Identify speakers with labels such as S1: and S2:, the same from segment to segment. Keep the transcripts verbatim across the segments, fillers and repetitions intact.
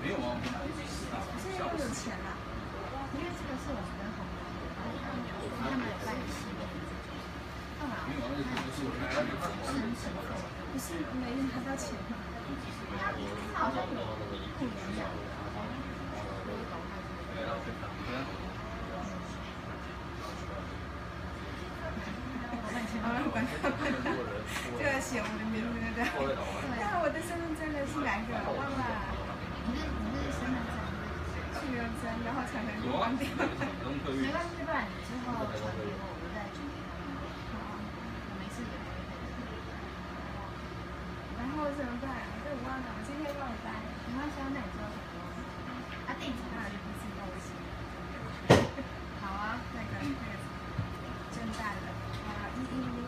S1: 没有啊，
S2: 现在都有钱了，因为这个是我们跟红他们有办系列，干嘛？生什么？不是没拿到钱吗？他好像有不一样。好了，关掉，关掉，就要写我的名字的。那我的身份证的是哪个？我忘了。你是你是身份证，去留证，然后才能关掉。没关系，不然你之后传给我，我再转给他们。好，我没事也可以。然后怎么办？这我忘了，我今天忘了带。没关系，那你知道什么？啊，地址那里不是都行。好啊，那个那个正大的啊，一一六。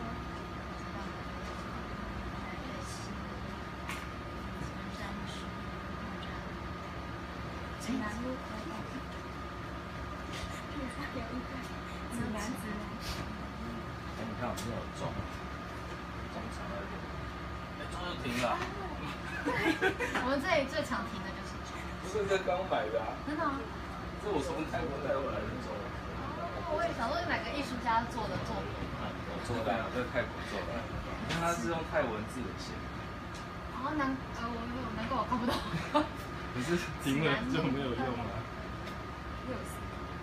S2: 指南路，指南指南。
S1: 哎，你看我这有中，中长了一点，哎，中就停了。
S2: 我们这里最常停的就是中。
S1: 不是这刚买的啊。
S2: 真的吗？
S1: 这我从泰国带回来的中。
S2: 哦，我也想说是哪个艺术家做的作品。
S1: 我做的啊，在泰国做的。你看它是用泰文字写。
S2: 哦，难呃，我我难怪我看不懂。
S1: 可是停了就没有用了。
S2: 六十。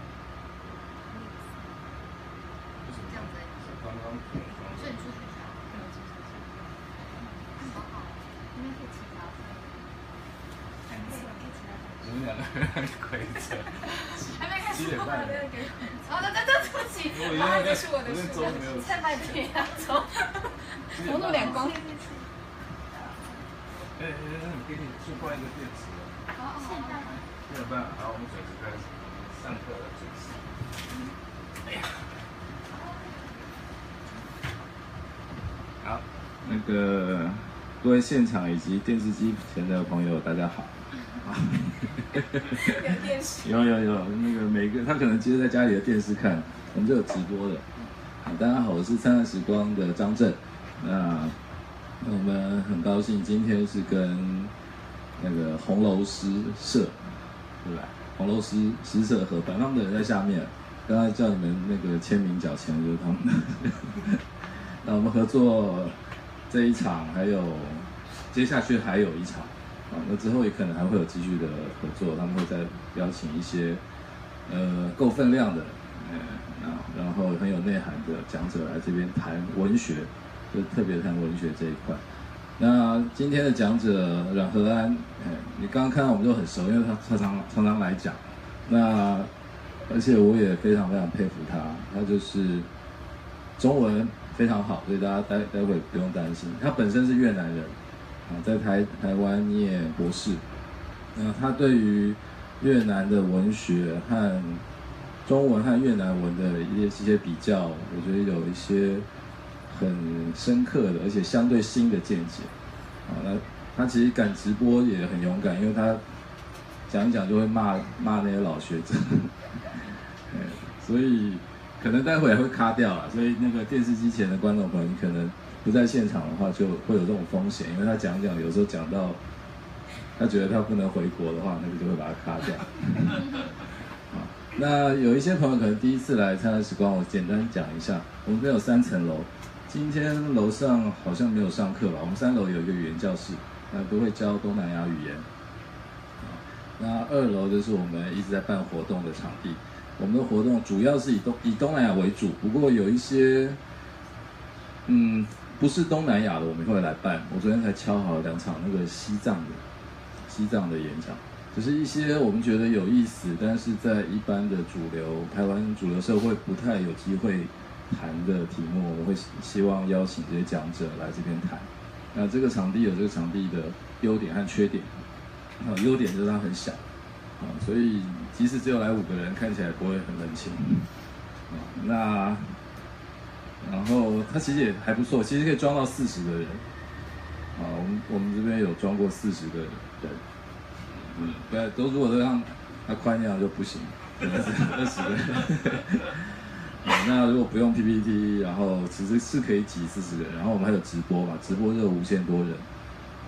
S1: 为什么这样子？刚刚停了。
S2: 所以你出学校？没有出学校。好好，应该可以骑脚踏车。还没有，可以骑脚踏车。
S1: 我们两个人亏着。
S2: 还没开始。七点半。哦，对对对，对不起。
S1: 我因为这是我的书。
S2: 再慢点啊，走。红路两光。
S1: 哎哎哎，你给你去换一个电池。
S2: 好，现在。
S1: 七点半，好，我们准时开始上课了，准时。哎呀。好，那个各位现场以及电视机前的朋友，大家好。
S2: 有电视。
S1: 有有有，那个每个他可能接在家里的电视看，我们这有直播的。好，大家好，我是灿烂时光的张震。那我们很高兴今天是跟那个红楼诗社，对吧？红楼诗诗社合办，他们的人在下面。刚才叫你们那个签名缴钱就是他们的。那我们合作这一场，还有接下去还有一场。啊，那之后也可能还会有继续的合作，他们会再邀请一些呃够分量的，呃，然后很有内涵的讲者来这边谈文学，就特别谈文学这一块。那今天的讲者阮和安，哎，你刚刚看到我们都很熟，因为他常常常常来讲。那而且我也非常非常佩服他，他就是中文非常好，所以大家待待会不用担心。他本身是越南人。在台台湾念博士，那他对于越南的文学和中文和越南文的一些一些比较，我觉得有一些很深刻的，而且相对新的见解。啊，那他其实敢直播也很勇敢，因为他讲一讲就会骂骂那些老学者，所以可能待会也会卡掉了。所以那个电视机前的观众朋友，你可能不在现场的话，就会有这种风险，因为他讲讲，有时候讲到他觉得他不能回国的话，那个就会把他卡掉。好，那有一些朋友可能第一次来灿烂时光，我简单讲一下，我们这边有三层楼，今天楼上好像没有上课吧？我们三楼有一个语言教室，那都会教东南亚语言。那二楼就是我们一直在办活动的场地，我们的活动主要是以东以东南亚为主，不过有一些嗯。不是东南亚的，我们会来办。我昨天才敲好两场那个西藏的，西藏的演讲，就是一些我们觉得有意思，但是在一般的主流台湾主流社会不太有机会谈的题目，我们会希望邀请这些讲者来这边谈。那这个场地有这个场地的优点和缺点。啊，优点就是它很小，啊，所以即使只有来五个人，看起来不会很冷清。啊，那。然后它其实也还不错，其实可以装到四十个人。啊，我们我们这边有装过四十个人。嗯，对，都如果都让它宽那样就不行，可能是二十个人。啊，那如果不用 P P T， 然后其实是可以挤四十个人。然后我们还有直播嘛，直播就无限多人。啊，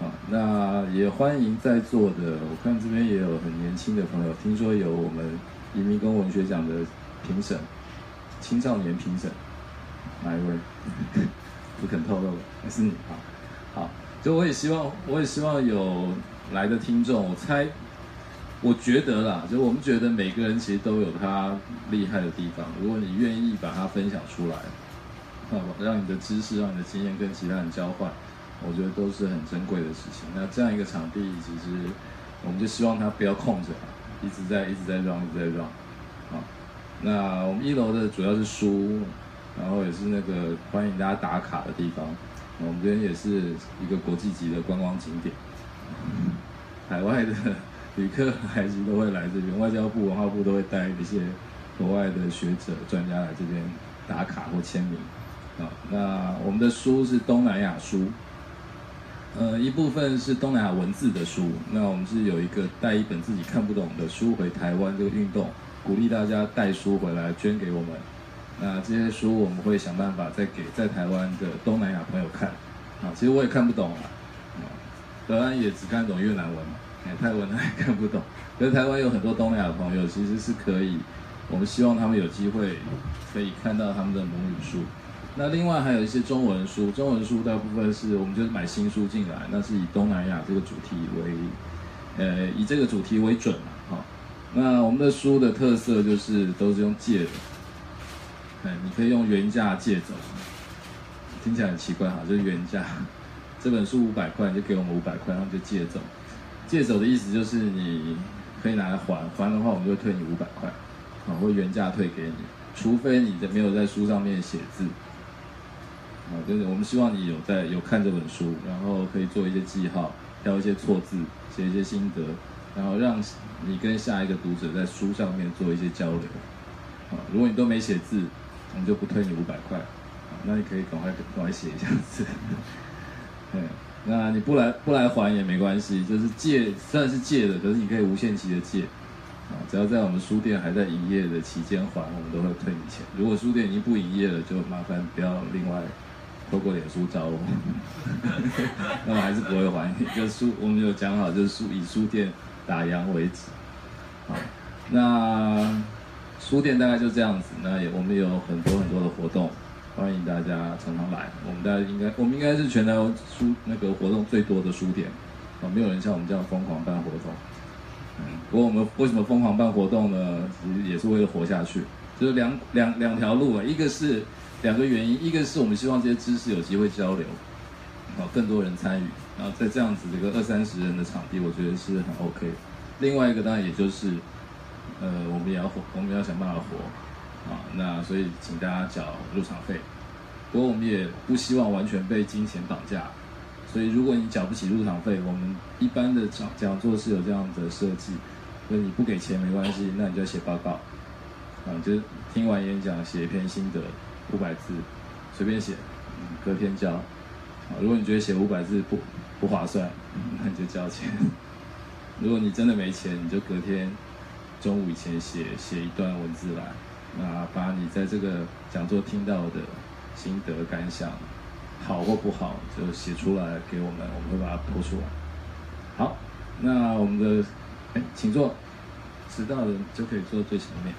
S1: 好，那也欢迎在座的，我看这边也有很年轻的朋友，听说有我们移民工文学奖的评审，青少年评审，哪一位？不肯透露，还是你啊？好，就我也希望，我也希望有来的听众，我猜，我觉得啦，就我们觉得每个人其实都有他厉害的地方，如果你愿意把它分享出来，让你的知识、让你的经验跟其他人交换。我觉得都是很珍贵的事情。那这样一个场地，其实我们就希望它不要空着，一直在一直在 run， 一直在 run。好，那我们一楼的主要是书，然后也是那个欢迎大家打卡的地方。我们这边也是一个国际级的观光景点，海外的旅客来其实都会来这边，外交部、文化部都会带一些国外的学者、专家来这边打卡或签名。好，那我们的书是东南亚书。呃，一部分是东南亚文字的书，那我们是有一个带一本自己看不懂的书回台湾这个运动，鼓励大家带书回来捐给我们。那这些书我们会想办法再给在台湾的东南亚朋友看。啊，其实我也看不懂啊，荷兰也只看懂越南文嘛，泰文他也看不懂。可是台湾有很多东南亚的朋友，其实是可以，我们希望他们有机会可以看到他们的母语书。那另外还有一些中文书，中文书大部分是我们就是买新书进来，那是以东南亚这个主题为，呃，以这个主题为准嘛，哈、哦。那我们的书的特色就是都是用借的，哎，你可以用原价借走，听起来很奇怪哈，就是原价，这本书五百块，你就给我们五百块，然后就借走。借走的意思就是你可以拿来还，还的话我们就会退你五百块，啊，或原价退给你，除非你的没有在书上面写字。啊，就是我们希望你有在有看这本书，然后可以做一些记号，挑一些错字，写一些心得，然后让你跟下一个读者在书上面做一些交流。啊，如果你都没写字，我们就不退你五百块。啊，那你可以赶快赶快写一下字。对，那你不来不来还也没关系，就是借虽然是借的，可是你可以无限期的借。啊，只要在我们书店还在营业的期间还，我们都会退你钱。如果书店已经不营业了，就麻烦不要另外透过脸书找我，那我还是不会还你。就书我们有讲好，就是书以书店打烊为止。好，那书店大概就这样子。那也我们有很多很多的活动，欢迎大家常常来。我们大家应该我们应该是全台湾书那个活动最多的书店，啊，没有人像我们这样疯狂办活动。嗯，不过我们为什么疯狂办活动呢？其实也是为了活下去，就是两两两条路啊，一个是两个原因，一个是我们希望这些知识有机会交流，啊，更多人参与，然后在这样子这个二三十人的场地，我觉得是很 OK。另外一个当然也就是，呃，我们也要活，我们要想办法活，啊，那所以请大家缴入场费。不过我们也不希望完全被金钱绑架。所以，如果你缴不起入场费，我们一般的讲讲座是有这样的设计，所以你不给钱没关系，那你就要写报告，啊，就是听完演讲写一篇心得，五百字，随便写，嗯，隔天交，啊，如果你觉得写五百字不不划算，那你就交钱。如果你真的没钱，你就隔天中午以前写写一段文字来，那把你在这个讲座听到的心得感想。好或不好就写出来给我们，我们会把它播出来。好，那我们的，哎，请坐，迟到的人就可以坐最前面。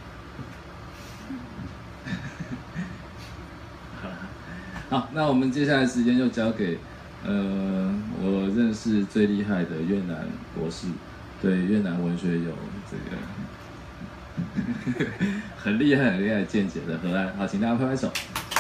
S1: 好了，好，那我们接下来时间就交给，呃，我认识最厉害的越南博士，对越南文学有这个很厉害很厉害见解的何安。好，请大家拍拍手。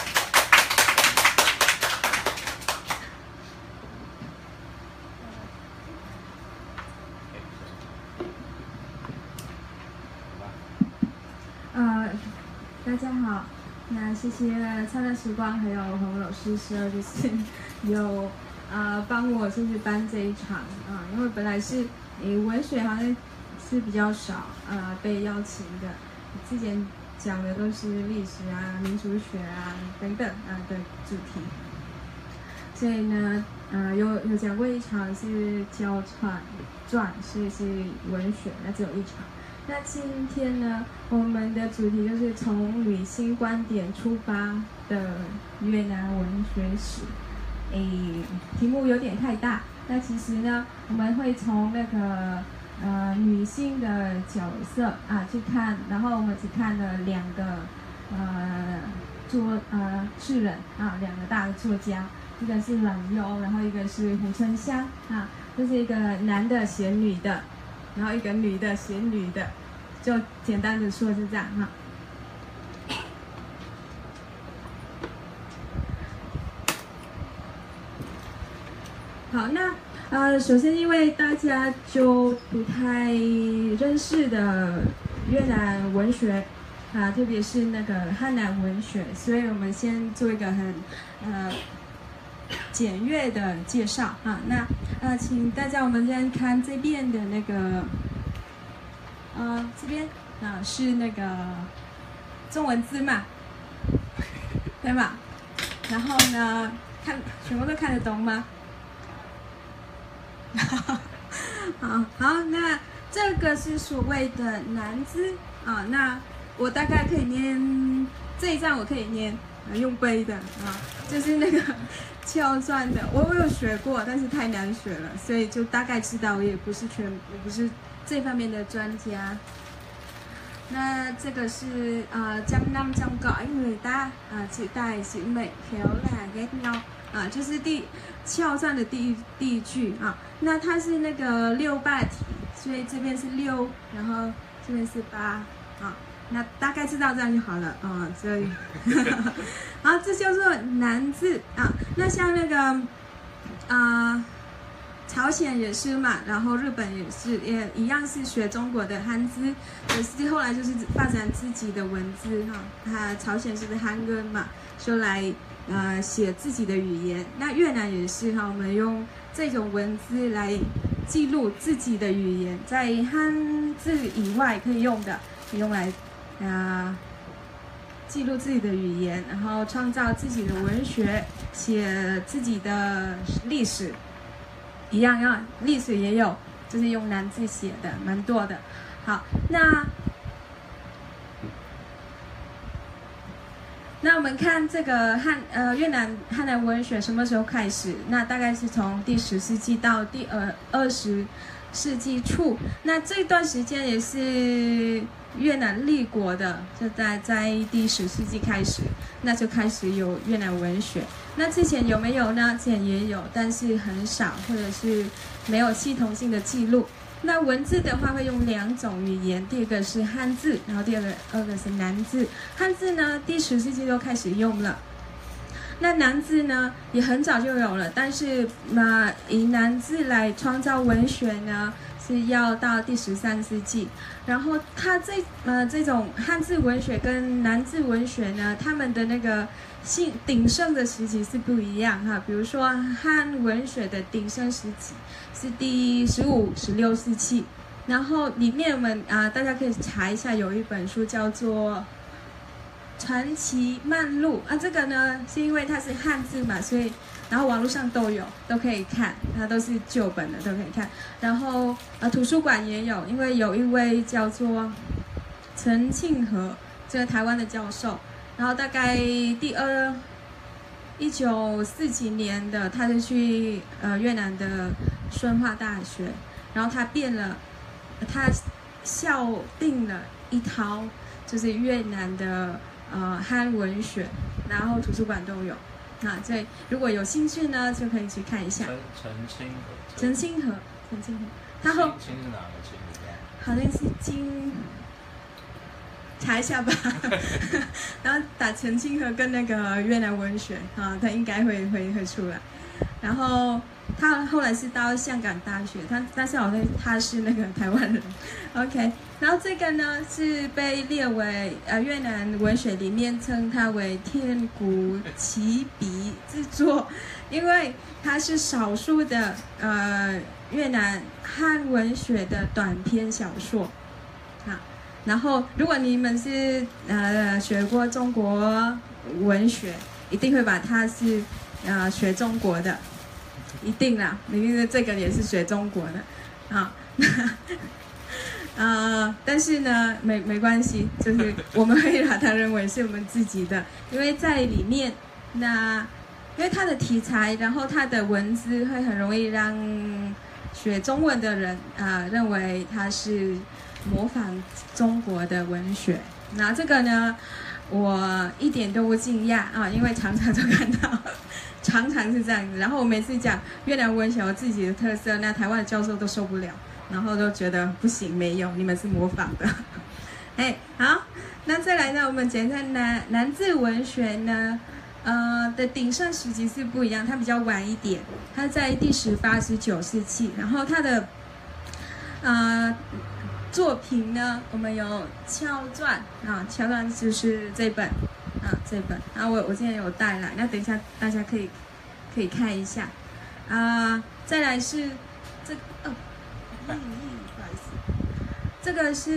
S2: 大家好，那谢谢灿烂时光还有洪老师说，就是有呃帮我就是办这一场啊、呃，因为本来是诶文学好像是比较少呃被邀请的，之前讲的都是历史啊、民族学啊等等啊的主题，所以呢呃有有讲过一场是交传传，所以是文学，那只有一场。那今天呢，我们的主题就是从女性观点出发的越南文学史。诶，题目有点太大，
S3: 那其实呢，我们会从那个呃女性的角色啊去看，然后我们只看了两个呃作呃诗人啊，两个大的作家，一个是冷幽，然后一个是胡春香啊，这是一个男的写女的，然后一个女的写女的，就简单的说是这样哈。好，那呃，首先因为大家就不太认识的越南文学啊，特别是那个汉南文学，所以我们先做一个很呃简略的介绍啊。那呃，请大家我们先看这边的那个，呃，这边啊是那个中文字嘛，对吗？然后呢，看全部都看得懂吗？好好，那这个是所谓的南字啊。那我大概可以念这一站，我可以念，呃、用背的啊，就是那个翘算的，我我有学过，但是太难学了，所以就大概知道，我也不是全，我不是这方面的专家。那这个是呃江南trong cõi người ta啊，chữ tài chữ mệnh khéo là ghét nhau啊，就是第翘算的第一第一句啊。那它是那个六八体，所以这边是六，然后这边是八啊。那大概知道这样就好了啊。所以，好，这叫做南字啊。那像那个啊。呃朝鲜也是嘛，然后日本也是，也一样是学中国的汉字，可是后来就是发展自己的文字哈。它朝鲜是汉文嘛，就来呃写自己的语言。那越南也是哈，我们用这种文字来记录自己的语言，在汉字以外可以用的，可以用来啊、呃、记录自己的语言，然后创造自己的文学，写自己的历史。一样啊，历史也有，就是用南字写的，蛮多的。好，那那我们看这个汉呃越南汉南文学什么时候开始？那大概是从第十世纪到第二二十世纪初。那这段时间也是越南立国的，就在在第十世纪开始，那就开始有越南文学。那之前有没有呢？之前也有，但是很少，或者是没有系统性的记录。那文字的话会用两种语言，第一个是汉字，然后第二个二个是南字。汉字呢，第十世纪就开始用了。那南字呢，也很早就有了，但是呃，以南字来创造文学呢，是要到第十三世纪。然后它这呃这种汉字文学跟南字文学呢，他们的那个兴鼎盛的时期是不一样哈。比如说汉文学的鼎盛时期是第十五、十六世纪，然后里面我们啊、呃、大家可以查一下，有一本书叫做《传奇漫录》啊，这个呢是因为它是汉字嘛，所以然后网络上都有，都可以看，它都是旧本的，都可以看。然后呃图书馆也有，因为有一位叫做陈庆和，这个台湾的教授，然后大概第二一九四几年的，他就去呃越南的顺化大学，然后他变了，他校订了一套就是越南的呃汉文学，然后图书馆都有。啊，所以如果有兴趣呢，就可以去看一下。
S4: 陈陈清和，
S3: 陈清和，陈清和，他后
S4: 清是哪个清？
S3: 好像是金，查一下吧。然后打陈清和跟那个越南文学啊，他应该会会会出来。然后他后来是到香港大学，他但是好像他是那个台湾人。OK， 然后这个呢是被列为呃越南文学里面称它为天古奇笔之作，因为它是少数的呃越南汉文学的短篇小说。啊，然后如果你们是呃学过中国文学，一定会把它是呃学中国的。一定啦，因为这个也是学中国的，啊，呃，但是呢，没没关系，就是我们会把它认为是我们自己的，因为在里面，那因为它的题材，然后它的文字会很容易让学中文的人啊、呃、认为它是模仿中国的文学。那这个呢，我一点都不惊讶啊，因为常常都看到，常常是这样子。然后我每次讲越南文学有自己的特色，那台湾的教授都受不了，然后都觉得不行，没有，你们是模仿的。哎，好，那再来呢，我们讲一下南南字文学呢。呃的鼎盛时期是不一样，它比较晚一点，它在第十八、十九世纪。然后它的呃作品呢，我们有敲传啊，敲传就是这本啊，这本啊，我我今天有带来，那等一下大家可以可以看一下啊、呃。再来是这哦，咦咦，不好意思，这个是。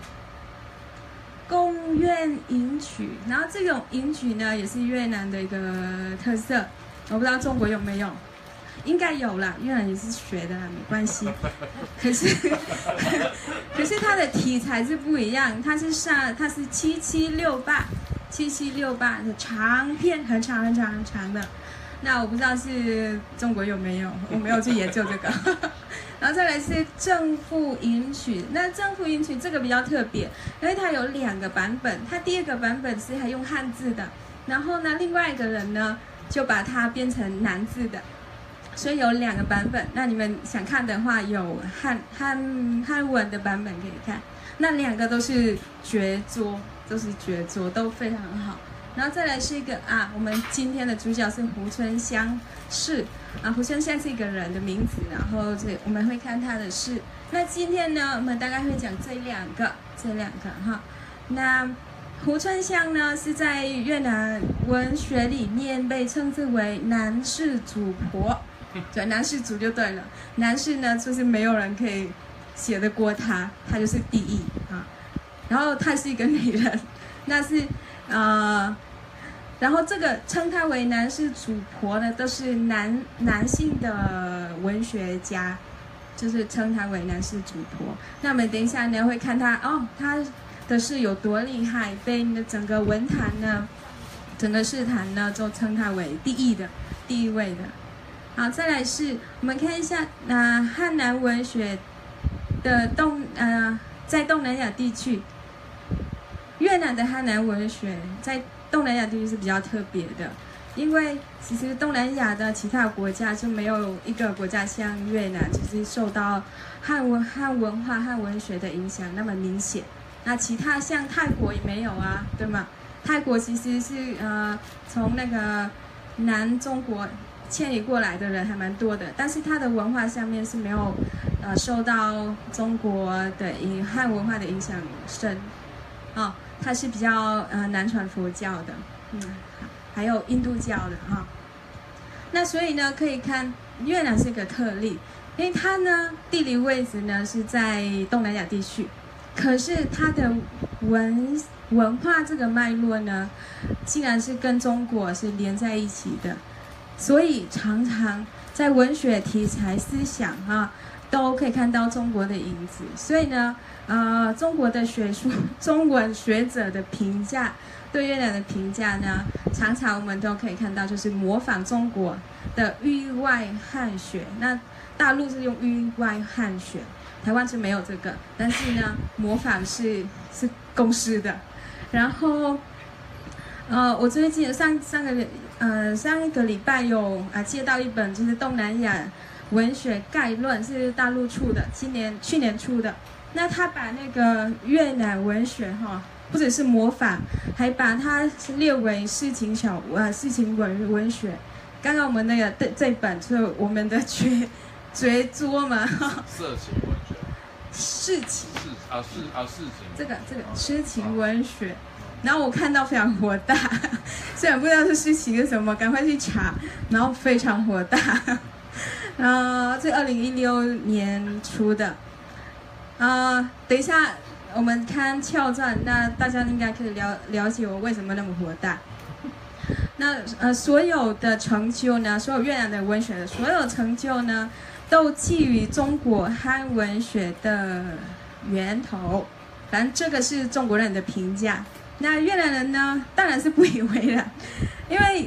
S3: 宫苑吟曲，然后这种吟曲呢，也是越南的一个特色。我不知道中国有没有，应该有啦，越南也是学的啦，没关系。可是，可是它的题材是不一样，它是上，它是七七六八，七七六八的长篇，很长很长很长的。那我不知道是中国有没有，我没有去研究这个。然后再来是正负吟曲，那正负吟曲这个比较特别，因为它有两个版本，它第二个版本是还用汉字的，然后呢，另外一个人呢就把它变成南字的，所以有两个版本。那你们想看的话，有汉汉汉文的版本可以看，那两个都是绝作，都是绝作，都非常好。然后再来是一个啊，我们今天的主角是胡春香氏啊，胡春香是一个人的名字，然后这我们会看他的事。那今天呢，我们大概会讲这两个，这两个哈。那胡春香呢是在越南文学里面被称之为南氏主婆，对，南氏主就对了。南氏呢就是没有人可以写得过她，她就是第一啊。然后她是一个女人，那是。呃，然后这个称她为南氏主婆呢，都是男男性的文学家，就是称她为南氏主婆。那我们等一下呢会看她哦，她的是有多厉害，被整个文坛呢，整个诗坛呢都称她为第一的，第一位的。好，再来是我们看一下那、呃、汉南文学的东呃，在东南亚地区。越南的汉南文学在东南亚地区是比较特别的，因为其实东南亚的其他国家就没有一个国家像越南，就是受到汉文汉文化汉文学的影响那么明显。那其他像泰国也没有啊，对吗？泰国其实是呃从那个南中国迁移过来的人还蛮多的，但是它的文化上面是没有呃受到中国的影汉文化的影响深啊。它是比较呃南传佛教的，嗯，还有印度教的哈。那所以呢，可以看越南是一个特例，因为它呢地理位置呢是在东南亚地区，可是它的文文化这个脉络呢，竟然是跟中国是连在一起的，所以常常在文学题材思想哈。都可以看到中国的影子，所以呢，呃，中国的学术、中文学者的评价，对越南的评价呢，常常我们都可以看到，就是模仿中国的域外汉学。那大陆是用域外汉学，台湾是没有这个，但是呢，模仿是是公式的。然后，呃，我最近上上个呃上一个礼拜有啊借到一本，就是东南亚。文学概论是大陆出的，今年去年出的。那他把那个越南文学哈，不只是模仿，还把它列为事情小呃事情文文学。刚刚我们那个这这本是我们的绝绝作嘛，
S4: 色情文学。
S3: 事情。
S4: 事啊事啊事情。
S3: 这个这个诗情文学。然后我看到非常火大，虽然不知道是事情是什么，赶快去查，然后非常火大。呃，这二零一六年出的，呃，等一下我们看翘传，那大家应该可以了了解我为什么那么火大。那呃，所有的成就呢，所有越南的文学的所有成就呢，都基于中国汉文学的源头。反正这个是中国人的评价。那越南人呢，当然是不以为然，因为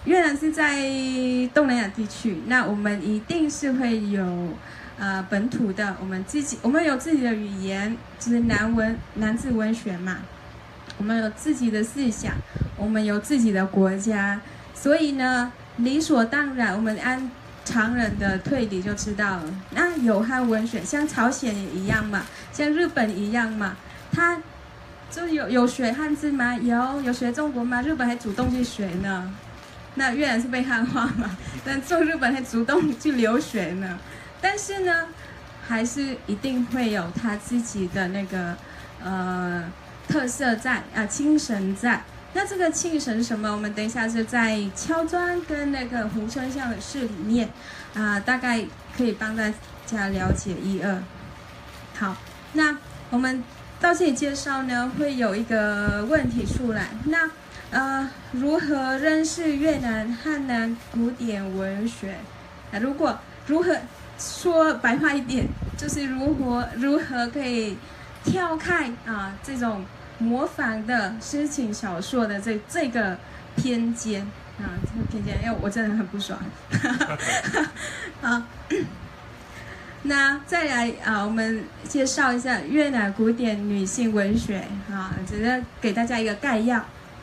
S3: 越南是在东南亚地区，那我们一定是会有呃本土的，我们自己我们有自己的语言，就是南文南字文学嘛，我们有自己的思想，我们有自己的国家，所以呢，理所当然，我们按常人的推理就知道了。那有汉文学，像朝鲜也一样嘛，像日本一样嘛，它就有有学汉字吗？有，有学中国吗？日本还主动去学呢。那越南是被汉化嘛，但做日本还主动去留学呢。但是呢，还是一定会有他自己的那个呃特色在啊，精神在。那这个精神是什么？我们等一下是在敲砖跟那个胡春香的事里面啊，大概可以帮大家了解一二。好，那我们到这里介绍呢，会有一个问题出来。那呃，如何认识越南汉南古典文学？啊，如果如何说白话一点，就是如何如何可以跳开啊这种模仿的诗情小说的这这个偏见啊，这个偏见，因为我真的很不爽。好，那再来啊，我们介绍一下越南古典女性文学啊，只是给大家一个概要。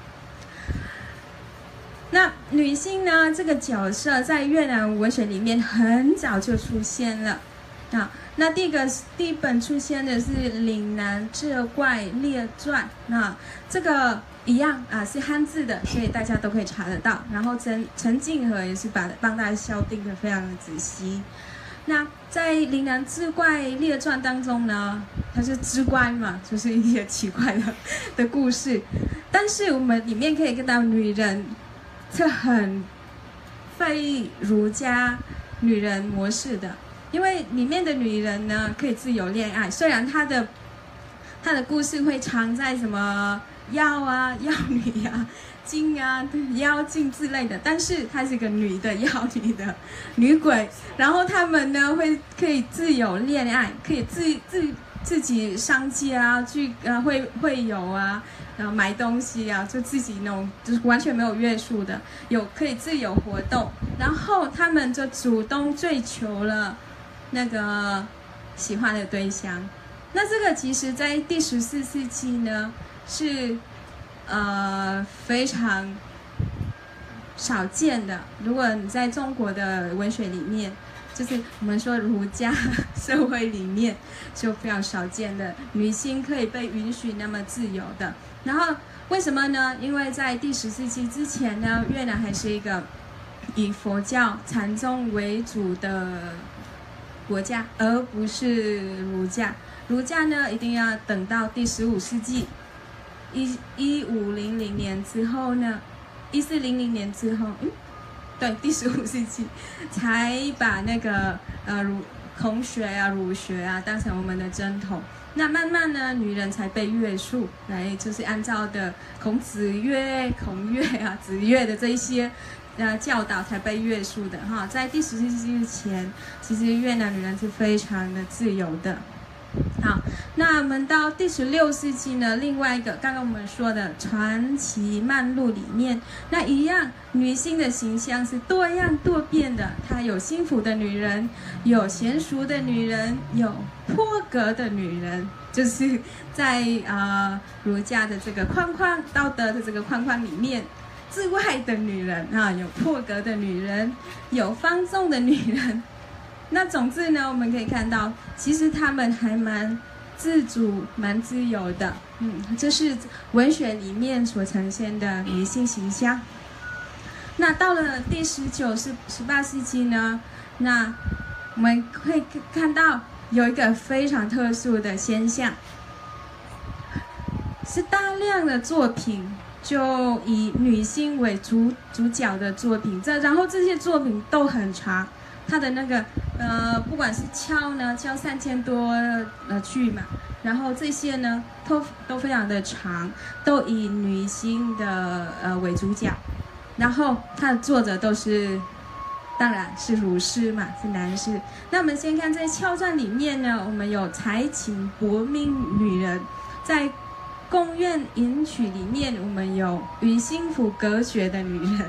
S3: 那女性呢，这个角色在越南文学里面很早就出现了啊。那第一个第一本出现的是《岭南志怪列传》啊，这个一样啊是汉字的，所以大家都可以查得到。然后陈陈静和也是把帮大家校订的非常的仔细。那在《岭南志怪列传》当中呢，它是志怪嘛，就是一些奇怪的的故事，但是我们里面可以看到女人是很非儒家女人模式的。因为里面的女人呢，可以自由恋爱，虽然她的她的故事会藏在什么妖啊、妖女啊、精啊、妖精之类的，但是她是个女的妖女的女鬼，然后她们呢会可以自由恋爱，可以自自自己上街啊，去呃会会有啊，然后买东西啊，就自己那种就是完全没有约束的，有可以自由活动，然后她们就主动追求了那个喜欢的对象。那这个其实在第十四世纪呢是呃非常少见的。如果你在中国的文学里面，就是我们说儒家社会里面就非常少见的女性可以被允许那么自由的。然后为什么呢？因为在第十世纪之前呢，越南还是一个以佛教禅宗为主的国家，而不是儒家。儒家呢，一定要等到第十五世纪，一一五零零年之后呢，一四零零年之后，嗯，对，第十五世纪才把那个呃儒孔学啊、儒学啊当成我们的正统。那慢慢呢，女人才被约束，来就是按照的孔子乐、孔乐啊、子乐的这一些。呃，教导才被约束的哈，在第十世纪之前，其实越南女人是非常的自由的。好，那我们到第十六世纪呢，另外一个刚刚我们说的传奇漫录里面，那一样女性的形象是多样多变的，她有幸福的女人，有娴熟的女人，有破格的女人，就是在啊、呃、儒家的这个框框、道德的这个框框里面。之外的女人啊，有破格的女人，有放纵的女人。那总之呢，我们可以看到，其实她们还蛮自主、蛮自由的。嗯，这是文学里面所呈现的女性形象。那到了第十九、十十八世纪呢，那我们会看到有一个非常特殊的现象，是大量的作品。就以女性为主主角的作品，这然后这些作品都很长，它的那个呃，不管是敲呢，敲三千多呃句嘛，然后这些呢都都非常的长，都以女性的呃为主角，然后它的作者都是，当然是儒士嘛，是男士。那我们先看在敲传里面呢，我们有才情薄命女人，在宫苑吟曲里面，我们有与幸福隔绝的女人，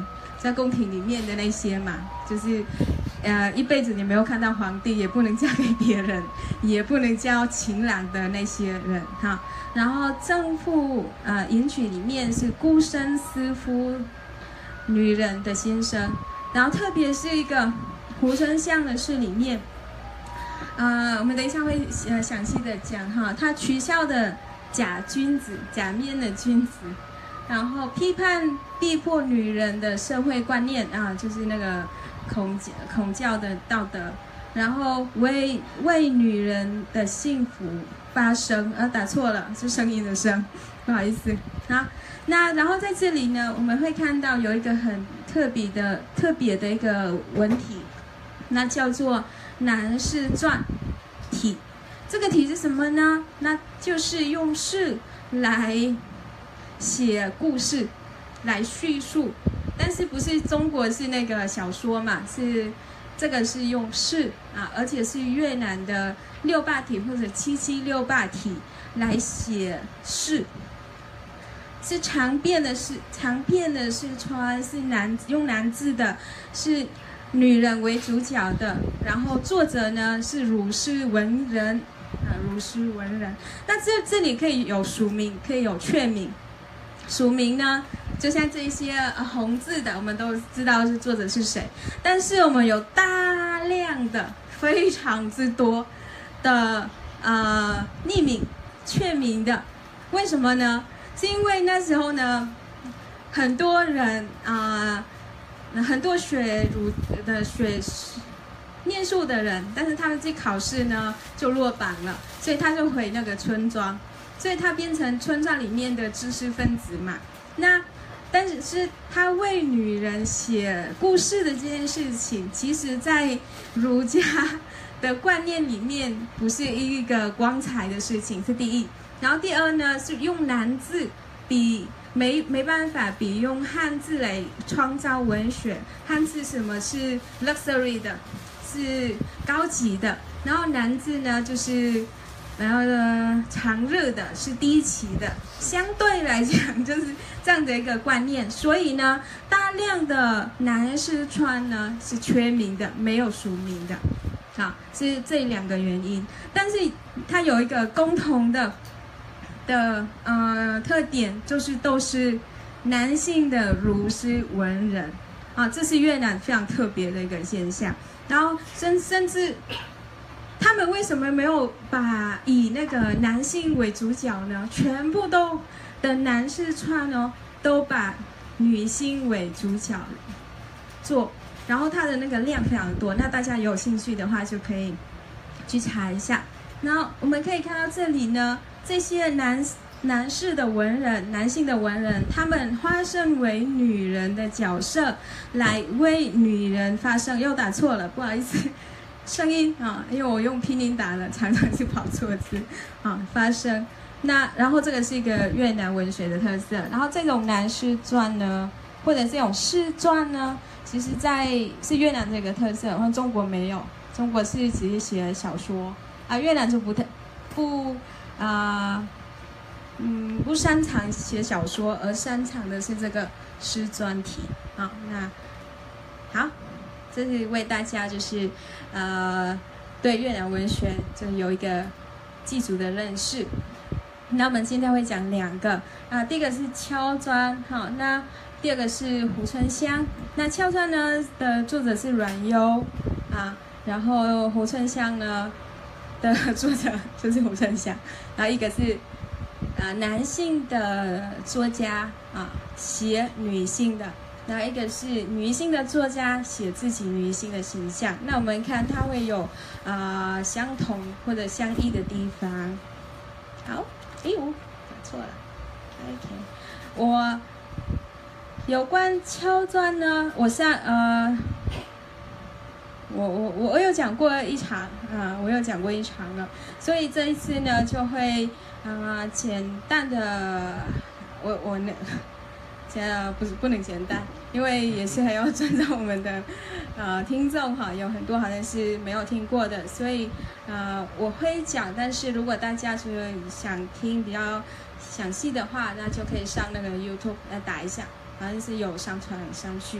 S3: 在宫廷里面的那些嘛，就是呃一辈子你没有看到皇帝，也不能嫁给别人，也不能交情郎的那些人哈。然后正妇呃迎娶里面是孤身私夫女人的先生，然后特别是一个胡春香的事里面，呃我们等一下会呃详细的讲哈，他取笑的假君子，假面的君子。然后批判逼迫女人的社会观念啊，就是那个孔孔教的道德，然后为为女人的幸福发声，啊打错了，是声音的声，不好意思啊。那然后在这里呢，我们会看到有一个很特别的特别的一个文体，那叫做男士传体。这个体是什么呢？那就是用事来写故事来叙述，但是不是中国是那个小说嘛？是这个是用事啊，而且是越南的六霸体或者七七六霸体来写事，是长篇的是长篇的是穿是男用男字的，是女人为主角的，然后作者呢是儒士文人啊，儒士文人。那这这里可以有署名，可以有阙名。署名呢，就像这些、呃、红字的，我们都知道是作者是谁。但是我们有大量的、非常之多的呃匿名、阙名的，为什么呢？是因为那时候呢，很多人啊、呃，很多学儒的学念书的人，但是他们去考试呢就落榜了，所以他就回那个村庄。所以他变成村庄里面的知识分子嘛。那但是是他为女人写故事的这件事情，其实在儒家的观念里面不是一个光彩的事情，是第一。然后第二呢，是用难字比没没办法比用汉字来创造文学。汉字什么是 luxury 的，是高级的，然后难字呢就是然后呢，常热的是低级的，相对来讲就是这样的一个观念。所以呢，大量的男士穿呢是缺名的，没有署名的，好，是这两个原因。但是它有一个共同的的呃特点，就是都是男性的儒士文人啊，这是越南非常特别的一个现象。然后甚甚至。他们为什么没有把以那个男性为主角呢？全部都的男士穿哦，都把女性为主角做，然后它的那个量非常多。那大家有兴趣的话，就可以去查一下。然后我们可以看到这里呢，这些男男士的文人、男性的文人，他们化身为女人的角色，来为女人发声。又打错了，不好意思。声音啊，因为我用拼音打了，常常是跑错字啊。发声，那然后这个是一个越南文学的特色。然后这种男士传呢，或者这种士传呢，其实在是越南这个特色，然后中国没有，中国是只是写小说啊，越南就不太不啊、呃、嗯不擅长写小说，而擅长的是这个诗传体啊。那好。这是为大家就是，呃，对越南文学就有一个基础的认识。那我们今天会讲两个啊，第一个是敲砖，好，那第二个是胡春香。那敲砖呢的作者是阮悠啊，然后胡春香呢的作者就是胡春香，然后一个是啊男性的作家啊写女性的。然后一个是女性的作家写自己女性的形象，那我们看它会有啊、呃、相同或者相异的地方。好，哎呦，打错了。OK， 我有关敲砖呢，我上呃，我我我有讲过一场啊、呃，我有讲过一场了，所以这一次呢就会啊、呃、简单的，我我那。呃，不是不能简单，因为也是还要尊重我们的呃听众哈，有很多好像是没有听过的，所以呃我会讲，但是如果大家就是想听比较详细的话，那就可以上那个 YouTube 来打一下，好像是有上传上去。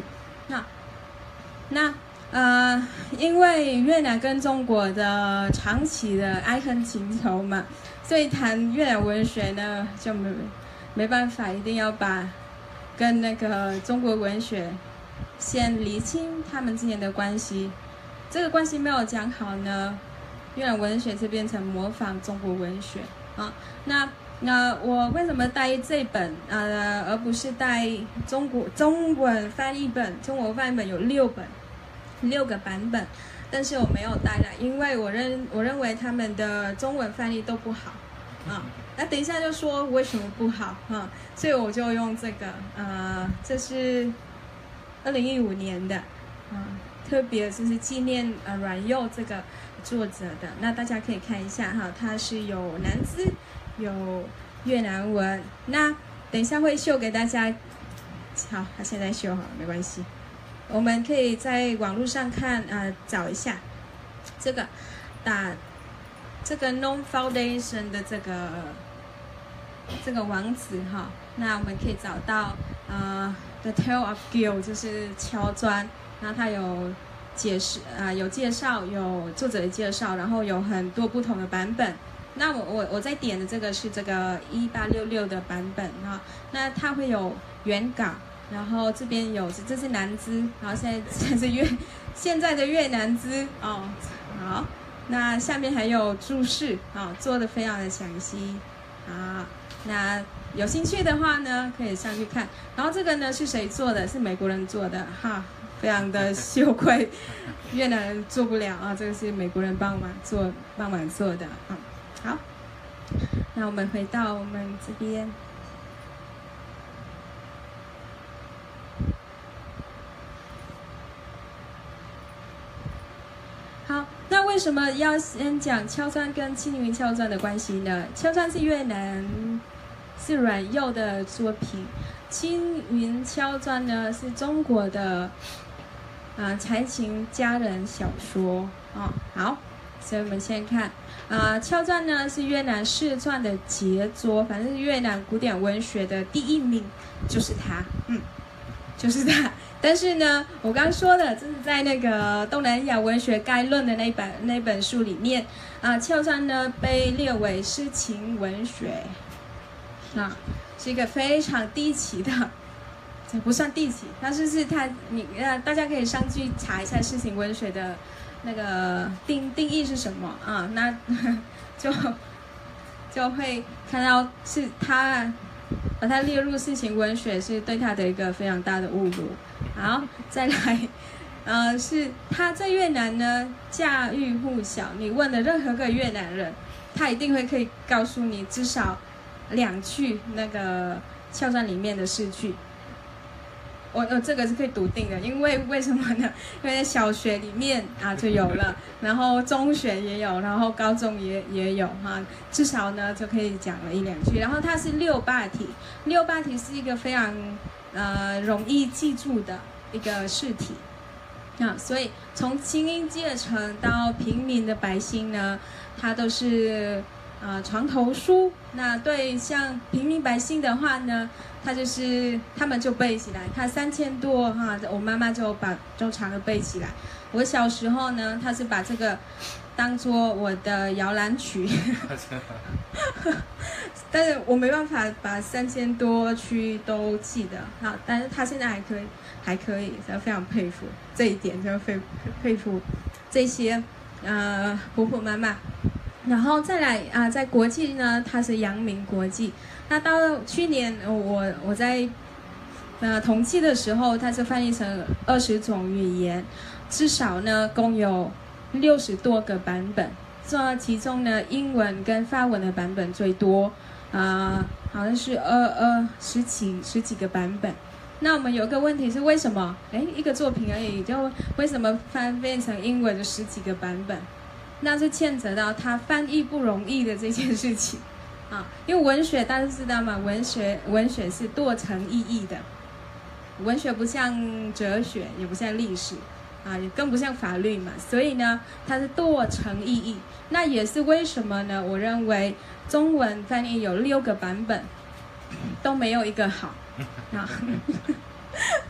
S3: 那那呃，因为越南跟中国的长期的爱恨情仇嘛，所以谈越南文学呢就没没办法，一定要把跟那个中国文学先厘清他们之间的关系。这个关系没有讲好呢，越南文学就变成模仿中国文学啊。那那我为什么带这本呃，而不是带中国中文翻译本？中文翻译本有六本，六个版本，但是我没有带来，因为我认我认为他们的中文翻译都不好啊。那等一下就说为什么不好啊，所以我就用这个呃，这是二零一五年的啊。特别就是纪念呃阮佑这个作者的，那大家可以看一下哈，它是有南字有越南文，那等一下会秀给大家。好，他现在秀好了，没关系，我们可以在网络上看呃找一下这个打这个 Non Foundation 的这个这个网址哈，那我们可以找到呃 The Tale of Gil 就是敲砖。然后它有解释啊、呃，有介绍，有作者的介绍，然后有很多不同的版本。那我我我在点的这个是这个一八六六的版本啊，那它会有原稿，然后这边有这是南资，然后现在这是越现在的越南资哦。好，那下面还有注释啊、哦，做的非常的详细啊。那有兴趣的话呢，可以上去看。然后这个呢是谁做的？是美国人做的哈。非常的羞愧，越南人做不了啊，这个是美国人帮忙做帮忙做的啊。好，那我们回到我们这边。好，那为什么要先讲敲砖跟青云敲砖的关系呢？敲砖是越南是阮佑的作品，青云敲砖呢是中国的。啊，才情佳人小说哦，好，所以我们先看啊，敲砖呢是越南世传的杰作，反正是越南古典文学的第一名，就是他，嗯，就是他。但是呢，我刚刚说的，这是在那个东南亚文学概论的那本那本书里面啊，敲砖呢被列为诗情文学，啊，是一个非常低级的。这不算地级，但是是它，你呃，大家可以上去查一下诗情文学的那个定定义是什么啊？那就就会看到是它把它列入诗情文学，是对它的一个非常大的侮辱。好，再来，呃，是他在越南呢家喻户晓，你问的任何个越南人，他一定会可以告诉你至少两句那个敲砖里面的诗句。我我这个是可以笃定的，因为为什么呢？因为在小学里面啊就有了，然后中学也有，然后高中也也有哈、啊，至少呢就可以讲了一两句。然后它是六八体，六八体是一个非常呃容易记住的一个试体啊，所以从精英阶层到平民的百姓呢，它都是呃床头书。那对像平民百姓的话呢？他就是他们就背起来，他三千多哈，我妈妈就把就常的背起来。我小时候呢，他是把这个当做我的摇篮曲，但是我没办法把三千多曲都记得好，但是他现在还可以，还可以，非常佩服这一点，就佩佩服这些呃婆婆妈妈。然后再来啊、呃，在国际呢，它是阳明国际。那到去年我我在呃统计的时候，它是翻译成二十种语言，至少呢共有六十多个版本。这其中呢，英文跟法文的版本最多，啊、呃，好像是二二十几十几个版本。那我们有个问题是为什么？哎，一个作品而已，就为什么翻变成英文的十几个版本？那是牵扯到它翻译不容易的这件事情啊，因为文学大家知道嘛，文学文学是多层意义的，文学不像哲学，也不像历史啊，也更不像法律嘛，所以呢，它是多层意义。那也是为什么呢？我认为中文翻译有六个版本，都没有一个好啊。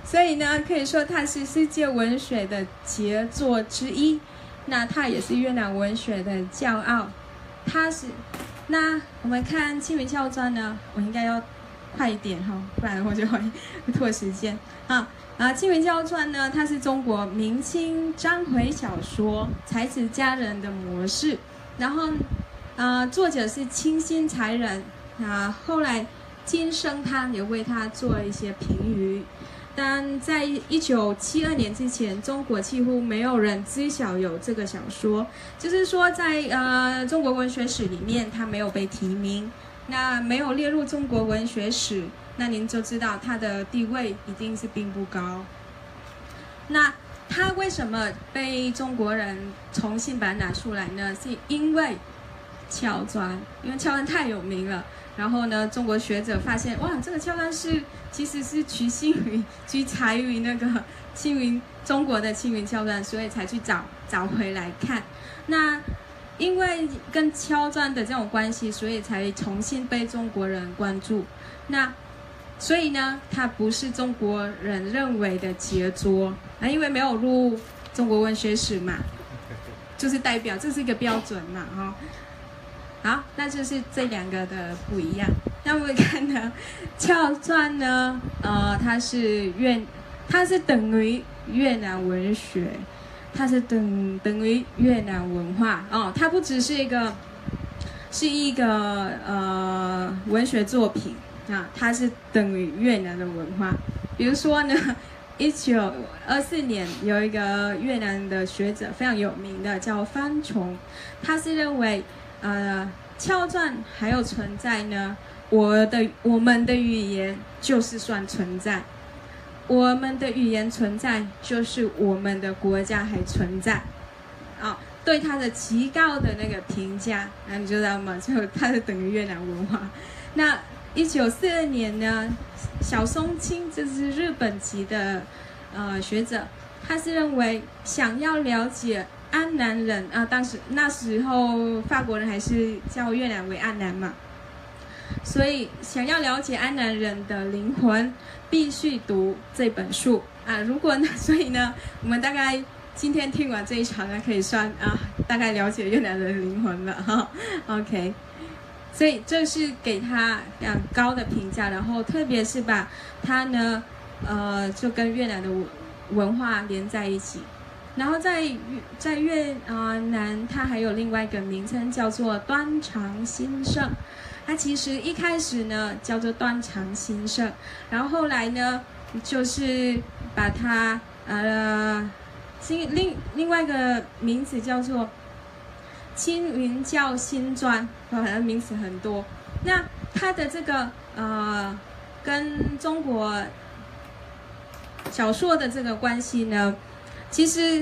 S3: 所以呢，可以说它是世界文学的杰作之一。那它也是越南文学的骄傲。它是，那我们看《青云翘传》呢，我应该要快一点哈，不然我就会拖时间啊。啊，《青云翘传》呢，它是中国明清章回小说才子佳人的模式，然后啊，作者是清新才人啊，后来金圣叹也为他做了一些评语。但在一九七二年之前，中国几乎没有人知晓有这个小说，就是说在呃中国文学史里面，它没有被提名，那没有列入中国文学史，那您就知道它的地位一定是并不高。那它为什么被中国人重新把它拿出来呢？是因为翘传，因为翘传太有名了。然后呢，中国学者发现，哇，这个翘传是其实是取信于、取材于那个青云中国的青云翘传，所以才去找找回来看。那因为跟翘传的这种关系，所以才重新被中国人关注。那所以呢，它不是中国人认为的杰作啊，因为没有入中国文学史嘛，就是代表这是一个标准嘛，哈、哦。好，那就是这两个的不一样。那我们看呢，翘传呢，呃，它是越，它是等于越南文学，它是等等于越南文化哦，它不只是一个，是一个呃文学作品啊，它是等于越南的文化。比如说呢，一九二四年有一个越南的学者非常有名的叫范崇，他是认为。呃，翘传还有存在呢，我的我们的语言就是算存在，我们的语言存在就是我们的国家还存在，啊、哦，对它的极高的那个评价，那你知道吗？就它是等于越南文化。那一九四二年呢，小松青这是日本籍的呃学者，他是认为想要了解。安南人啊，当时那时候法国人还是叫越南为安南嘛，所以想要了解安南人的灵魂，必须读这本书啊。如果呢，所以呢，我们大概今天听完这一场呢，可以算啊，大概了解越南人的灵魂了哈。OK， 所以这是给他非常高的评价，然后特别是把他呢，呃，就跟越南的文化连在一起。然后在在越呃南，它还有另外一个名称叫做端长兴盛，它其实一开始呢叫做端长兴盛，然后后来呢就是把它呃新另另外一个名字叫做青云教新传，反正名词很多。那它的这个呃跟中国小说的这个关系呢？其实，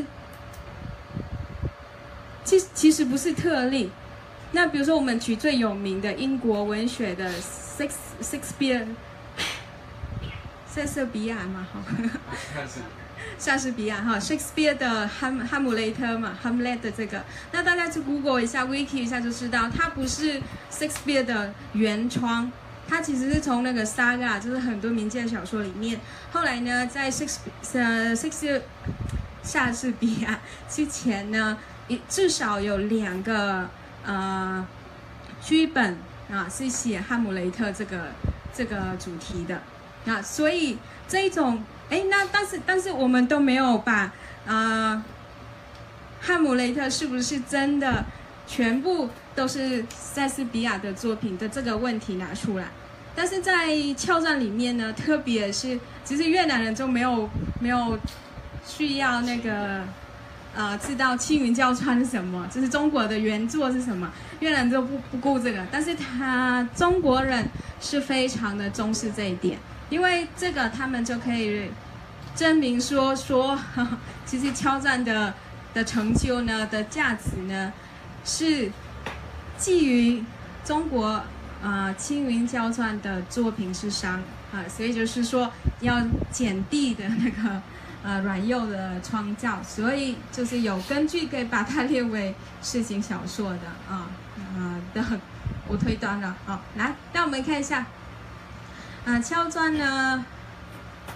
S3: 其其实不是特例。那比如说，我们举最有名的英国文学的 Shakespeare， 莎士比亚嘛，哈，莎士比亚哈 ，Shakespeare 的汉哈姆雷特嘛 ，Hamlet 的这个，那大家去 Google 一下 ，Wiki 一下就知道，它不是 Shakespeare 的原创。它其实是从那个 saga， 就是很多民间小说里面，后来呢，在 Shakespeare 呃 Shakespeare 莎士比亚之前呢，至少有两个呃剧本啊是写哈姆雷特这个这个主题的啊，所以这一种哎，那但是但是我们都没有把啊、呃、哈姆雷特是不是真的全部都是莎士比亚的作品的这个问题拿出来，但是在翘传里面呢，特别是其实越南人就没有没有。需要那个呃知道青云教传是什么，就是中国的原作是什么，越南就不不顾这个，但是他中国人是非常的重视这一点，因为这个他们就可以证明说说，呵呵其实翘传的的成就呢的价值呢是基于中国呃青云教传的作品之上啊、呃，所以就是说要减低的那个。呃，软幼的创造，所以就是有根据可以把它列为世行小说的啊，呃的，我推断了啊。来，让我们看一下，啊、呃，翘传呢，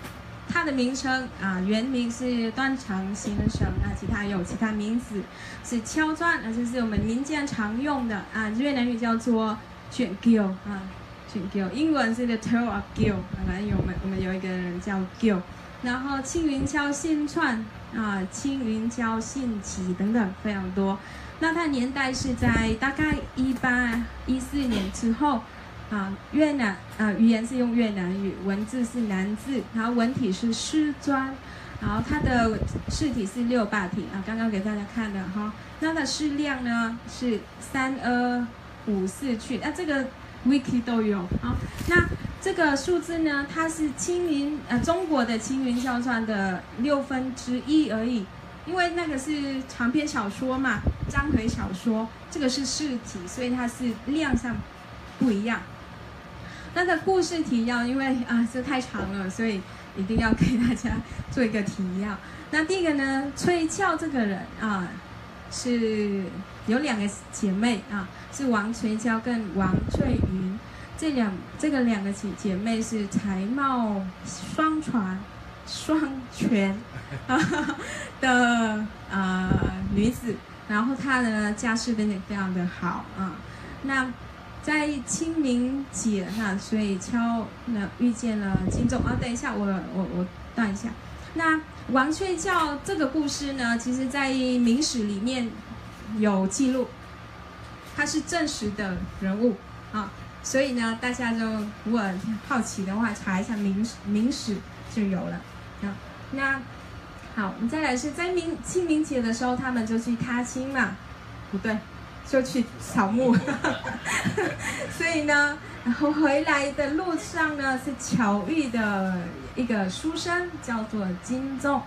S3: 他的名称啊，原名是段长先生，那其他有其他名字是敲砖，那这是我们民间常用的啊，越南语叫做卷 Gil 啊，卷 Gil， 英文是 the tail of Gil， 反正有我们我们有一个人叫 Gil， 然后青云敲信串啊，青云敲信旗等等非常多。那它年代是在大概一八一四年之后。啊，越南啊，语言是用越南语，文字是南字，然后文体是师砖，然后它的试体是六八体啊，刚刚给大家看的哈。那它适量呢是三二五四去，那、啊、这个 wiki 都有啊。那这个数字呢，它是青云呃中国的青云敲砖的六分之一而已，因为那个是长篇小说嘛，章回小说，这个是试体，所以它是量上不一样。那的故事提要，因为啊这太长了，所以一定要给大家做一个提要。那第一个呢，崔俏这个人啊，是有两个姐妹啊，是王崔俏跟王翠云，这两这个两个姐姐妹是才貌双传、双全啊的啊女子，然后她的家世背景非常的好啊，那。在清明节哈，所以敲呢遇见了金钟啊。等一下，我我我断一下。那王翠俏这个故事呢，其实在明史里面有记录，他是真实的人物啊。所以呢，大家就如果好奇的话，查一下明明史就有了啊。那好，我们再来是在明清明节的时候，他们就去踏青嘛，不对。就去扫墓，所以呢，然后回来的路上呢，是巧遇的一个书生，叫做金钟。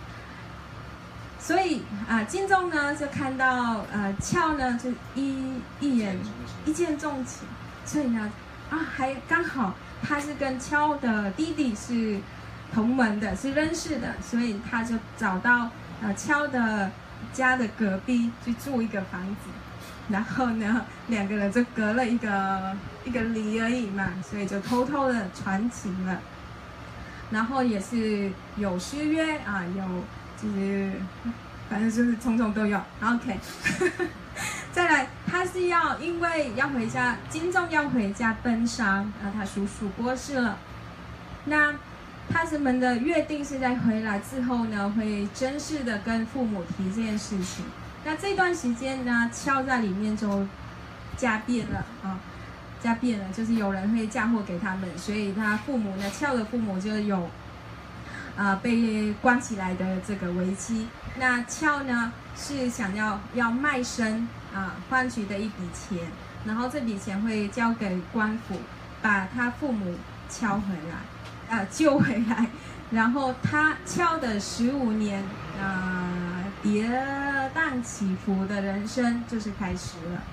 S3: 所以啊，金钟呢就看到呃俏呢就一一眼一见钟情，所以呢啊还刚好他是跟俏的弟弟是同门的，是认识的，所以他就找到呃俏的家的隔壁去住一个房子。然后呢，两个人就隔了一个一个里而已嘛，所以就偷偷的传情了。然后也是有失约啊，有就是反正就是种种都有。OK， 再来，他是要因为要回家，金钟要回家奔丧啊，他叔叔过世了。那他们的约定是在回来之后呢，会正式的跟父母提这件事情。那这段时间呢，俏在里面就家变了啊，家变了，就是有人会嫁祸给他们，所以他父母呢，俏的父母就有啊、呃、被关起来的这个危机。那俏呢是想要要卖身啊，换取的一笔钱，然后这笔钱会交给官府，把他父母敲回来，啊救回来，然后他俏的十五年啊。跌宕起伏的人生就是开始了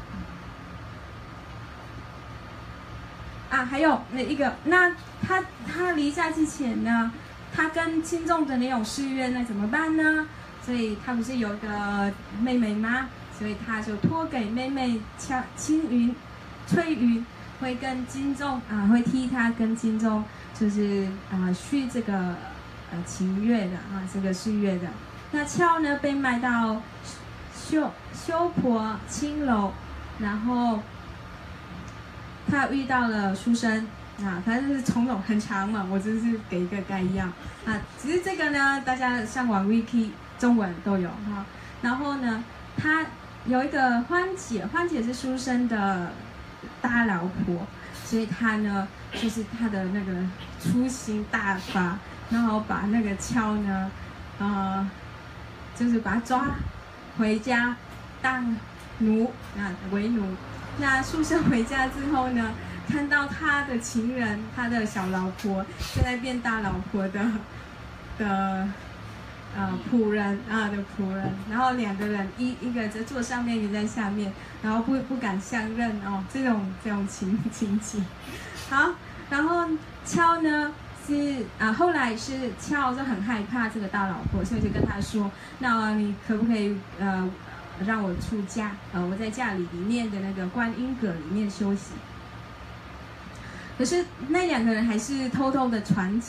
S3: 啊！还有那一个，那他他离家之前呢，他跟金钟的那种誓约，那怎么办呢？所以他不是有个妹妹吗？所以他就托给妹妹俏青云、翠云，会跟金钟啊，会替他跟金钟就是啊续这个呃情约的啊，这个誓约的。那俏呢被卖到修修婆青楼，然后他遇到了书生啊，反正是种种很长嘛，我只是给一个概要啊。只是这个呢，大家上网 wiki 中文都有哈。然后呢，他有一个欢姐，欢姐是书生的大老婆，所以他呢就是他的那个粗心大发，然后把那个俏呢，呃。就是把他抓回家当奴啊，为奴。那书生回家之后呢，看到他的情人，他的小老婆正在变大老婆的的呃仆人啊的仆人，然后两个人一一个在坐上面，一个在下面，然后不不敢相认哦，这种这种情情景。好，然后俏呢？是啊，后来是俏就很害怕这个大老婆，所以就跟他说：“那你可不可以呃让我出家？呃，我在家里里面的那个观音阁里面休息。”可是那两个人还是偷偷的传情，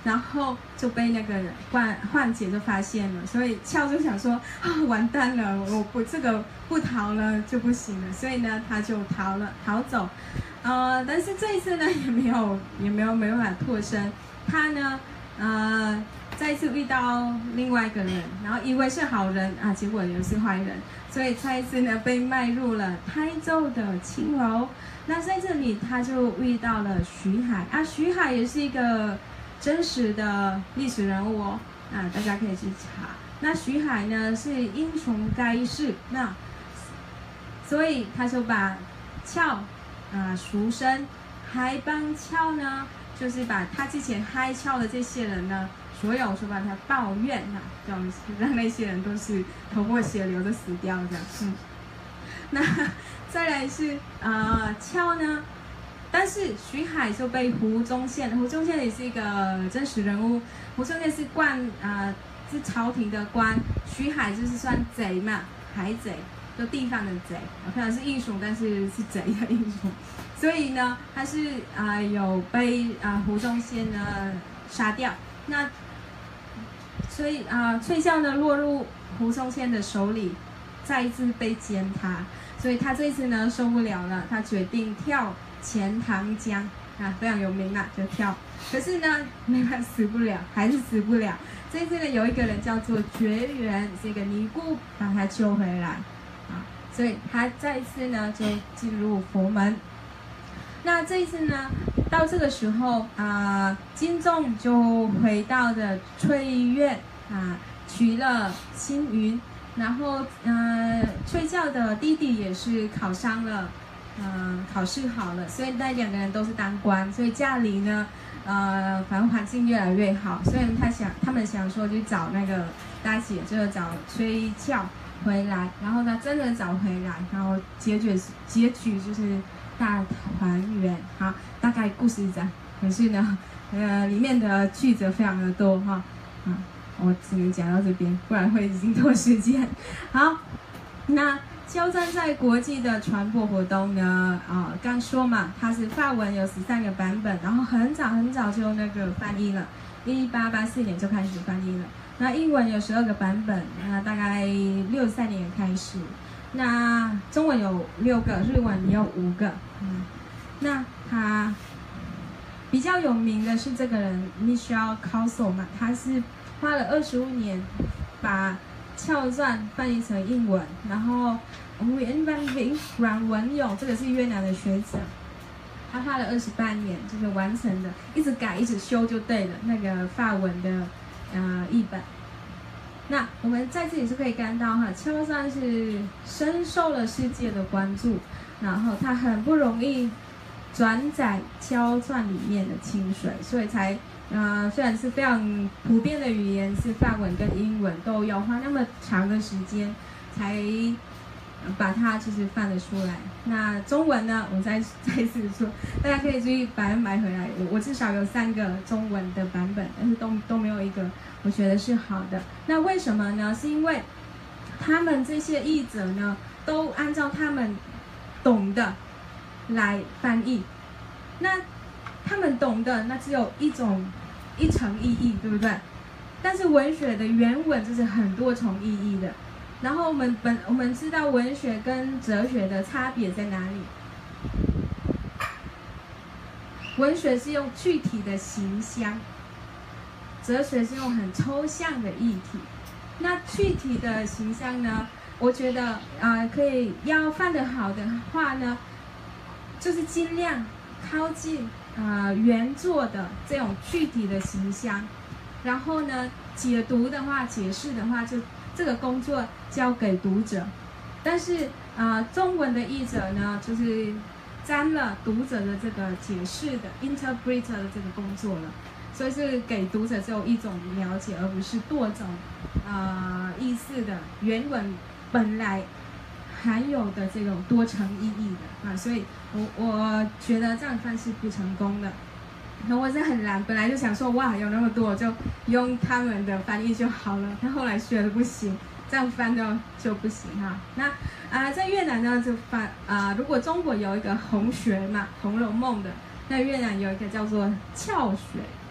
S3: 然后就被那个幻幻姐就发现了，所以俏就想说啊，完蛋了，我不这个不逃了就不行了，所以呢，他就逃了，逃走。呃，但是这一次呢，也没有也没有没办法脱身，他呢，呃，再一次遇到另外一个人，然后以为是好人啊，结果也是坏人，所以再一次呢被卖入了台州的青楼。那在这里他就遇到了徐海啊，徐海也是一个真实的历史人物哦，啊，大家可以去查。那徐海呢是英雄盖世，那所以他就把俏啊赎身，还帮俏呢，就是把他之前害俏的这些人呢，所有就把他抱怨啊，就让那些人都是头破血流的死掉这样。嗯，那再来是呃俏呢，但是徐海就被胡宗宪，胡宗宪也是一个真实人物，胡宗宪是官啊、呃、是朝廷的官，徐海就是算贼嘛，海贼。就地方的贼，可能是英雄，但是是贼的英雄，所以呢，他是啊、呃、有被啊、呃、胡宗宪呢杀掉，那所以啊、呃、翠孝呢落入胡宗宪的手里，再一次被践踏，所以他这一次呢受不了了，他决定跳钱塘江啊，非常有名啊，就跳，可是呢，没办法死不了，还是死不了。这一次呢，有一个人叫做绝缘，是一个尼姑把他救回来。所以他再一次呢就进入佛门。那这一次呢，到这个时候啊、呃，金仲就回到了翠苑啊，娶了青云，然后呃，翠教的弟弟也是考上了，嗯、呃，考试好了，所以那两个人都是当官，所以家里呢，呃，反正环境越来越好，所以他想，他们想说去找那个大姐，就是找崔教回来，然后呢，真的找回来，然后结局结局就是大团圆。好，大概故事是这样，可是呢，呃，里面的曲折非常的多哈，啊，我只能讲到这边，不然会已经拖时间。好，那肖战在国际的传播活动呢，啊、呃，刚说嘛，它是法文有十三个版本，然后很早很早就那个翻译了，一八八四年就开始翻译了。那英文有十二个版本，那大概六十三年开始。那中文有六个，日文也有五个。嗯，那他比较有名的是这个人 Michel Couso 嘛，他是花了二十五年把《俏传》翻译成英文，然后袁văn Vĩnh阮文勇这个是越南的学者，他花了二十八年就是完成的，一直改一直修就对了。那个法文的。呃，译本。那我们在这里是可以看到哈，俏传是深受了世界的关注，然后它很不容易转载俏传里面的清水，所以才呃虽然是非常普遍的语言，是法文跟英文都有，花那么长的时间才把它就是翻了出来。那中文呢，我再再次说，大家可以去把它买回来。我我至少有三个中文的版本，但是都都没有一个我觉得是好的。那为什么呢？是因为他们这些译者呢，都按照他们懂的来翻译。那他们懂的，那只有一种一层意义，对不对？但是文学的原文就是很多重意义的。然后我们本我们知道文学跟哲学的差别在哪里？文学是用具体的形象，哲学是用很抽象的议题。那具体的形象呢？我觉得啊、呃，可以要翻得好的话呢，就是尽量靠近啊、呃、原作的这种具体的形象。然后呢，解读的话、解释的话，就这个工作交给读者。但是啊、呃，中文的译者呢，就是沾了读者的这个解释的 interpreter 的这个工作了，所以是给读者只有一种了解，而不是多种啊、呃、意思的原文本来含有的这种多层意义的啊，所以我我觉得这样翻是不成功的。那我是很懒，本来就想说哇有那么多，我就用他们的翻译就好了。但后来学的不行，这样翻就就不行哈。那啊、呃，在越南呢就翻啊、呃，如果中国有一个红学嘛，《红楼梦》的，那越南有一个叫做俏学，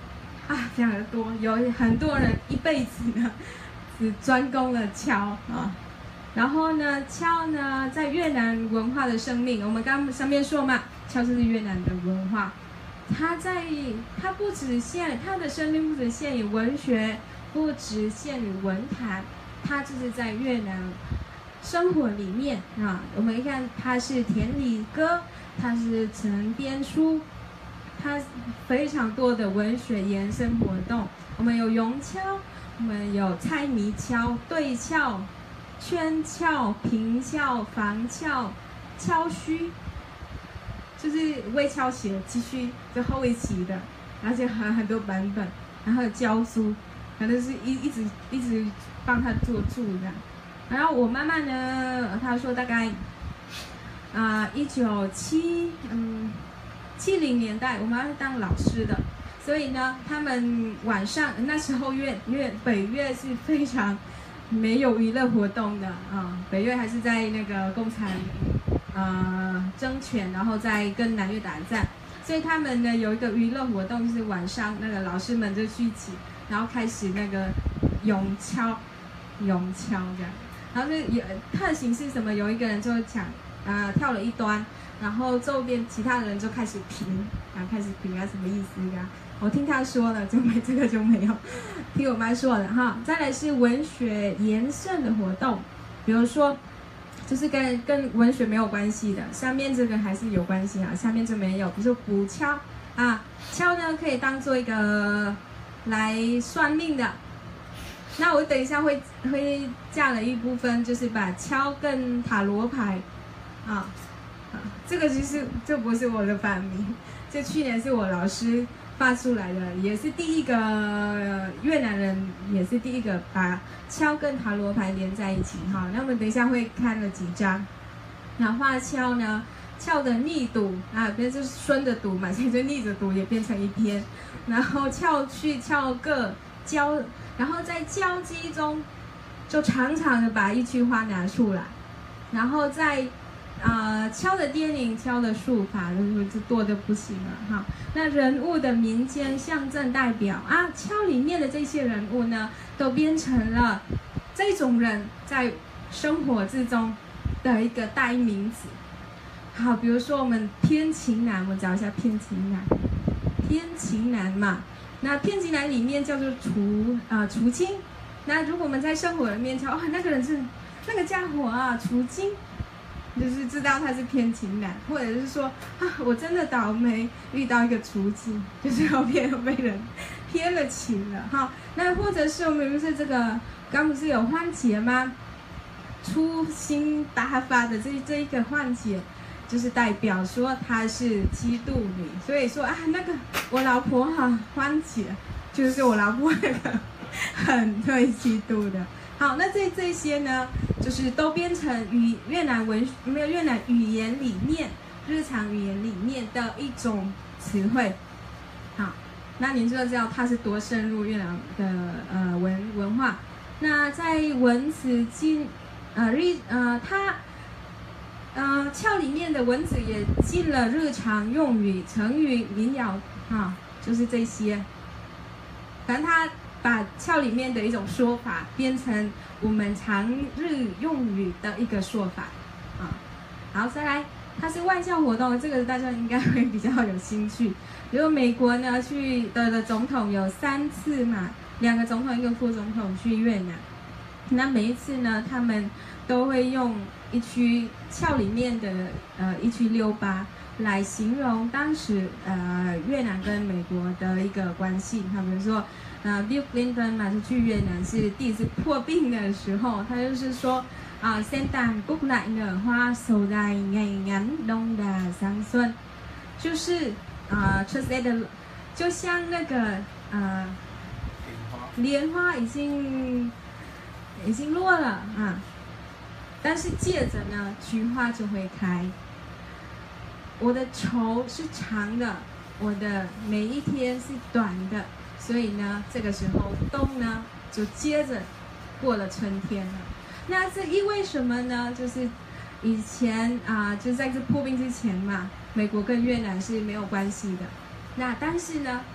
S3: 啊，非常的多，有很多人一辈子呢只专攻了敲啊。然后呢，敲呢在越南文化的生命，我们刚上面说嘛，敲就是越南的文化。它在它不只限它的生命，不只限于文学，不只限于文坛，它就是在越南生活里面啊。我们一看，它是田里歌，它是城边书，它非常多的文学延伸活动。我们有咏敲，我们有猜谜敲、对敲、圈敲、平敲、防敲、敲虚。就是微敲写继续就后一期的，而且还有很多版本，然后有教书，可能是一一直一直帮他做助这样。然后我妈妈呢，她说大概啊一九七嗯七零年代，我妈妈是当老师的，所以呢，他们晚上那时候越越北越是非常没有娱乐活动的啊，北越还是在那个共产。呃，争权，然后再跟南越打战，所以他们呢有一个娱乐活动，就是晚上那个老师们就聚集，然后开始那个咏敲，咏敲这样，然后就有它的形式什么，有一个人就讲，呃，跳了一段，然后周边其他的人就开始评，然后开始评啊什么意思这样，我听他说了，就没这个就没有，听我妈说的哈。再来是文学延伸的活动，比如说。就是跟跟文学没有关系的，上面这个还是有关系啊，下面就没有。比如说卜敲啊，敲呢可以当做一个来算命的。那我等一下会会加了一部分，就是把敲跟塔罗牌啊，啊，这个其实这不是我的发明，这去年是我老师发出来的，也是第一个、呃、越南人，也是第一个把敲跟塔罗牌连在一起哈。那我们等一下会看了几张。那画敲呢，敲的逆读啊，别就是顺着读嘛，所以就逆着读也变成一篇。然后敲去敲个交，然后在交击中就常常的把一句话拿出来，然后在。啊、呃，敲的电影，敲的术法，就是就多的不行了哈。那人物的民间象征代表啊，敲里面的这些人物呢，都变成了这种人在生活之中的一个代名词。好，比如说我们偏情男，我找一下偏情男，偏情男嘛。那偏情男里面叫做除啊除金。那如果我们在生活里面敲，哦，那个人是那个家伙啊，除金。就是知道他是偏情男，或者是说啊，我真的倒霉遇到一个雏妓，就是要被被人偏了情了哈。那或者是我们不是这个刚不是有换节吗？粗心大发的这这一个换节，就是代表说她是基督女，所以说啊，那个我老婆哈换节，就是我老婆那个很对基督的。好，那这这些呢，就是都变成语越南文没有越南语言里面日常语言里面的一种词汇。好，那您就知道它是多深入越南的呃文文化。那在文词进呃日呃它呃窍里面的文字也进了日常用语、成语、民谣啊，就是这些。反正它。把窍里面的一种说法变成我们常日用语的一个说法啊。好，再来，它是外交活动，这个大家应该会比较有兴趣。比如美国呢，去的的总统有三次嘛，两个总统一个副总统去越南，那每一次呢，他们都会用一区窍里面的呃一区六八来形容当时呃越南跟美国的一个关系。他们说。呃 ，Bill Clinton 嘛，是去越南是第一次破冰的时候，他就是说啊，仙丹búc lại nở hoa sầu dài ngày ngắn đông đà sáng xuân，就是啊 ，translate 的，就像那个呃，莲花已经已经落了啊，但是接着呢，菊花就会开。我的愁是长的，我的每一天是短的。所以呢，这个时候冬呢就接着过了春天了。那这意味什么呢？就是以前啊、呃，就在这破冰之前嘛，美国跟越南是没有关系的。那但是呢，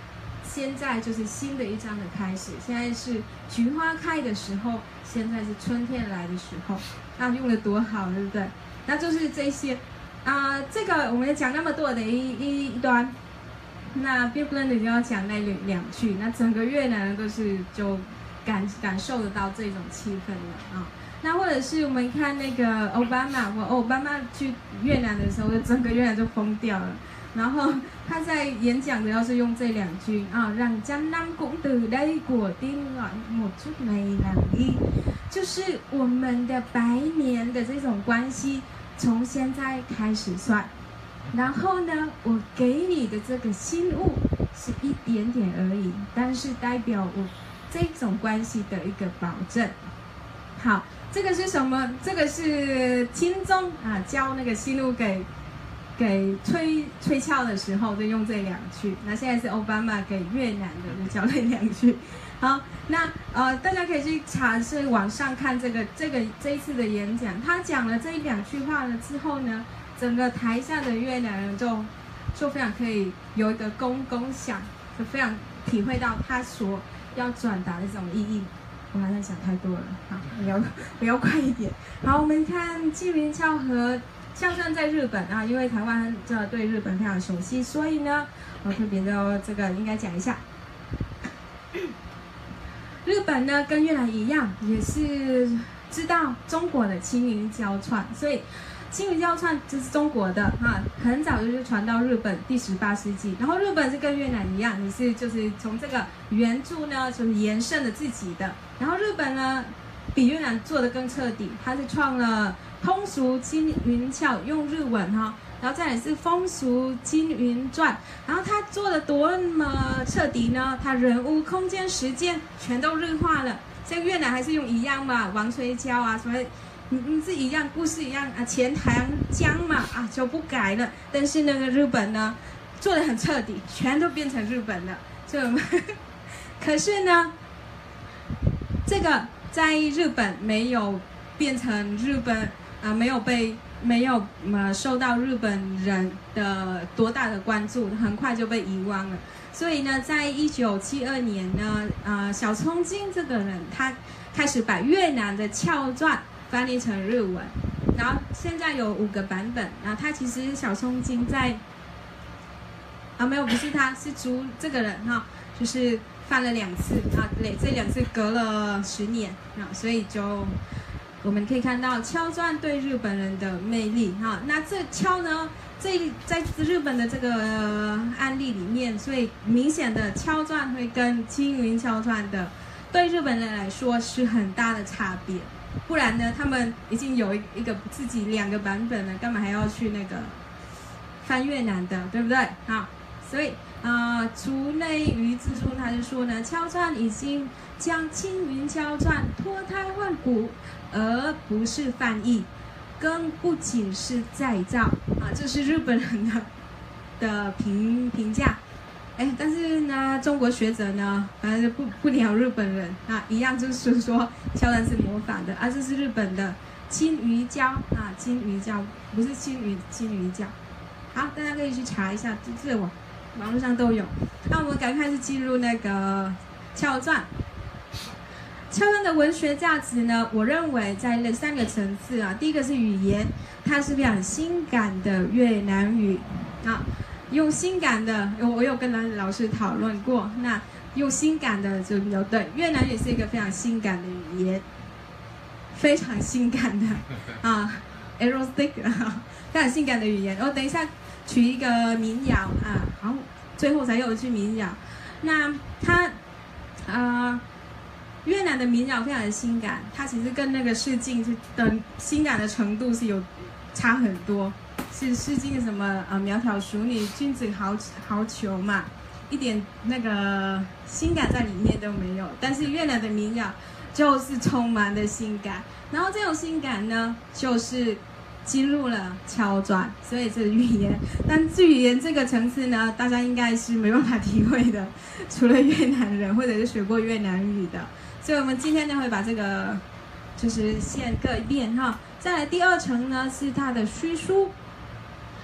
S3: 现在就是新的一章的开始，现在是菊花开的时候，现在是春天来的时候，那用的多好，对不对？那就是这些啊、呃，这个我们讲那么多的一一一段，那 Bill Blender 就要讲那两两句，那整个越南人都是就感感受得到这种气氛了啊。那或者是我们看那个奥巴马，我奥巴马去越南的时候，整个越南就疯掉了。然后他在演讲的要是用这两句啊，让江南cũng từ đây của tin gọi một chút này làm đi，就是我们的百年的这种关系从现在开始算。然后呢，我给你的这个新物是一点点而已，但是代表我这种关系的一个保证。好，这个是什么？这个是钦宗啊，教那个新物给。给吹吹翘的时候就用这两句，那现在是奥巴马给越南的就教这两句。好，那呃大家可以去查，是网上看这个这个这一次的演讲，他讲了这两句话了之后呢，整个台下的越南人就就非常可以有一个共共享，就非常体会到他所要转达的这种意义。我好像想太多了，好，我要我要快一点。好，我们看金云翘和。孝传在日本啊，因为台湾这对日本非常熟悉，所以呢，我特别的这个应该讲一下。日本呢跟越南一样，也是知道中国的青云交串，所以青云交串这是中国的啊，很早就是传到日本，第十八世纪。然后日本是跟越南一样，也是就是从这个原著呢，就是延伸了自己的。然后日本呢，比越南做的更彻底，它是创了。通俗金云翘用日文哈，然后再来是风俗金云传，然后他做的多么彻底呢？他人物、空间、时间全都日化了。像越南还是用一样嘛，王崔娇啊什么，嗯嗯是一样，故事一样啊，钱塘江嘛啊就不改了。但是那个日本呢，做的很彻底，全都变成日本了。就可是呢，这个在日本没有变成日本。啊，没有被没有呃受到日本人的多大的关注，很快就被遗忘了。所以呢，在一九七二年呢，呃，小聪金这个人他开始把越南的翘传翻译成日文，然后现在有五个版本。然后他其实小聪金在啊没有不是他是朱这个人哈，就是翻了两次啊，对，这两次隔了十年啊，所以就。我们可以看到敲传对日本人的魅力哈，那这敲呢，这在日本的这个、呃、案例里面，所以明显的敲传会跟青云敲传的，对日本人来说是很大的差别。不然呢，他们已经有一一个自己两个版本了，干嘛还要去那个翻越南的，对不对？好，所以啊，竹内于之中他就说呢，敲传已经将青云敲传脱胎换骨。而不是翻译，更不仅是再造啊，这是日本人的的评评价。哎，但是呢，中国学者呢，反正不不鸟日本人啊，一样就是说，敲传是模仿的，啊，这是日本的青鱼胶啊，青鱼胶不是青鱼，青鱼胶。好，大家可以去查一下，这这网网络上都有。那我们赶快是进入那个敲传。敲传的文学价值呢，我认为在那三个层次啊，第一个是语言，它是非常性感的越南语啊，用性感的，我有跟老师讨论过，那用性感的就比较对，越南语是一个非常性感的语言，非常性感的啊 ，erotic 啊，非常性感的语言。我等一下取一个民谣啊，然后最后才有一句民谣，那它啊。呃越南的民谣非常的性感，它其实跟那个释经是的性感的程度是有差很多。是释经的什么啊、呃，窈窕淑女，君子好好逑嘛，一点那个性感在里面都没有。但是越南的民谣就是充满了性感，然后这种性感呢，就是进入了敲传，所以这是语言。但至于语言这个层次呢，大家应该是没办法体会的，除了越南人或者是学过越南语的。所以我们今天呢会把这个就是先各一遍哈。再来第二层呢是它的叙述，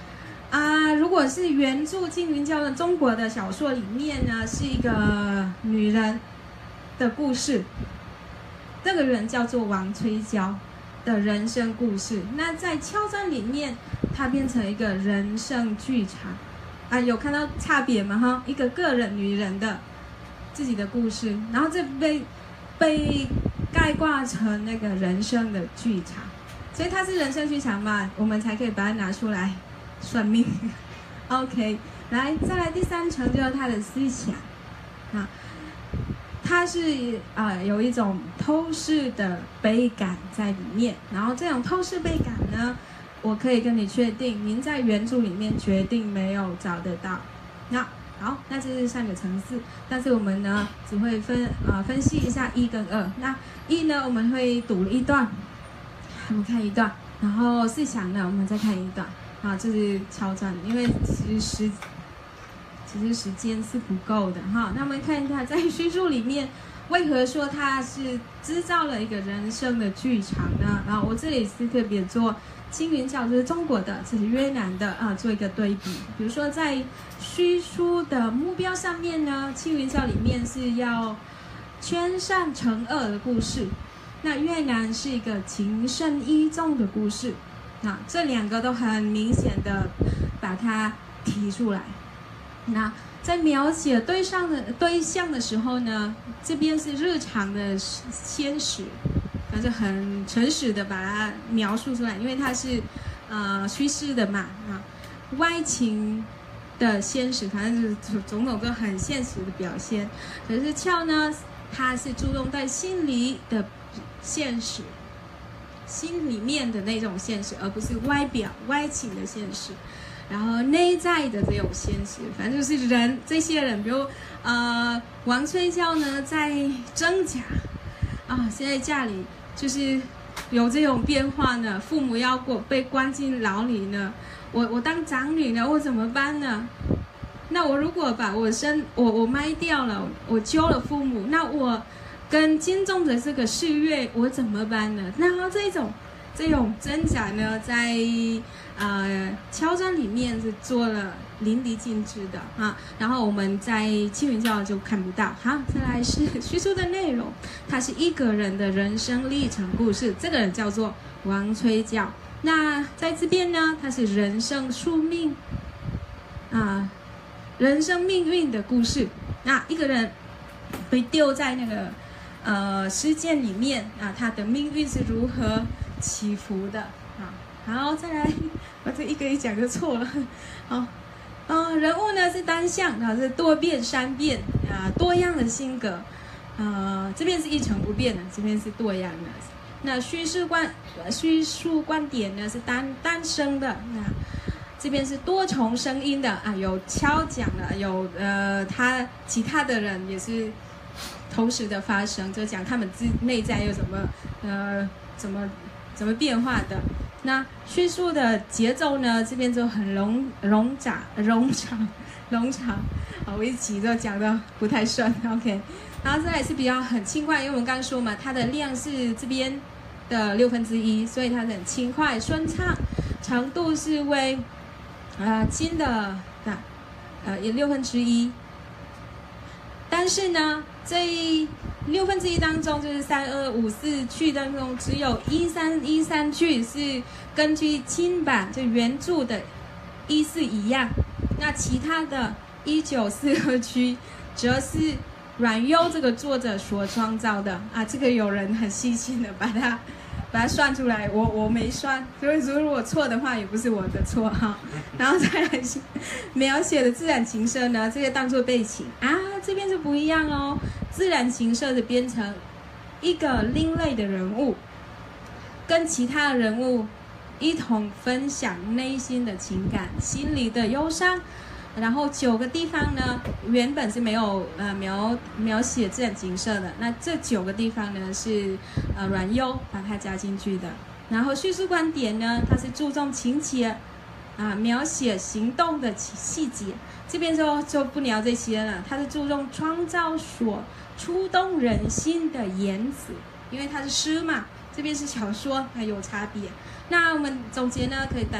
S3: 啊，如果是原著金云教的中国的小说里面呢，是一个女人的故事，这个人叫做王崔娇的人生故事。那在敲砖里面，它变成一个人生剧场啊，有看到差别吗？哈，一个个人女人的自己的故事，然后这被被概括成那个人生的剧场，所以它是人生剧场嘛，我们才可以把它拿出来算命。OK， 来，再来第三层就是他的思想啊，他是啊、呃、有一种透视的悲感在里面，然后这种透视悲感呢，我可以跟你确定，您在原著里面决定没有找得到。那好，那这是三个层次，但是我们呢只会分啊、呃、分析一下一跟二。那一呢我们会读一段，我们看一段，然后思想呢我们再看一段。啊，这是敲砖，因为其实时其实时间是不够的哈。那我们看一下，在叙述里面，为何说它是制造了一个人生的剧场呢？啊，我这里是特别做青云教，就是中国的，这是越南的啊，做一个对比。比如说在叙述的目标上面呢，青云教里面是要劝善惩恶的故事，那越南是一个情深意重的故事。那这两个都很明显的把它提出来。那在描写对象的对象的时候呢，这边是日常的现实，反正很诚实的把它描述出来，因为它是呃叙事的嘛啊，外情的现实，反正就是种种都很现实的表现。可是俏呢，它是注重在心理的现实。心里面的那种现实，而不是外表外情的现实，然后内在的这种现实，反正就是人这些人，比如呃王崔娇呢在挣扎啊，现在家里就是有这种变化呢，父母要过被关进牢里呢，我我当长女呢，我怎么办呢？那我如果把我生我我卖掉了，我救了父母，那我跟金钟的这个事业我怎么办呢？那这种这种挣扎呢，在呃敲砖里面是做了淋漓尽致的啊。然后我们在青云教就看不到。好，再来是叙述的内容，它是一个人的人生历程故事。这个人叫做王崔娇。那在这边呢，它是人生宿命啊，人生命运的故事。那一个人被丢在那个呃事件里面啊，他的命运是如何起伏的啊？好，再来，我这一个一讲就错了。好，呃，人物呢是单向，然后是多变善变啊，多样的性格。呃，这边是一成不变的，这边是多样的。那叙事观叙述观点呢是单单声的，那这边是多重声音的啊，有敲讲的，有呃他其他的人也是同时的发生，就讲他们自内在有什么呃怎么怎么变化的。那叙述的节奏呢，这边就很冗冗杂冗长冗长啊，我一起就讲的不太顺 ，OK。然后再来是比较很轻快，因为我们刚刚说嘛，它的量是这边的六分之一，所以它很轻快顺畅，长度是为呃金的啊呃也六分之一。但是呢，这六分之一当中，就是三二五四句当中，只有一三一三句是根据金版就原著的意思一样，那其他的一九四二句则是阮优这个作者所创造的啊。这个有人很细心的把它把它算出来，我我没算，所以如果错的话也不是我的错哈。然后再来是描写的自然情色呢，这个当作背景啊，这边就不一样哦。自然情色的编成一个另类的人物，跟其他的人物一同分享内心的情感、心里的忧伤。然后九个地方呢，原本是没有呃描描写自然景色的，那这九个地方呢是呃阮优把它加进去的。然后叙述观点呢，它是注重情节啊，描写行动的细节，这边就就不聊这些了，它是注重创造所触动人心的言辞，因为它是诗嘛，这边是小说，它有差别。那我们总结呢，可以大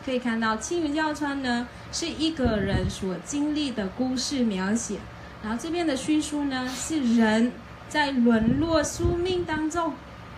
S3: 可以看到青云教川呢是一个人所经历的故事描写，然后这边的叙述呢是人在沦落宿命当中。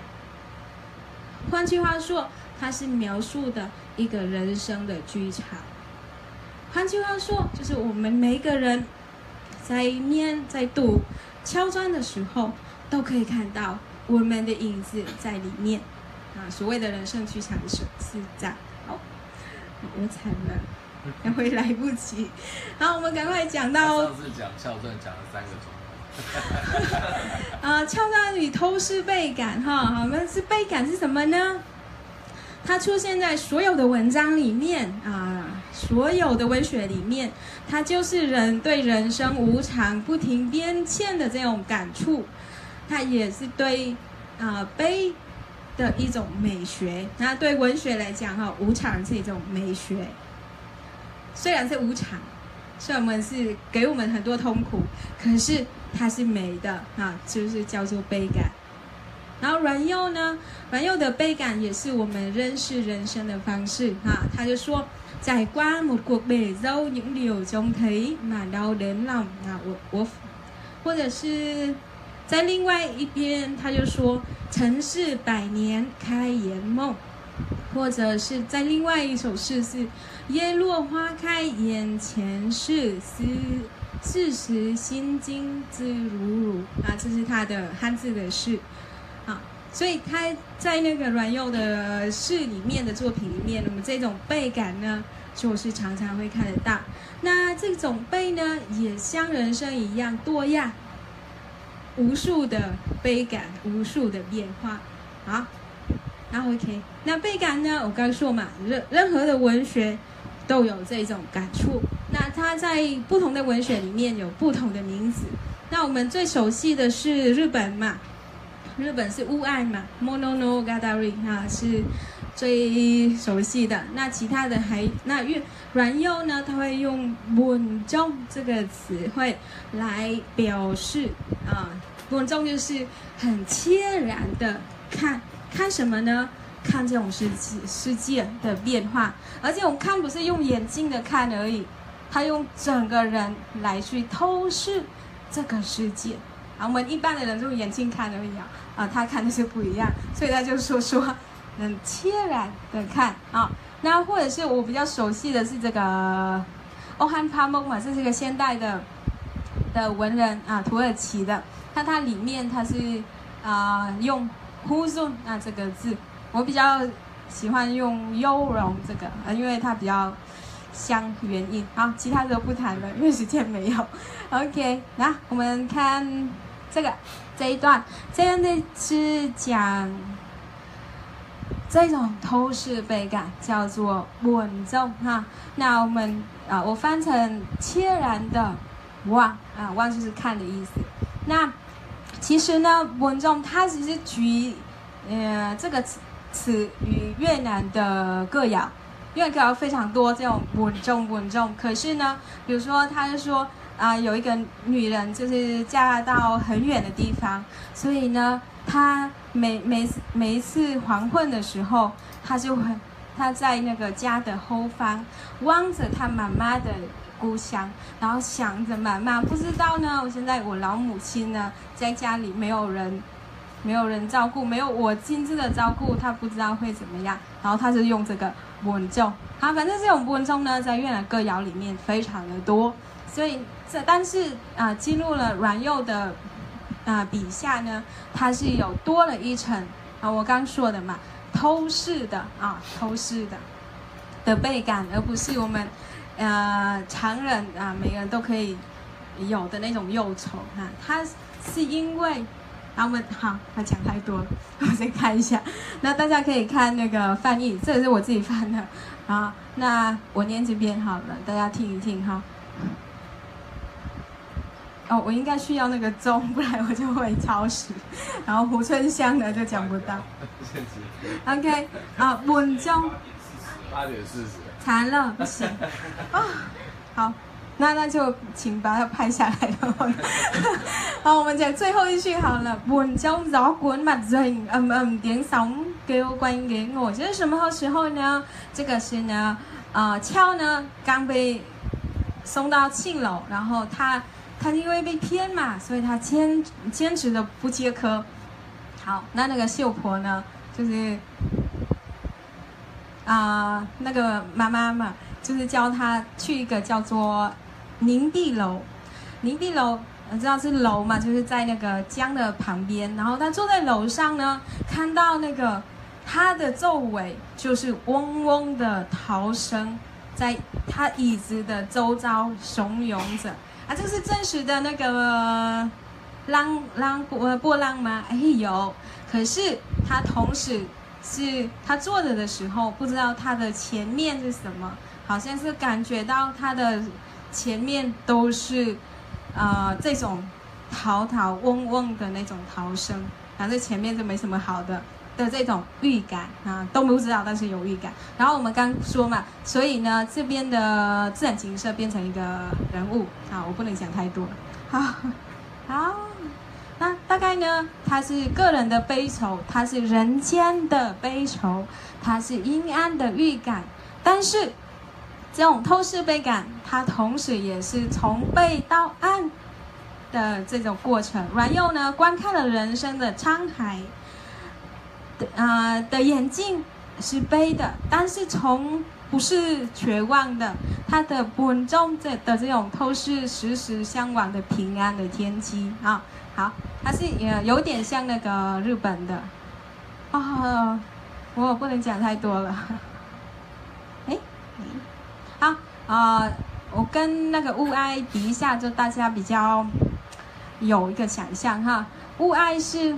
S3: 换句话说，它是描述的一个人生的剧场。换句话说，就是我们每一个人在念在读敲砖的时候，都可以看到我们的影子在里面啊。所谓的人生剧场是是这样。好，我惨了，也会来不及。好，我们赶快讲到。
S4: 上次讲敲砖讲了三个钟头。
S3: 啊，敲砖与偷视倍感哈，好，那是倍感是什么呢？它出现在所有的文章里面啊，所有的文学里面，它就是人对人生无常不停变迁的这种感触，它也是对啊悲的一种美学。那对文学来讲哈，无常是一种美学，虽然是无常，虽然我们是给我们很多痛苦，可是它是美的啊，就是叫做悲感。然后阮佑呢，阮佑的悲感也是我们认识人生的方式啊。他就说，trải qua một cuộc bể dâu những điều trông thấy mà đau đến lòng啊，我我，或者是在另外一边，他就说尘世百年开颜梦，或者是在另外一首诗是叶落花开眼前事，思四时心惊之如如啊，这是他的汉字的诗。啊，所以他在那个阮佑的诗里面的作品里面，我们这种倍感呢，就是常常会看得到。那这种倍呢，也像人生一样多样，无数的倍感，无数的变化。好，然后 OK， 那倍感呢，我刚说嘛，任任何的文学都有这种感触。那它在不同的文学里面有不同的名字。那我们最熟悉的是日本嘛。日本是雾爱嘛 ，Mononogatari 啊，是最熟悉的。那其他的还那阮佑呢，他会用文中这个词汇来表示啊，文中就是很切然的看看什么呢？看这种世界世界的变化，而且我们看不是用眼睛的看而已，他用整个人来去透视这个世界。啊，我们一般的人用眼睛看而已啊，啊，他看的是不一样，所以他就说说很切然的看啊。那或者是我比较熟悉的是这个欧汉帕蒙嘛，这是一个现代的的文人啊，土耳其的。那它里面它是啊、呃、用 huzun 啊这个字，我比较喜欢用优容这个啊，因为它比较像元音。好，其他的不谈了，因为时间没有。OK， 那我们看这个这一段，这样的是讲这种透视倍感，叫做稳重哈。那我们啊，我翻成切然的望啊，望就是看的意思。那其实呢，稳重它只是举呃这个词词与越南的歌谣。因为歌谣非常多这种稳重稳重，可是呢，比如说他就说啊、呃，有一个女人就是嫁到很远的地方，所以呢，她每每每一次黄昏的时候，她就会她在那个家的后方望着她妈妈的故乡，然后想着妈妈，不知道呢，我现在我老母亲呢在家里没有人。没有人照顾，没有我亲自的照顾，他不知道会怎么样。然后他就用这个稳重，好，反正这种稳重呢，在越南歌谣里面非常的多。所以这但是啊、呃，进入了阮佑的啊、呃、笔下呢，它是有多了一层啊，我刚说的嘛，透视的啊，透视的的倍感，而不是我们呃常人啊每个人都可以有的那种忧愁啊，它是因为。然后我们好，他讲太多了，我再看一下。那大家可以看那个翻译，这个是我自己翻的啊。那我念这边好了，大家听一听哈。哦，我应该需要那个钟，不然我就会超时。然后胡春香呢就讲不到。OK 啊，稳重。
S4: 八点四十。
S3: 惨了，不行。啊，好。那那就请把它拍下来了。好，我们讲最后一句好了。Buồn trong gió cuốn mặt rình ầm ầm tiếng sóng kêu quanh ghế ngồi，这是什么时候呢？这个是呢，呃，俏呢刚被送到庆楼，然后他他因为被骗嘛，所以他坚坚持的不接客。好，那那个秀婆呢，就是啊、呃、那个妈妈嘛，就是叫他去一个叫做凝碧楼，凝碧楼。知道是楼嘛，就是在那个江的旁边，然后他坐在楼上呢，看到那个他的周围就是嗡嗡的涛声，在他椅子的周遭怂恿着啊，这是真实的那个浪浪波波浪吗？哎有，可是他同时是他坐着的时候，不知道他的前面是什么，好像是感觉到他的前面都是。呃，这种滔滔嗡嗡的那种涛声，反正前面就没什么好的的这种预感啊，都不知道，但是有预感。然后我们刚说嘛，所以呢，这边的自然景色变成一个人物啊，我不能讲太多。好，好，那大概呢，它是个人的悲愁，它是人间的悲愁，它是阴暗的预感，但是。这种透视悲感，它同时也是从悲到暗的这种过程。阮佑呢，观看了人生的沧海，啊、呃、的眼睛是悲的，但是从不是绝望的，他的本中的的这种透视时时向往的平安的天机啊，好，它是呃有点像那个日本的，哦，我不能讲太多了，哎。好啊、呃，我跟那个雾霭比一下，就大家比较有一个想象哈。雾霭是，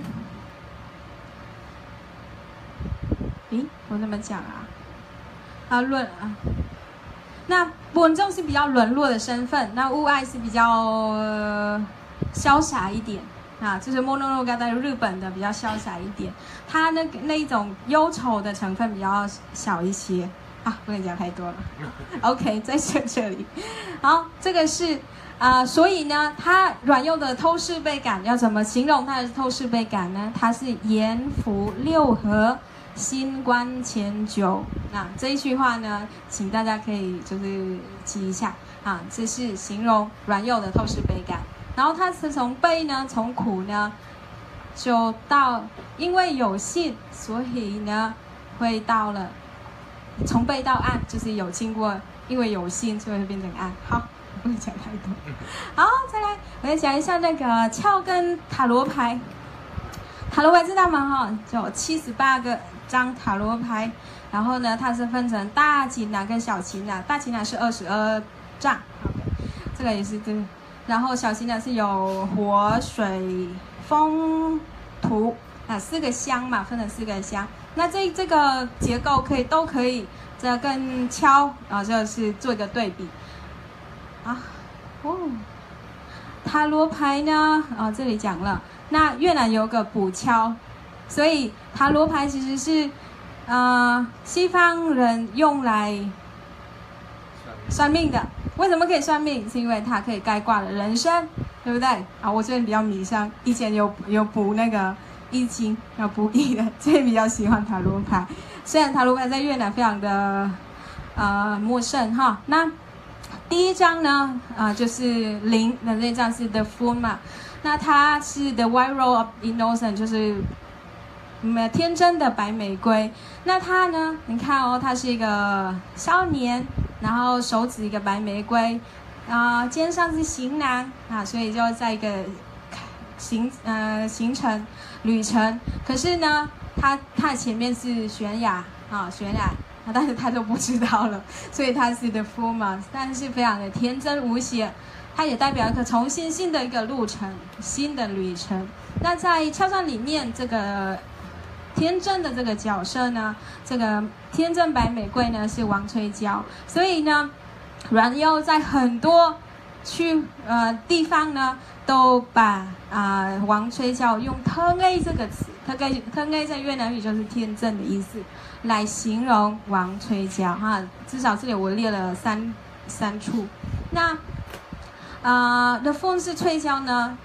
S3: 咦，我怎么讲啊？啊沦啊，那本众是比较沦落的身份，那雾霭是比较、呃、潇洒一点啊，就是莫诺诺嘎在日本的比较潇洒一点，他那个那一种忧愁的成分比较小一些。啊，不能讲太多了。OK， 在这这里，好，这个是啊、呃，所以呢，它阮佑的透视悲感要怎么形容它的透视悲感呢？它是严浮六合，心观千九。那这一句话呢，请大家可以就是记一下啊，这是形容阮佑的透视悲感。然后它是从悲呢，从苦呢，就到因为有信，所以呢，会到了。从悲到暗，就是有经过，因为有心，所以会变成暗。好，我不能讲太多。好，再来，我来讲一下那个俏跟塔罗牌。塔罗牌知道吗？哈，就七十八个张塔罗牌，然后呢，它是分成大吉拿跟小吉拿，大吉拿是二十二张，这个也是对。然后小吉拿是有火、水、风、土啊，四个香嘛，分成四个香。那这这个结构可以都可以，这跟敲啊，就是做一个对比啊。哦，塔罗牌呢，啊，这里讲了，那越南有个补敲，所以塔罗牌其实是啊、呃、西方人用来算命的。为什么可以算命？是因为它可以概括了人生，对不对？啊，我这边比较迷上，以前有有补那个。易经要补易的，所以比较喜欢塔罗牌。虽然塔罗牌在越南非常的呃陌生哈。那第一张呢，啊、呃、就是零的那张是 The Fool 嘛，那它是 The White Rose of Innocence， 就是嗯天真的白玫瑰。那它呢，你看哦，它是一个少年，然后手指一个白玫瑰，啊、呃、肩上是行囊啊，所以就在一个行呃行程。旅程，可是呢，他他前面是悬崖啊，悬崖，但是他就不知道了，所以他是 the fool 嘛，但是非常的天真无邪，它也代表一个重新新的一个路程，新的旅程。那在俏传里面，这个天真的这个角色呢，这个天真白玫瑰呢是王翠娇，所以呢，阮佑在很多去呃地方呢。都把啊、呃、王翠娇用特 A 这个词，特 A 特 A 在越南语就是天真的意思，来形容王翠娇哈。至少这里我列了三三处。那啊、呃、The Fool 是翠娇呢，因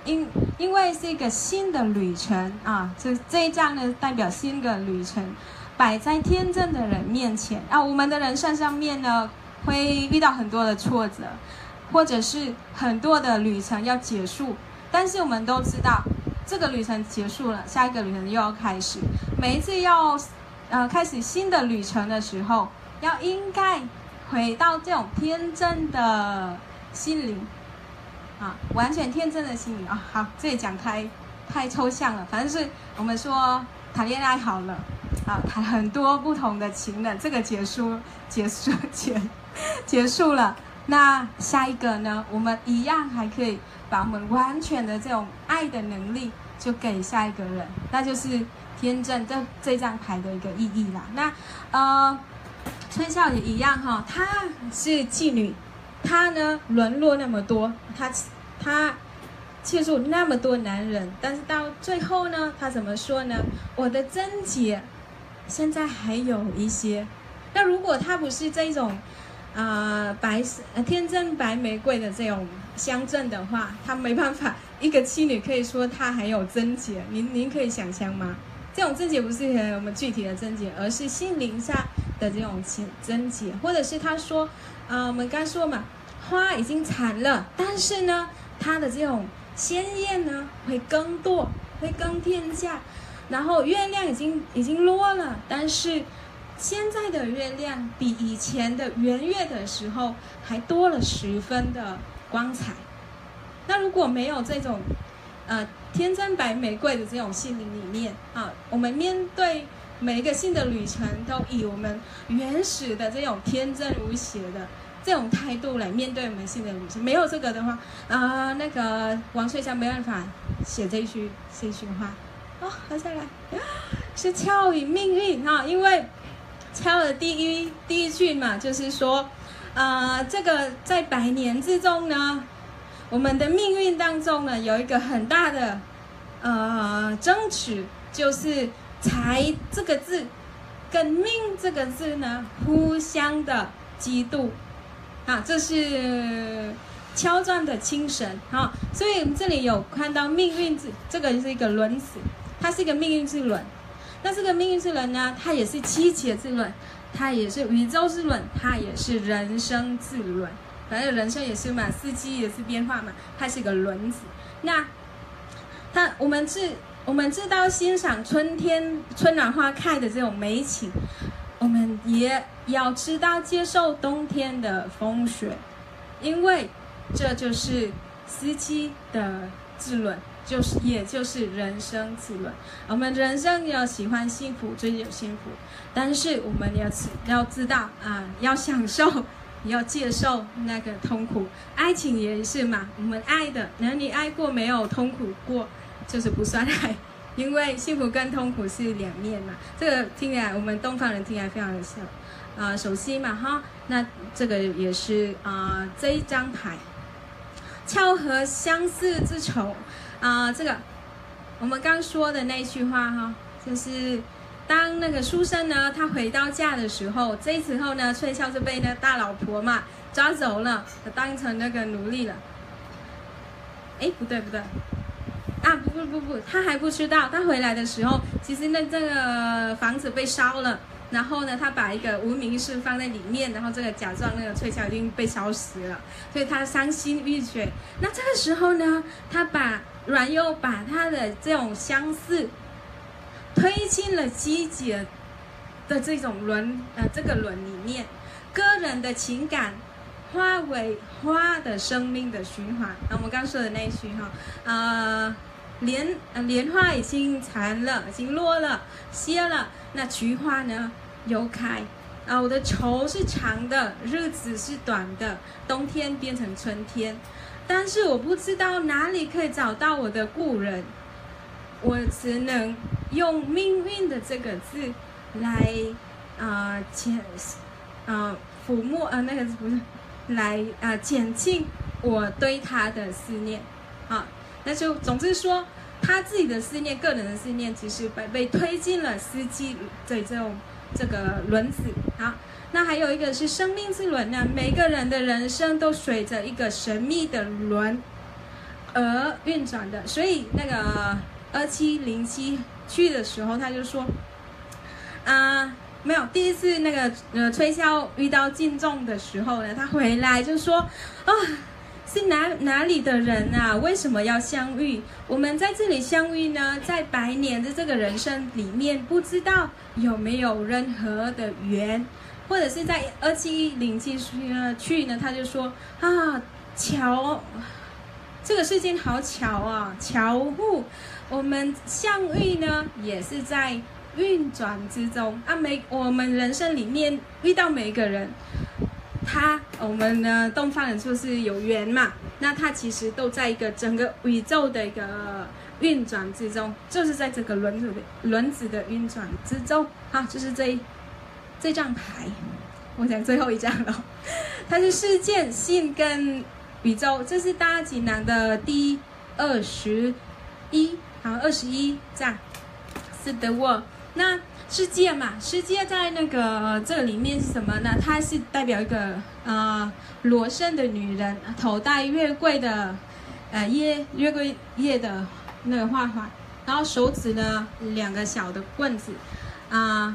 S3: 因为是一个新的旅程啊，这这一章呢代表新的旅程，摆在天真的人面前啊。我们的人生上面呢，会遇到很多的挫折，或者是很多的旅程要结束，但是我们都知道，这个旅程结束了，下一个旅程又要开始。每一次要呃开始新的旅程的时候，要应该回到这种天真的心灵。啊，完全天真的心理啊！好，这里讲太太抽象了，反正是我们说谈恋爱好了，啊，谈很多不同的情人，这个结束结束结结束了。那下一个呢，我们一样还可以把我们完全的这种爱的能力就给下一个人，那就是天真这这张牌的一个意义啦。那呃，春笑也一样哈，她是妓女。他呢沦落那么多，他他接触那么多男人，但是到最后呢，他怎么说呢？我的贞洁现在还有一些。那如果他不是这种啊、呃、白天真白玫瑰的这种乡镇的话，他没办法。一个妻女可以说他还有贞洁，您您可以想象吗？这种贞洁不是我们具体的贞洁，而是心灵上的这种贞洁，或者是他说。啊、呃，我们刚说嘛，花已经残了，但是呢，它的这种鲜艳呢会更多，会更天价。然后月亮已经已经落了，但是现在的月亮比以前的圆月的时候还多了十分的光彩。那如果没有这种呃天真白玫瑰的这种心灵理念啊，我们面对每一个新的旅程，都以我们原始的这种天真无邪的这种态度来面对我们新的旅程。没有这个的话，啊、呃，那个王翠香没办法写这一句这一句话。哦，好下来是敲与命运哈，因为敲的第一第一句嘛，就是说，呃，这个在百年之中呢，我们的命运当中呢，有一个很大的呃争执，就是财这个字跟命这个字呢，互相的嫉妒啊，这是敲转的精神啊。所以我们这里有看到命运字，这个是一个轮子，它是一个命运之轮。那这个命运之轮呢，它也是七节之轮，它也是宇宙之轮，它也是人生之轮。反正人生也是嘛，四季也是变化嘛，它是一个轮子。那它我们是。我们知道欣赏春天春暖花开的这种美景，我们也要知道接受冬天的风雪，因为这就是四季的之轮，就是也就是人生之轮。我们人生要喜欢幸福，追求幸福，但是我们要要知道啊，要享受，要接受那个痛苦。爱情也是嘛，我们爱的，那你爱过没有痛苦过？就是不算爱，因为幸福跟痛苦是两面嘛。这个听起来我们东方人听起来非常的熟，啊、呃、熟悉嘛哈。那这个也是啊、呃、这一张牌，巧合相似之仇啊、呃，这个我们刚说的那句话哈，就是当那个书生呢他回到家的时候，这时候呢翠笑就被那大老婆嘛抓走了，当成那个奴隶了。哎，不对不对。啊不不不不，他还不知道，他回来的时候，其实那这个房子被烧了，然后呢，他把一个无名氏放在里面，然后这个假装那个翠巧已经被烧死了，所以他伤心欲绝。那这个时候呢，他把阮佑把他的这种相似推进了积极的这种轮呃这个轮里面，个人的情感化为花的生命的循环。那我们刚说的那一句哈，呃。莲呃莲花已经残了，已经落了，谢了。那菊花呢，又开。啊，我的愁是长的，日子是短的，冬天变成春天。但是我不知道哪里可以找到我的故人，我只能用命运的这个字来啊减啊抚摸啊那个不是来啊减轻我对他的思念啊。那就总之说，他自己的思念，个人的思念，其实被被推进了四季的这种这个轮子。好，那还有一个是生命之轮呢，每个人的人生都随着一个神秘的轮而运转的。所以那个二七零七去的时候，他就说，啊、呃，没有第一次那个呃吹箫遇到敬重的时候呢，他回来就说，啊、哦。是哪哪里的人啊？为什么要相遇？我们在这里相遇呢，在百年的这个人生里面，不知道有没有任何的缘，或者是在二七零七去呢？他就说啊，巧，这个事情好巧啊，巧互，我们相遇呢，也是在运转之中啊。每我们人生里面遇到每一个人。他我们呢，东方人就是有缘嘛，那他其实都在一个整个宇宙的一个运转之中，就是在这个轮子的轮子的运转之中。好，就是这这张牌，我想最后一张了，它是事件性跟宇宙，这是大济南的第二十一，好，二十一张，是的我那。世界嘛，世界在那个这里面是什么呢？它是代表一个呃罗生的女人，头戴月桂的呃叶月桂叶的那个花环，然后手指呢两个小的棍子啊、呃，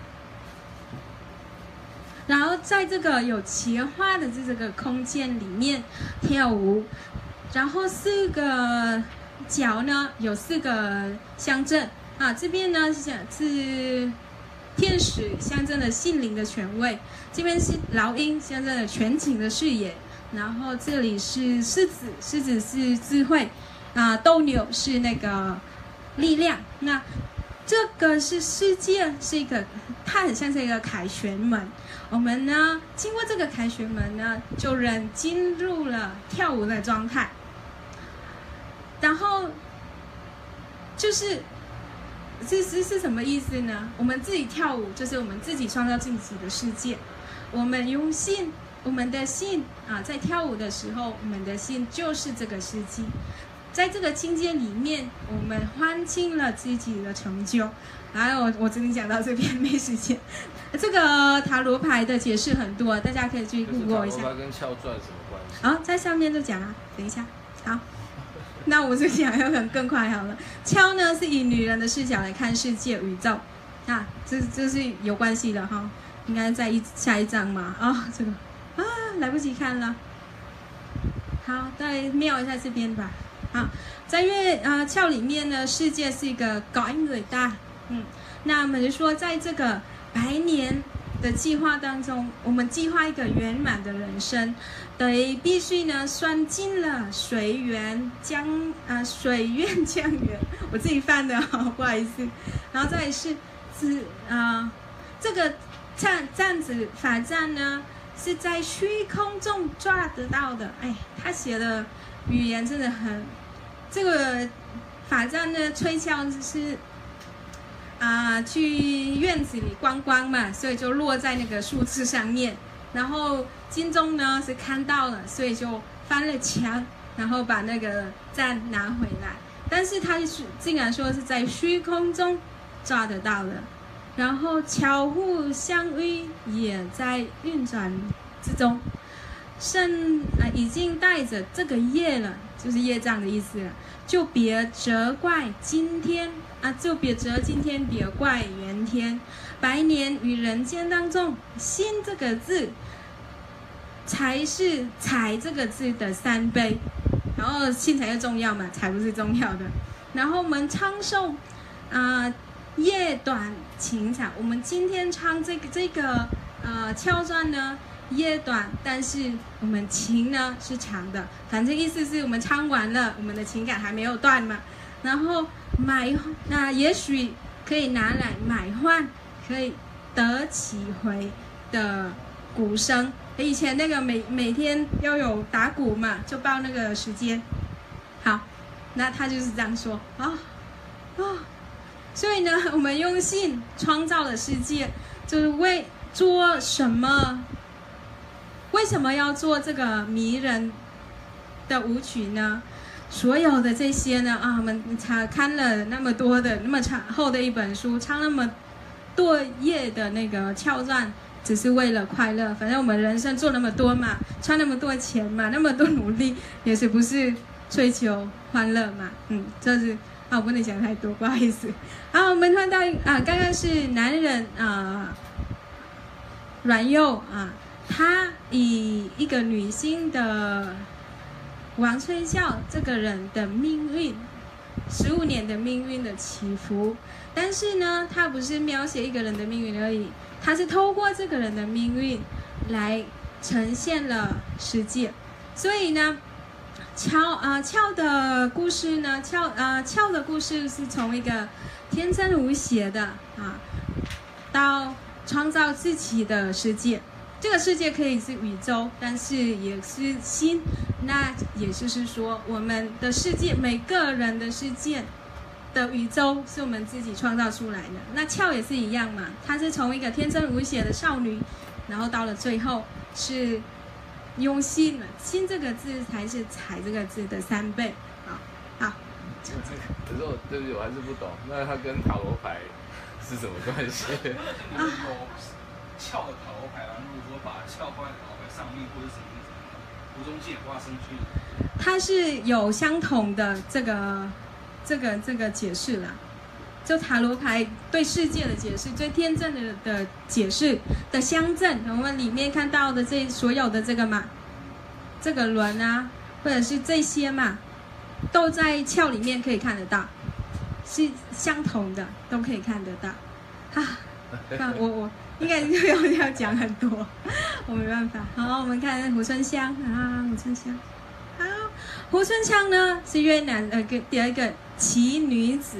S3: 然后在这个有奇花的这个空间里面跳舞，然后四个角呢有四个乡镇。啊，这边呢是是天使象征的心灵的权威，这边是老鹰象征的全景的视野，然后这里是狮子，狮子是智慧，啊，斗牛是那个力量。那这个是世界，是一个，它很像是一个凯旋门。我们呢经过这个凯旋门呢，就人进入了跳舞的状态，然后就是。这是是什么意思呢？我们自己跳舞，就是我们自己创造自己的世界。我们用心，我们的心啊，在跳舞的时候，我们的心就是这个世界。在这个境界里面，我们欢庆了自己的成就。然后我我只能讲到这边，没时间。这个塔罗牌的解释很多，大家可以去 Google 一下。
S4: 塔罗牌跟翘钻什么关系？
S3: 好，在上面就讲啊，等一下，好。那我就讲要更更快好了。敲呢是以女人的视角来看世界宇宙，啊，这这是有关系的哈，应该在一下一章嘛啊、哦，这个啊来不及看了。好，再瞄一下这边吧。好，在月啊窍里面呢，世界是一个高伟大，嗯，那我们就说在这个百年的计划当中，我们计划一个圆满的人生。得必须呢，算尽了水源江啊，水源江源，我自己翻的好，不好意思。然后再是是啊，这个站站子法站呢，是在虚空中抓得到的。哎，他写的语言真的很，这个法站呢，吹箫是啊，去院子里观光嘛，所以就落在那个树枝上面，然后。金钟呢是看到了，所以就翻了墙，然后把那个赞拿回来。但是他竟然说是在虚空中抓得到的，然后巧互相遇也在运转之中。圣啊已经带着这个业了，就是业障的意思了，就别责怪今天啊，就别责今天，别怪元天。百年与人间当中，心这个字。才是财这个字的三倍，然后心才是重要嘛，财不是重要的。然后我们唱诵，啊、呃，夜短情长。我们今天唱这个这个呃敲钻呢，夜短，但是我们情呢是长的。反正意思是我们唱完了，我们的情感还没有断嘛。然后买，那、呃、也许可以拿来买换，可以得其回的鼓声。以前那个每每天要有打鼓嘛，就报那个时间。好，那他就是这样说啊啊、哦哦，所以呢，我们用心创造了世界，就是为做什么？为什么要做这个迷人的舞曲呢？所有的这些呢啊，我们才看了那么多的那么长厚的一本书，唱那么多页的那个敲钻。只是为了快乐，反正我们人生做那么多嘛，赚那么多钱嘛，那么多努力，也是不是追求欢乐嘛，嗯，就是啊，我不能讲太多，不好意思。好，我们看到啊，刚刚是男人啊，阮佑啊，他以一个女性的王春孝这个人的命运，十五年的命运的起伏，但是呢，他不是描写一个人的命运而已，他是透过这个人的命运来呈现了世界，所以呢。俏啊，俏的故事呢？俏呃，俏的故事是从一个天真无邪的啊，到创造自己的世界。这个世界可以是宇宙，但是也是心。那也就是说，我们的世界，每个人的世界的宇宙是我们自己创造出来的。那俏也是一样嘛，她是从一个天真无邪的少女，然后到了最后是。用心了，心这个字才是彩这个字的三倍。好，好。
S4: 可是我对不起，我还是不懂，那它跟塔罗牌是什么关系？
S5: 啊，翘的塔罗牌啊，如果说把翘放在塔罗牌上面，或者什么什么无中简化生去，
S3: 它是有相同的这个这个这个解释啦。就塔罗牌对世界的解释，最天真的的解释的相正，我们里面看到的这所有的这个嘛，这个轮啊，或者是这些嘛，都在窍里面可以看得到，是相同的，都可以看得到。啊，我我应该要要讲很多，我没办法。好，我们看胡春香啊，胡春香。好，胡春香呢是越南呃个第二个奇女子。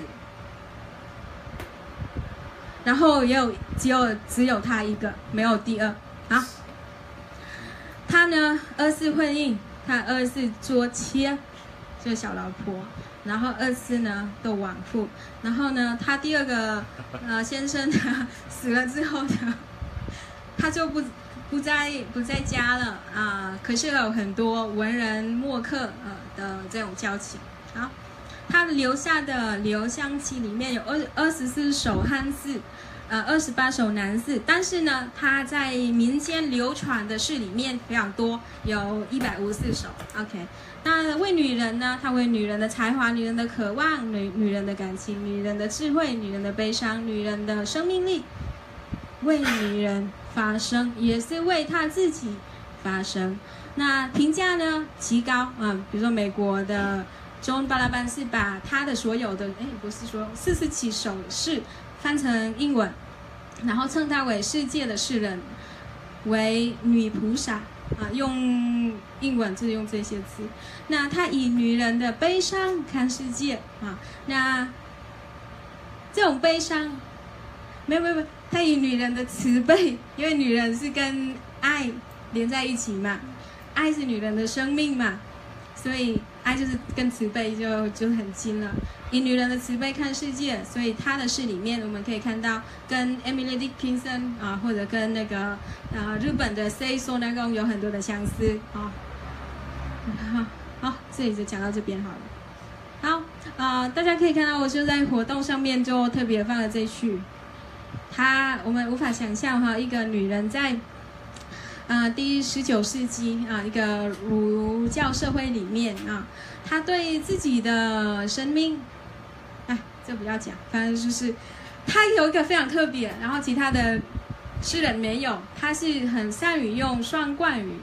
S3: 然后也有只有只有他一个，没有第二。好，他呢二次婚姻，他二次捉妾，就是小老婆。然后二次呢都亡妇。然后呢，他第二个呃先生呢死了之后呢，他就不不在不在家了啊、呃。可是有很多文人墨客呃的这种交情。好。他留下的《留香记》里面有二二十四首汉诗，呃，二十八首南诗，但是呢，他在民间流传的诗里面非常多，有一百五十四首。OK， 那为女人呢，他为女人的才华、女人的渴望、女女人的感情、女人的智慧、女人的悲伤、女人的生命力，为女人发声，也是为他自己发声。那评价呢极高啊、嗯，比如说美国的。John 巴拉班是把他的所有的，哎，不是说四十七首诗翻成英文，然后称他为世界的诗人，为女菩萨啊，用英文就是用这些字。那他以女人的悲伤看世界啊，那这种悲伤，没有没有没有，他以女人的慈悲，因为女人是跟爱连在一起嘛，爱是女人的生命嘛，所以。爱就是跟慈悲就就很近了，以女人的慈悲看世界，所以她的诗里面我们可以看到跟 Emily Dickinson 啊，或者跟那个啊日本的 Sei Sonagon 有很多的相似啊。好，好，这里就讲到这边好了。好，啊、呃，大家可以看到，我就在活动上面就特别放了这句，她我们无法想象哈，一个女人在。啊、呃，第十九世纪啊，一个儒教社会里面啊，他对自己的生命，哎，这不要讲，反正就是他有一个非常特别，然后其他的诗人没有，他是很善于用双关语，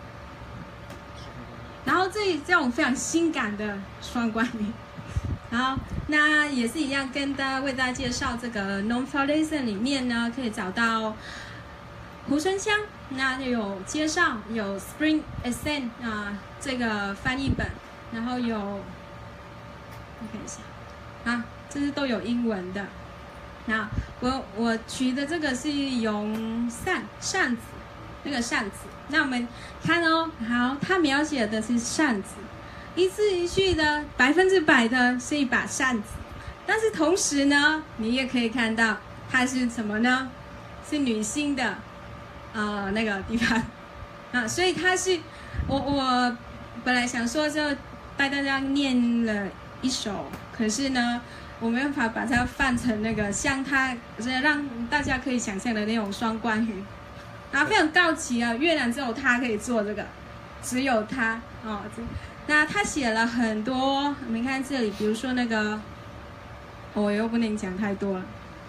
S3: 然后这这种非常性感的双关语，然后那也是一样，跟大家为大家介绍这个 Non-Foundation 里面呢，可以找到胡春香。那有介绍有 Spring Ascent 啊、呃、这个翻译本，然后有我看一下啊，这是都有英文的。那我我取的这个是用扇扇子，那个扇子。那我们看哦，好，它描写的是扇子，一字一句的，百分之百的是一把扇子。但是同时呢，你也可以看到它是什么呢？是女性的。呃，那个地方啊，所以他是我我本来想说就带大家念了一首，可是呢，我没办法把它翻成那个像他，让大家可以想象的那种双关语啊，非常高级啊！越南只有他可以做这个，只有他哦， 那他写了很多，我们看这里，比如说那个，我、哦、又不能讲太多了。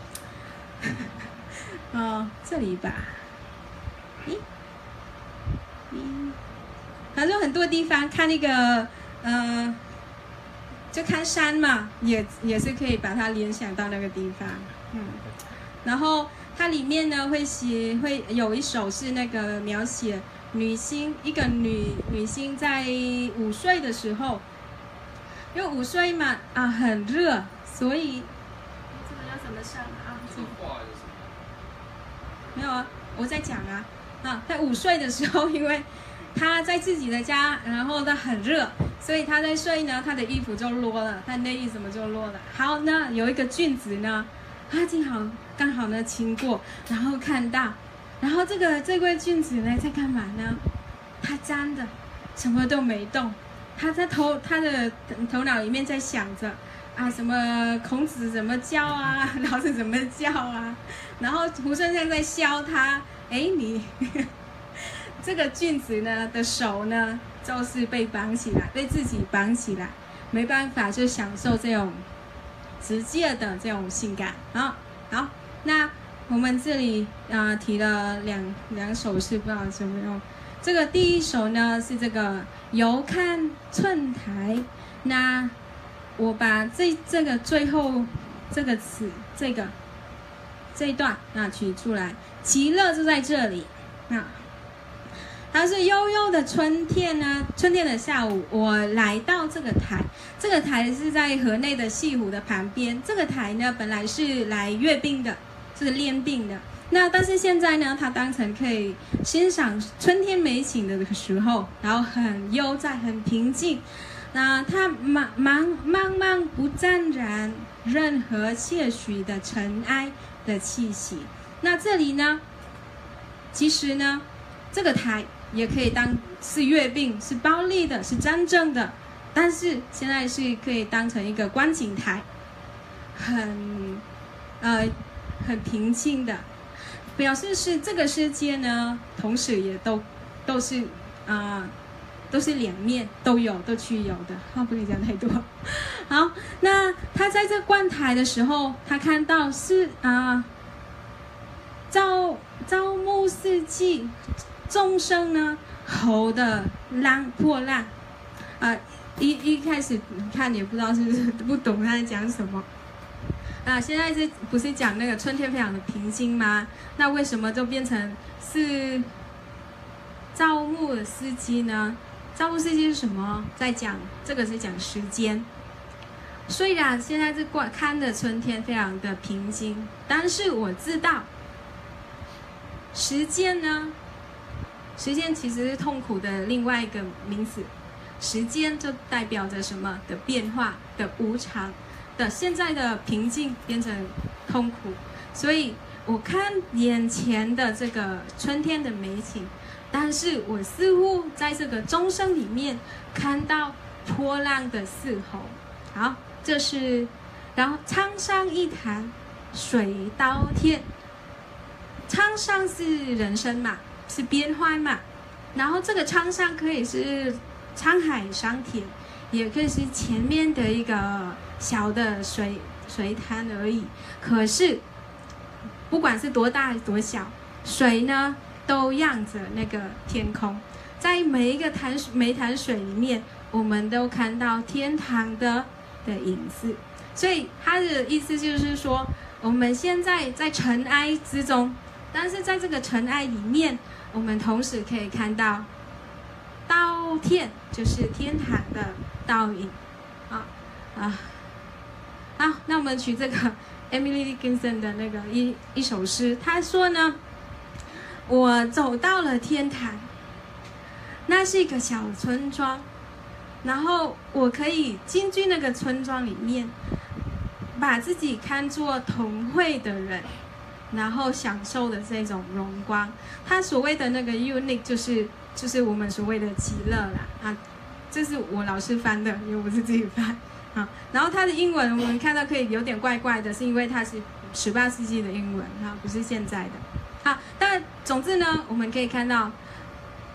S3: 哦，这里吧，咦，咦，他说很多地方看那个，呃，就看山嘛，也也是可以把它联想到那个地方，嗯，然后它里面呢会写，会有一首是那个描写女星，一个女女星在午睡的时候，因为午睡嘛啊很热，所以这个要怎么上啊？
S5: 这个画有什么？
S3: 没有啊，我在讲啊啊，在午睡的时候，因为她在自己的家，然后她很热，所以她在睡呢，她的衣服就落了，她内衣什么就落了。好，那有一个俊子呢，他正好刚好呢经过，然后看到，然后这个这位俊子呢在干嘛呢？他站着，什么都没动，他在头他的头脑里面在想着。啊，什么孔子怎么教啊，老子怎么教啊？然后胡顺相在笑他，哎，你呵呵这个俊子呢的手呢，就是被绑起来，被自己绑起来，没办法就享受这种直接的这种性感啊。好，那我们这里啊、呃、提了两两首诗，不知道有没有？这个第一首呢是这个游看春台，那。我把这这个最后这个词这个这一段啊取出来，极乐就在这里啊。它是悠悠的春天呢，春天的下午，我来到这个台，这个台是在河内的西湖的旁边。这个台呢，本来是来阅兵的，是练兵的。那但是现在呢，它当成可以欣赏春天美景的时候，然后很悠哉，很平静。那它茫茫茫茫不沾染任何些许的尘埃的气息。那这里呢，其实呢，这个台也可以当是阅兵，是暴力的，是战争的，但是现在是可以当成一个观景台，很呃很平静的，表示是这个世界呢，同时也都都是啊。呃都是两面都有，都具有的。好，不可以讲太多。好，那他在这观台的时候，他看到是啊，朝朝暮四季，众生呢吼的浪破浪啊，一一开始看也不知道是不是不懂他在讲什么。啊，现在是不是讲那个春天非常的平静吗？那为什么就变成是朝暮的四季呢？朝暮四季是什么？在讲这个是讲时间。虽然现在这看的春天非常的平静，但是我知道，时间呢，时间其实是痛苦的另外一个名词。时间就代表着什么的变化的无常的，现在的平静变成痛苦。所以我看眼前的这个春天的美景。但是我似乎在这个钟声里面看到波浪的嘶吼。好，这是，然后沧桑一潭，水到天。沧桑是人生嘛，是变化嘛。然后这个沧桑可以是沧海桑田，也可以是前面的一个小的水水潭而已。可是，不管是多大多小，水呢？都漾着那个天空，在每一个潭每一潭水里面，我们都看到天堂的的影子。所以他的意思就是说，我们现在在尘埃之中，但是在这个尘埃里面，我们同时可以看到倒天，就是天堂的倒影。啊啊，好，那我们取这个 Emily Dickinson 的那个一一首诗，他说呢。我走到了天堂，那是一个小村庄，然后我可以进去那个村庄里面，把自己看作同会的人，然后享受的这种荣光。他所谓的那个 unique 就是就是我们所谓的极乐啦啊，这是我老师翻的，因为我是自己翻啊。然后他的英文我们看到可以有点怪怪的，是因为它是十八世纪的英文啊，不是现在的。好，但总之呢，我们可以看到，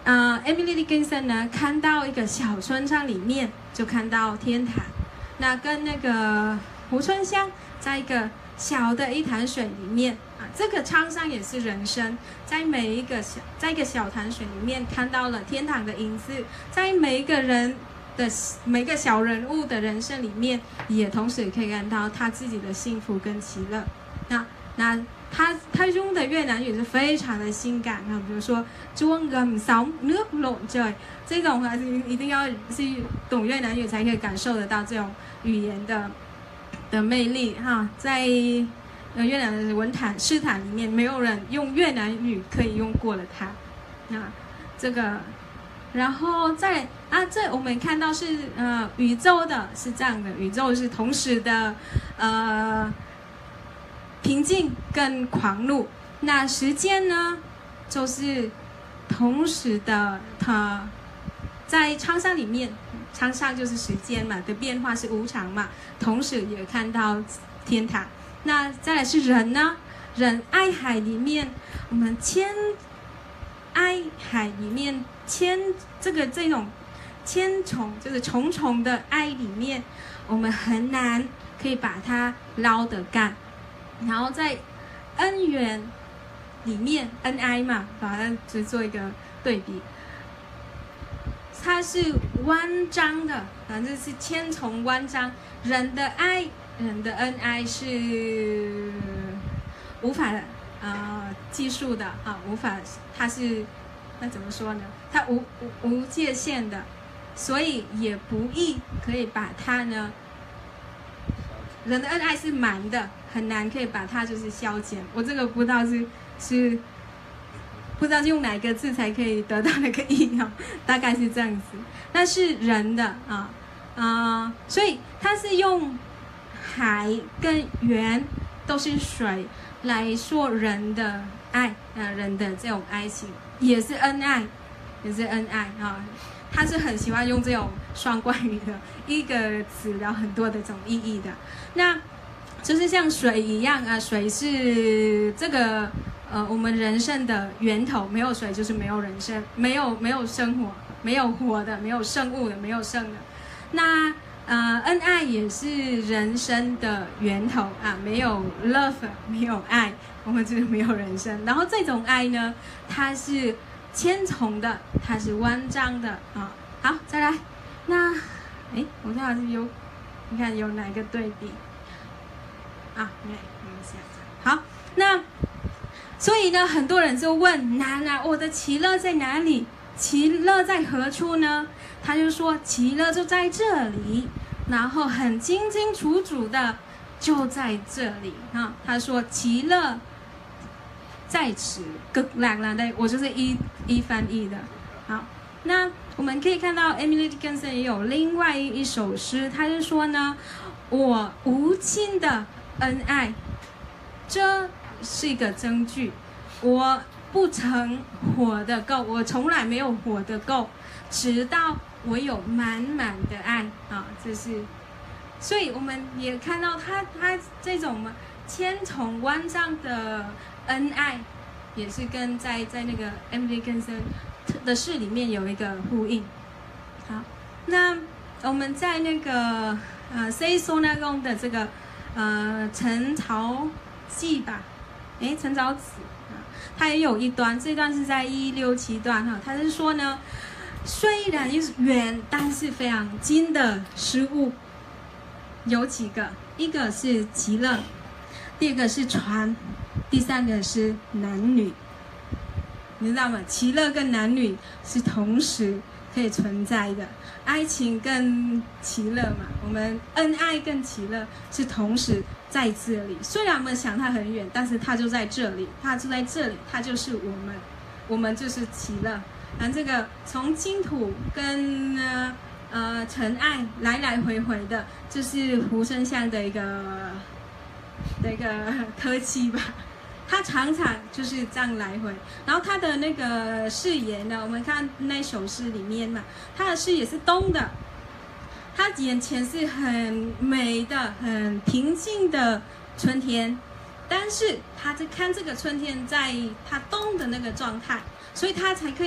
S3: 呃 Emily Dickinson 呢看到一个小村庄里面就看到天堂，那跟那个胡春香在一个小的一潭水里面啊，这个沧桑也是人生，在每一个小在一个小潭水里面看到了天堂的影子，在每一个人的每个小人物的人生里面，也同时可以看到他自己的幸福跟喜乐。那那他他用的越南语是非常的性感啊，比如说chuông gầm sóng nước lộn trời这种还是一定要是懂越南语才可以感受得到这种语言的的魅力哈。在呃越南的文坛诗坛里面，没有人用越南语可以用过了它。那这个。然后再啊，这我们看到是呃宇宙的是这样的，宇宙是同时的呃平静跟狂怒，那时间呢就是同时的，它在沧桑里面，沧桑就是时间嘛的变化是无常嘛，同时也看到天堂。那再来是人呢，人爱海里面，我们千爱海里面。千这个这种千重就是重重的爱里面，我们很难可以把它捞得干。然后在恩怨里面，恩爱嘛，把它就做一个对比，它是万丈的，反正是千重万丈。人的爱，人的恩爱是无法呃计数的啊，无法，它是。那怎么说呢？它无无无界限的，所以也不易可以把它呢。人的恩爱是满的，很难可以把它就是消减。我这个不知道是是不知道用哪个字才可以得到那个意啊，大概是这样子。那是人的啊啊、呃，所以它是用海跟源都是水来说人的爱，呃，人的这种爱情。也是恩爱，也是恩爱啊！他是很喜欢用这种双关语的一个词，然后很多的这种意义的。那就是像水一样啊，水是这个呃我们人生的源头，没有水就是没有人生，没有没有生活，没有活的，没有生物的，没有生的。那呃恩爱也是人生的源头啊，没有 love， 没有爱。我们就是没有人生，然后这种爱呢，它是千重的，它是万丈的啊。好，再来，那，哎，我这还是有，你看有哪个对比啊？来，我们下好，那所以呢，很多人就问娜娜，我的喜乐在哪里？喜乐在何处呢？他就说，喜乐就在这里，然后很清清楚楚的就在这里啊。他说，喜乐。在此，cực lạc là đây，我就是一一翻译的。好，那我们可以看到 Emily Dickinson 也有另外一首诗，他就说呢，我无尽的恩爱，这是一个证据，我不曾活得够，我从来没有活得够，直到我有满满的爱啊，这是，所以我们也看到他他这种千重万丈的。恩爱也是跟在在那个 Emily Dickinson 的诗里面有一个呼应。好，那我们在那个呃 Say Sonagong 的这个呃陈朝记吧，哎陈朝子啊，它也有一段，这段是在一六七段哈，它是说呢，虽然远，但是非常近的事物有几个，一个是极乐，第二个是船。第三个是男女，你知道吗？其乐跟男女是同时可以存在的，爱情跟其乐嘛，我们恩爱跟其乐是同时在这里。虽然我们想它很远，但是它就在这里，它就在这里，它就是我们，我们就是其乐。然后这个从净土跟呢呃尘埃来来回回的，就是胡生香的一个的一个科技吧。他常常就是这样来回，然后他的那个视野呢，我们看那首诗里面嘛，他的视野是东的，他眼前是很美的、很平静的春天，但是他在看这个春天在他东的那个状态，所以他才可以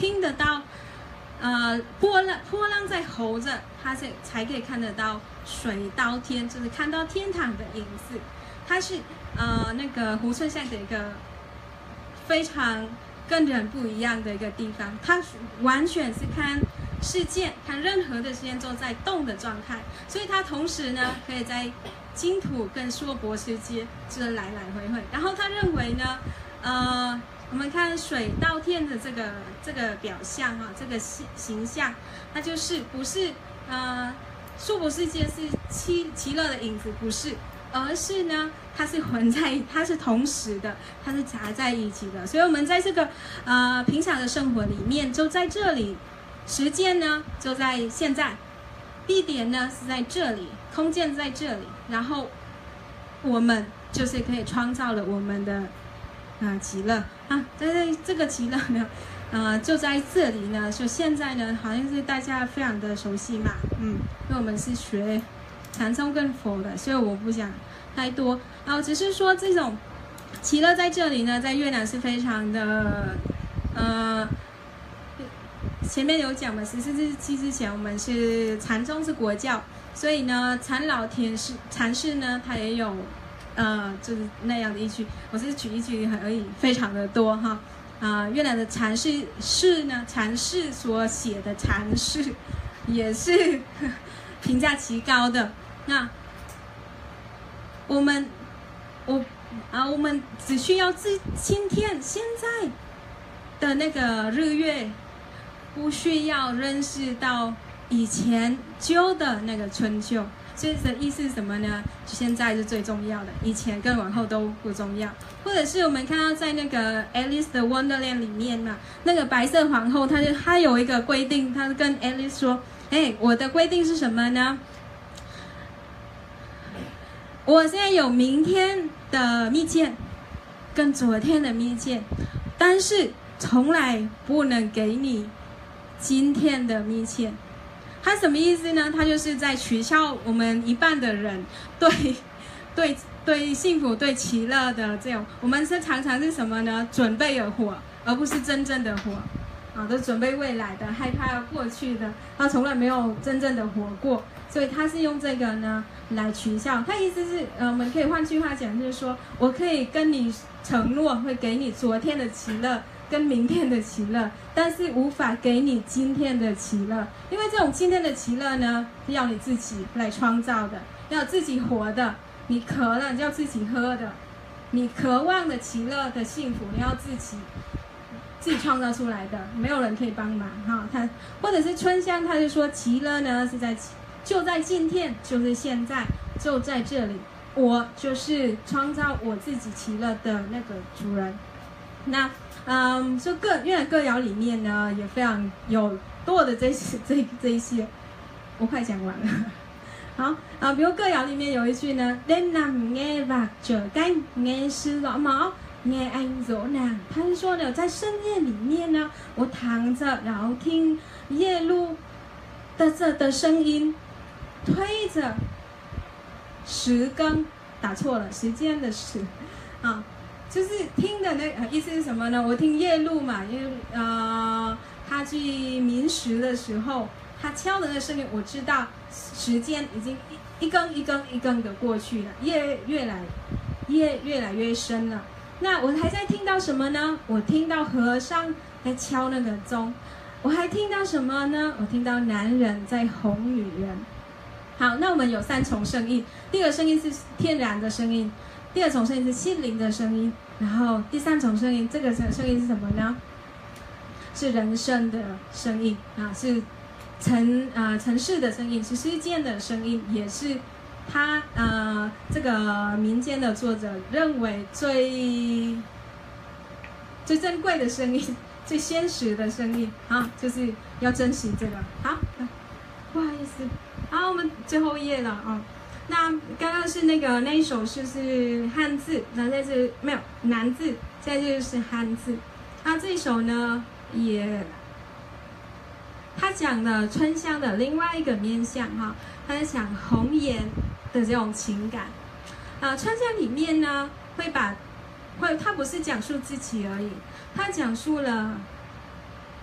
S3: 听得到，呃，波浪波浪在吼着，他才才可以看得到水到天，就是看到天堂的影子。它是呃那个湖村巷的一个非常跟人不一样的一个地方，它完全是看事件，看任何的事件都在动的状态，所以它同时呢可以在净土跟娑婆世界这来来回回。然后他认为呢，呃，我们看水到天的这个这个表象哈、啊，这个形形象，它就是不是呃娑婆世界是极极乐的影子，不是。而是呢，它是混在，它是同时的，它是杂在一起的。所以，我们在这个呃平常的生活里面，就在这里，时间呢就在现在，地点呢是在这里，空间在这里，然后我们就是可以创造了我们的啊极乐啊，在这个极乐呢，呃就在这里呢，就现在呢，好像是大家非常的熟悉嘛，嗯，因为我们是学禅宗跟佛的，所以我不讲太多啊，我只是说这种极乐在这里呢，在越南是非常的，呃，前面有讲嘛，十四世纪之前我们是禅宗是国教，所以呢，禅老田是禅师呢，他也有呃，就是那样的依据，我只是举一举而已，非常的多哈啊、呃，越南的禅师是呢，禅师所写的禅师也是评价极高的。那我们我啊，我们只需要自今天现在的那个日月，不需要认识到以前旧的那个春秋。这的意思是什么呢？现在是最重要的，以前跟往后都不重要。或者是我们看到在那个 Alice 的 Wonderland 里面嘛，那个白色皇后，她就她有一个规定，她跟 Alice 说：“哎，我的规定是什么呢？我现在有明天的密件，跟昨天的密件，但是从来不能给你今天的密件。”他什么意思呢？他就是在取笑我们一半的人对对对幸福、对其乐的这种，我们是常常是什么呢？准备而活，而不是真正的活啊，都准备未来的，害怕要过去的，他从来没有真正的活过，所以他是用这个呢来取笑。他意思是，呃，我们可以换句话讲，就是说我可以跟你承诺会给你昨天的其乐。跟明天的其乐，但是无法给你今天的其乐，因为这种今天的其乐呢，要你自己来创造的，要自己活的。你渴了，你就要自己喝的；你渴望的其乐的幸福，你要自己自己创造出来的，没有人可以帮忙哈。他或者是春香，他就说其乐呢是在就在今天，就是现在，就在这里，我就是创造我自己其乐的那个主人。那嗯，就各越南歌谣里面呢，也非常有多的这些这这一些，我快讲完了。好啊，比如歌谣里面有一句呢 ，Đêm nằm nghe vạc trở canh, nghe sư gõ mõ, nghe anh dỗ nàng。他是说呢，在深夜里面呢，我躺着，然后听夜路的这的声音，推着时更，打错了，时间的时啊。就是听的那、呃、意思是什么呢？我听夜路嘛，因为呃，他去鸣时的时候，他敲的那声音，我知道时间已经一一更一更一更的过去了，夜越来夜越来越深了。那我还在听到什么呢？我听到和尚在敲那个钟，我还听到什么呢？我听到男人在哄女人。好，那我们有三重声音，第一个声音是天然的声音。第二种声音是心灵的声音，然后第三种声音，这个声音是什么呢？是人生的声音啊，是尘啊尘世的声音，是世间的声音，也是他呃这个民间的作者认为最最珍贵的声音，最现实的声音啊，就是要珍惜这个。好，不好意思，好，我们最后一页了啊。那刚刚是那个那一首诗是汉字，那这是没有南字，现在就是汉字。那这一首呢，也他讲了春香的另外一个面向哈，他在讲红颜的这种情感。啊，春香里面呢，会把会他不是讲述自己而已，他讲述了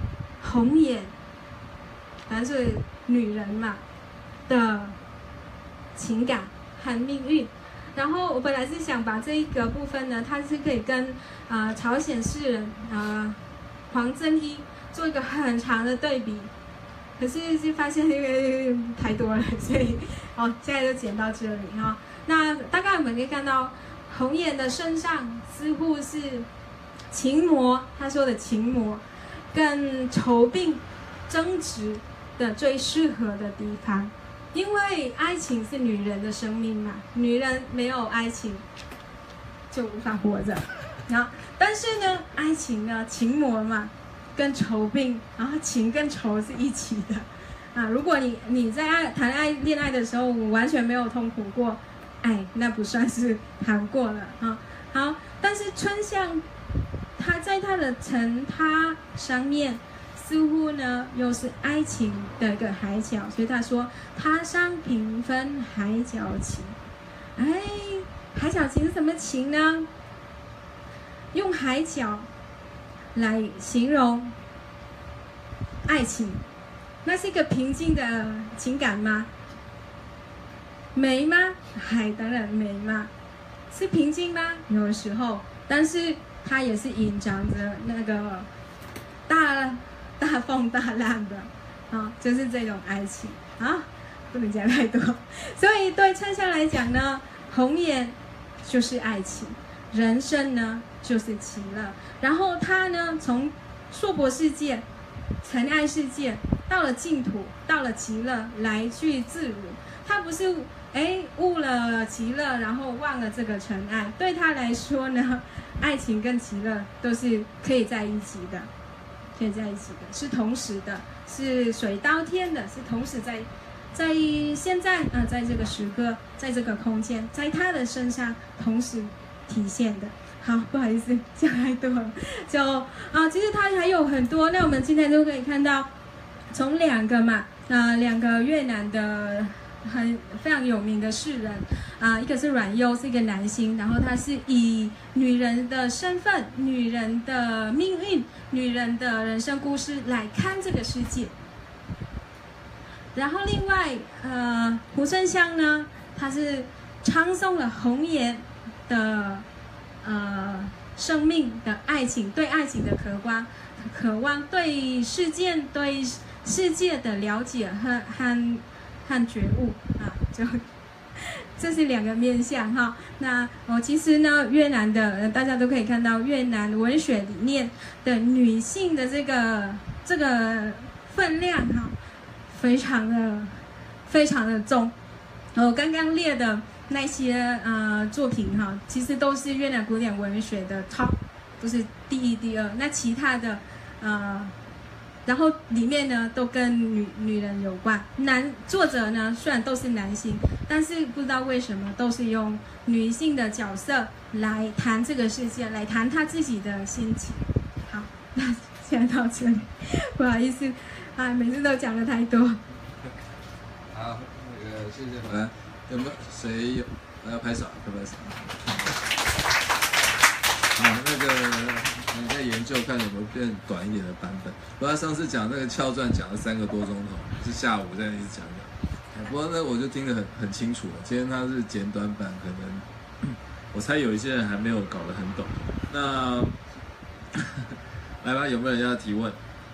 S3: 红颜，反正是女人嘛的情感和命运。然后我本来是想把这一个部分呢，它是可以跟啊、呃、朝鲜诗人啊、呃、黄正一做一个很长的对比，可是就发现因为太多了，所以哦现在就剪到这里哈、哦。那大概我们可以看到红颜的身上似乎是情魔，他说的情魔跟愁病争执的最适合的地方。因为爱情是女人的生命嘛，女人没有爱情就无法活着。然后，但是呢，爱情呢，情魔嘛，跟愁病，然后情跟愁是一起的啊。如果你你在爱谈爱恋爱的时候，我完全没有痛苦过，哎，那不算是谈过了啊。好，但是春香，她在她的层她上面。似乎呢，又是爱情的一个海角，所以他说踏上平分海角情。哎，海角情是什么情呢？用海角来形容爱情，那是一个平静的情感吗？美吗？海当然美嘛。是平静吗？有的时候，但是它也是隐藏着那个大。大风大浪的，啊、哦，就是这种爱情啊，不能讲太多。所以对春香来讲呢，红颜就是爱情，人生呢就是喜乐。然后他呢，从娑婆世界、尘埃世界到了净土，到了极乐，来去自如。他不是哎悟了极乐，然后忘了这个尘埃。对他来说呢，爱情跟极乐都是可以在一起的。可以在一起的，是同时的，是水到天的，是同时在，在现在啊、呃，在这个时刻，在这个空间，在他的身上同时体现的。好，不好意思，讲太多了。就啊、呃，其实他还有很多。那我们今天都可以看到，从两个嘛，啊、呃，两个越南的很非常有名的诗人啊、呃，一个是阮佑，是一个男星，然后他是以女人的身份、女人的命运、女人的人生故事来看这个世界。然后另外，呃，胡春香呢，他是唱诵了红颜的呃生命的爱情，对爱情的渴望、渴望对事件、对世界的了解和和。和觉悟啊，就这是两个面向哈。那哦，其实呢，越南的大家都可以看到，越南文学里面的女性的这个这个分量哈，非常的非常的重。我刚刚列的那些呃作品哈，其实都是越南古典文学的 top， 不是第一、第二。那其他的呃。然后里面呢都跟女女人有关，男作者呢虽然都是男性，但是不知道为什么都是用女性的角色来谈这个世界，来谈他自己的心情。好，那现在到这里，不好意思啊，每次都讲的太多。
S1: 好，那个谢谢。来，有没有谁有要拍手？拍拍手。好，那个。你在研究看有没有变短一点的版本。不过他上次讲那个翘传讲了三个多钟头，是下午在一直讲的。不过呢，我就听得很很清楚了。今天他是简短版，可能我猜有一些人还没有搞得很懂。那来吧，有没有人要提问？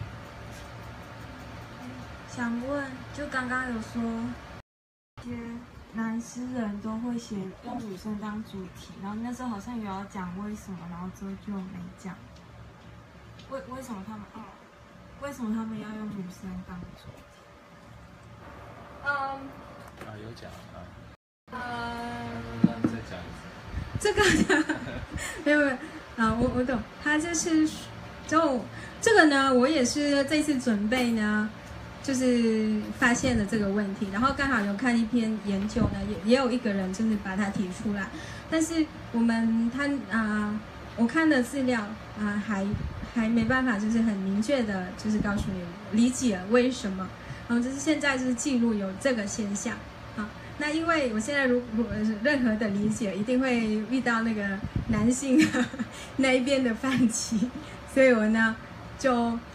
S6: 想问，就刚刚有说，一些男诗人都会写用女生当主题，然后那时候好像有要讲为什么，然后之后就没讲。为为什么他们哦？为什么他们要用女生当主题？
S3: 嗯，
S4: 啊，有讲啊。
S3: 呃，
S4: 那再讲一次。
S3: 这个没有没有啊，我我懂，他就是就这个呢，我也是这次准备呢。就是发现了这个问题，然后刚好有看一篇研究呢，也也有一个人就是把它提出来，但是我们他啊、呃，我看的资料啊、呃，还还没办法就是很明确的，就是告诉你理解为什么，然后就是现在就是记录有这个现象啊。那因为我现在如果任何的理解，一定会遇到那个男性那一边的范畴，所以我呢就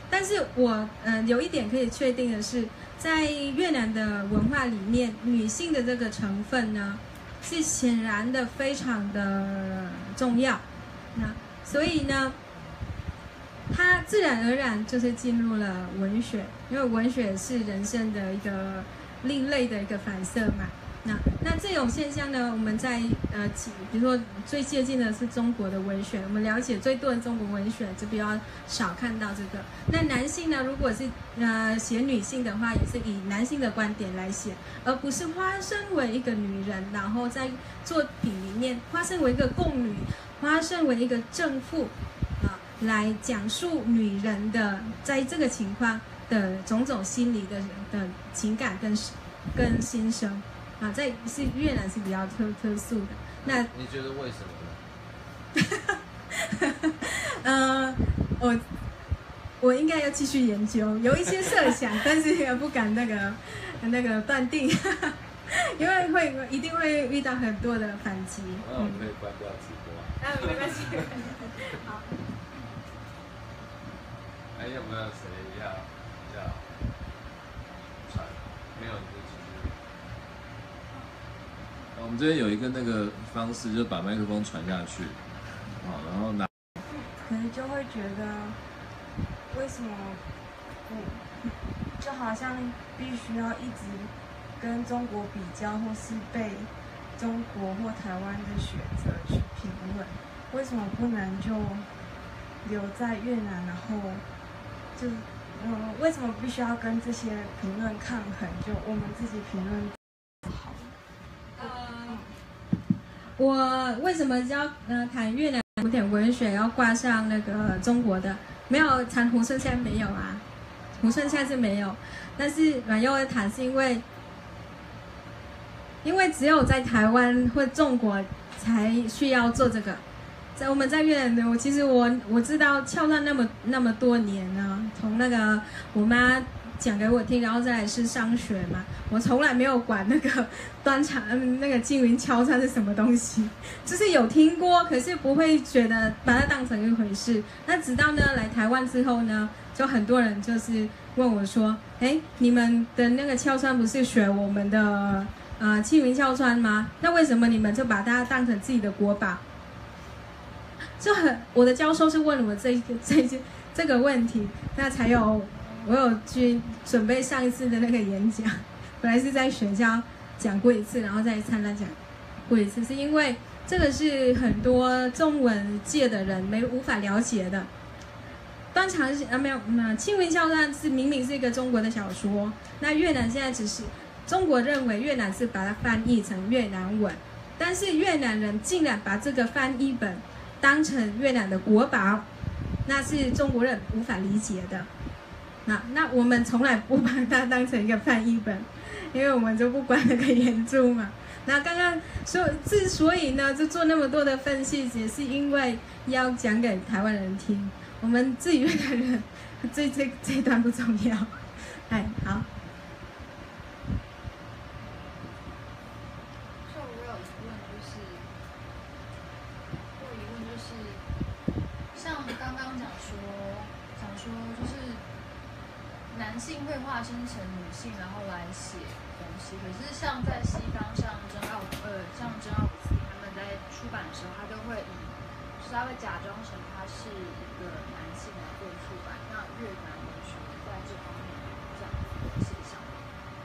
S3: 但是我呃有一点可以确定的是，在越南的文化里面，女性的这个成分呢，是显然的非常的重要。那所以呢，它自然而然就是进入了文学，因为文学是人生的一个另类的一个反射嘛。那那这种现象呢，我们在呃，比如说最接近的是中国的文学，我们了解最多的中国文学就比较少看到这个。那男性呢，如果是呃写女性的话，也是以男性的观点来写，而不是化身为一个女人，然后在作品里面化身为一个宫女，化身为一个正妇啊，来讲述女人的在这个情况的种种心理的的情感跟跟心声。啊，在是越南是比较特特殊的。那
S4: 你觉得为什么呢？
S3: 呃，我我应该要继续研究，有一些设想，但是也不敢那个那个断定，因为会一定会遇到很多的反击。
S4: 那我们可以关掉直播啊。
S3: 啊，没关系。好。
S4: 还有没有谁要要传？没有。
S1: 我们这边有一个那个方式，就是把麦克风传下去，好，然后拿。
S6: 可能就会觉得，为什么不，就好像必须要一直跟中国比较，或是被中国或台湾的学者去评论，为什么不能就留在越南，然后就嗯，为什么必须要跟这些评论抗衡？就我们自己评论好。
S3: 我为什么要呃谈越南古典文学要挂上那个中国的？没有谈胡顺现在没有啊，胡顺现在是没有。但是阮佑谈是因为，因为只有在台湾或中国才需要做这个。在我们在越南，我其实我我知道翘上那么那么多年呢，从那个我妈讲给我听，然后再来是上学嘛，我从来没有管那个端茶那个金云敲餐是什么东西，就是有听过，可是不会觉得把它当成一回事。那直到呢来台湾之后呢，就很多人就是问我说，哎，你们的那个敲餐不是学我们的呃庆云敲餐吗？那为什么你们就把它当成自己的国宝？就很我的教授是问我这一个这一这个问题，那才有。我有去准备上一次的那个演讲，本来是在学校讲过一次，然后再参加讲过一次，是因为这个是很多中文界的人没无法了解的。端茶啊没有，嗯，庆云敲餐是明明是一个中国的小说，那越南现在只是中国认为越南是把它翻译成越南文，但是越南人竟然把这个翻译本当成越南的国宝，那是中国人无法理解的。那那我们从来不把它当成一个翻译本，因为我们就不管那个原著嘛。那刚刚说之所以呢，就做那么多的分析，也是因为要讲给台湾人听，我们自己越南人这这这段不重要。哎，好。
S2: 就我有疑问，就是我有疑问就是，像刚刚讲说，讲说就是。男性会化身成女性，然后来写东西。可是像在西方，像珍奥呃，像珍奥普斯他们在出版的时候，他都会以，就是他会假装成他是一个男性来做出版。那越南文学在这方面有这样子的现象吗？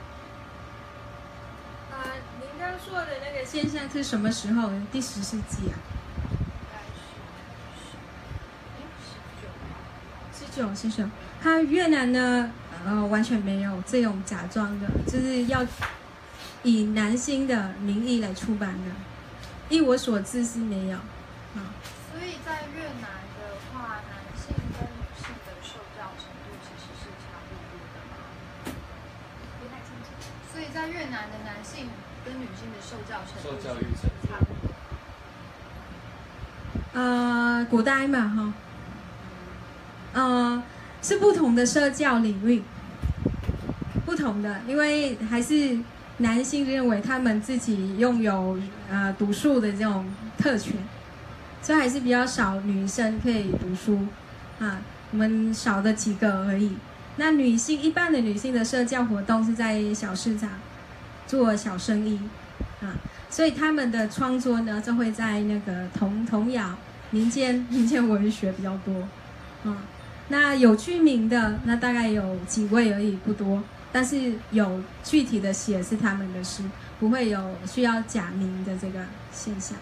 S3: 啊、呃，您刚说的那个现象是什么时候？第十世纪啊？
S2: 应该是十，哎，十九，
S3: 十九，十九。他越南呢？呃，完全没有这种假装的，就是要以男性的名义来出版的。依我所知是没有。啊，
S2: 所以在越南的话，男性跟女性的受教程度其实是差不多的吗？不太清楚。所以在越南的男性跟女性的受教程度
S4: 受教育程度
S2: 差不多。
S3: 呃，古代嘛，哈，呃，是不同的社教领域。不同的，因为还是男性认为他们自己拥有呃读书的这种特权，所以还是比较少女生可以读书啊。 我们少的几个而已。那女性一般的女性的社交活动是在小市场做小生意啊，所以他们的创作呢就会在那个童童谣、民间民间文学比较多啊。那有居民的那大概有几位而已，不多，但是有具体的写是他们的诗，不会有需要假名的这个现象。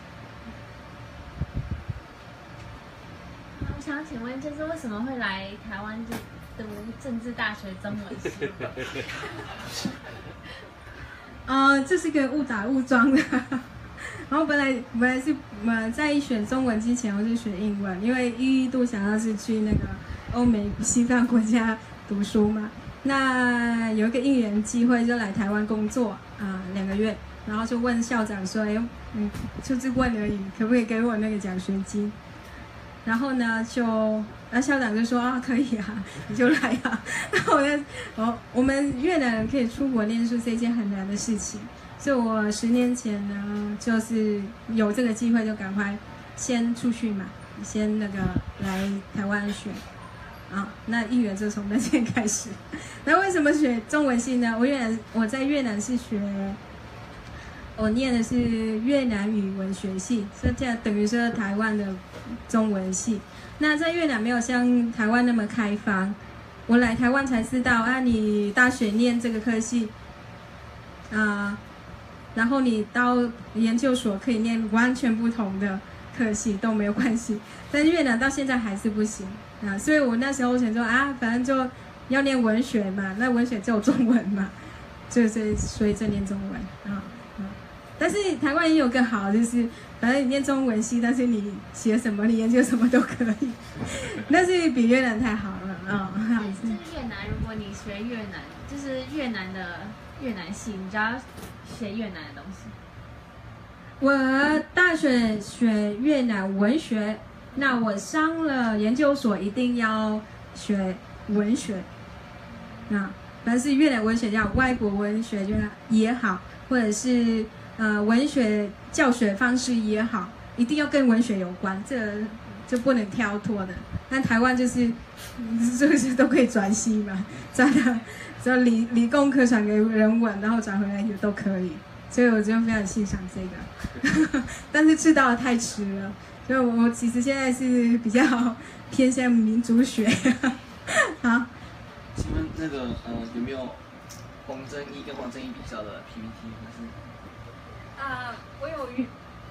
S7: 我想请问，就是为什么会来台湾就读政治大学中文系？
S3: 呃，这是个误打误撞的。然后本来本来是呃在选中文之前，我是选英文，因为一度想要是去那个欧美西方国家读书嘛。那有一个因缘机会，就来台湾工作啊、呃、两个月，然后就问校长说：“哎，嗯，就是问而已，可不可以给我那个奖学金？”然后呢，就那校长就说啊，可以啊，你就来啊。然后我呢，我我们越南人可以出国念书是一件很难的事情，所以我十年前呢，就是有这个机会，就赶快先出去嘛，先那个来台湾学啊。那一缘就从那天开始。那为什么学中文系呢？我越南我在越南是学。我念的是越南语文学系，所以这样等于是台湾的中文系。那在越南没有像台湾那么开放，我来台湾才知道啊，你大学念这个科系，啊、呃，然后你到研究所可以念完全不同的科系都没有关系，但越南到现在还是不行啊。所以我那时候想说啊，反正就要念文学嘛，那文学只有中文嘛，就是所以就念中文啊。但是台湾也有更好，就是反正你念中文系，但是你写什么，你研究什么都可以。但是比越南太好了啊！
S7: 哦、就是越南，如果你学越南，就是越南的越南系，你就要学越南的东西。
S3: 我大学学越南文学，那我上了研究所一定要学文学。那但是越南文学叫外国文学就也好，或者是。呃，文学教学方式也好，一定要跟文学有关，这个就不能挑脱的。但台湾就是就是都可以转系嘛，转到只要理理工科转给人文，然后转回来也都可以。所以我就非常欣赏这个，但是知道的太迟了，所以我其实现在是比较偏向民族学。好，
S8: 请问那个呃有没有洪正义跟黄正义比较的 P P T 还是？
S3: 啊，我有越，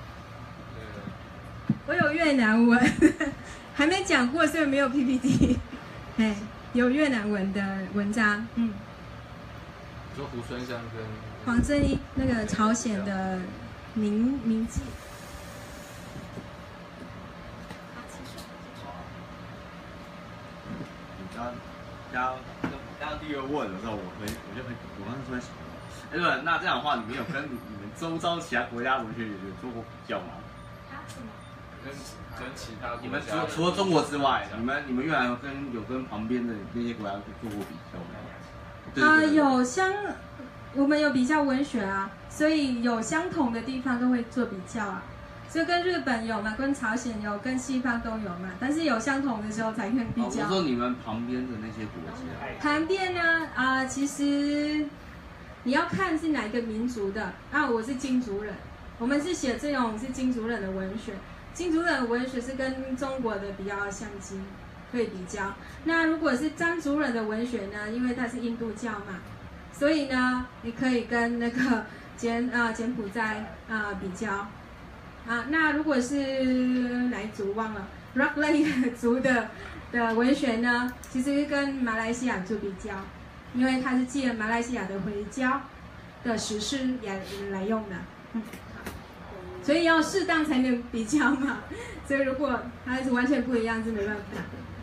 S3: 我有越南文，还没讲过，所以没有 P P T。哎，有越南文的文章，嗯。
S4: 你说胡春香跟
S3: 黄正义那个朝鲜的名名记。
S8: 刚刚刚刚第一个问的时候，我会我就会我刚刚突然想到，哎对，那这样的话，你们有跟你们周遭其他国家文学有有做过比较吗？
S7: 啊什么？
S4: 跟跟其他
S8: 你们除了除了中国之外，你们你们越南跟有跟旁边的那些国家做过比较吗？
S3: 啊、呃，有相，我们有比较文学啊，所以有相同的地方都会做比较啊。就跟日本有嘛，跟朝鲜有，跟西方都有嘛，但是有相同的时候才可以比较。
S8: 哦、我说你们旁边的那些国家。
S3: 旁边呢，啊、呃，其实你要看是哪一个民族的啊。我是金族人，我们是写这种是金族人的文学，金族人的文学是跟中国的比较相近，可以比较。那如果是藏族人的文学呢，因为它是印度教嘛，所以呢，你可以跟那个柬啊、呃、柬埔寨啊、呃、比较。啊，那如果是哪一族忘了 ，Rakhine 族的的文学呢，其实跟马来西亚做比较，因为它是借马来西亚的回教的史诗也来用的，嗯，所以要适当才能比较嘛。所以如果它是完全不一样，是没办法。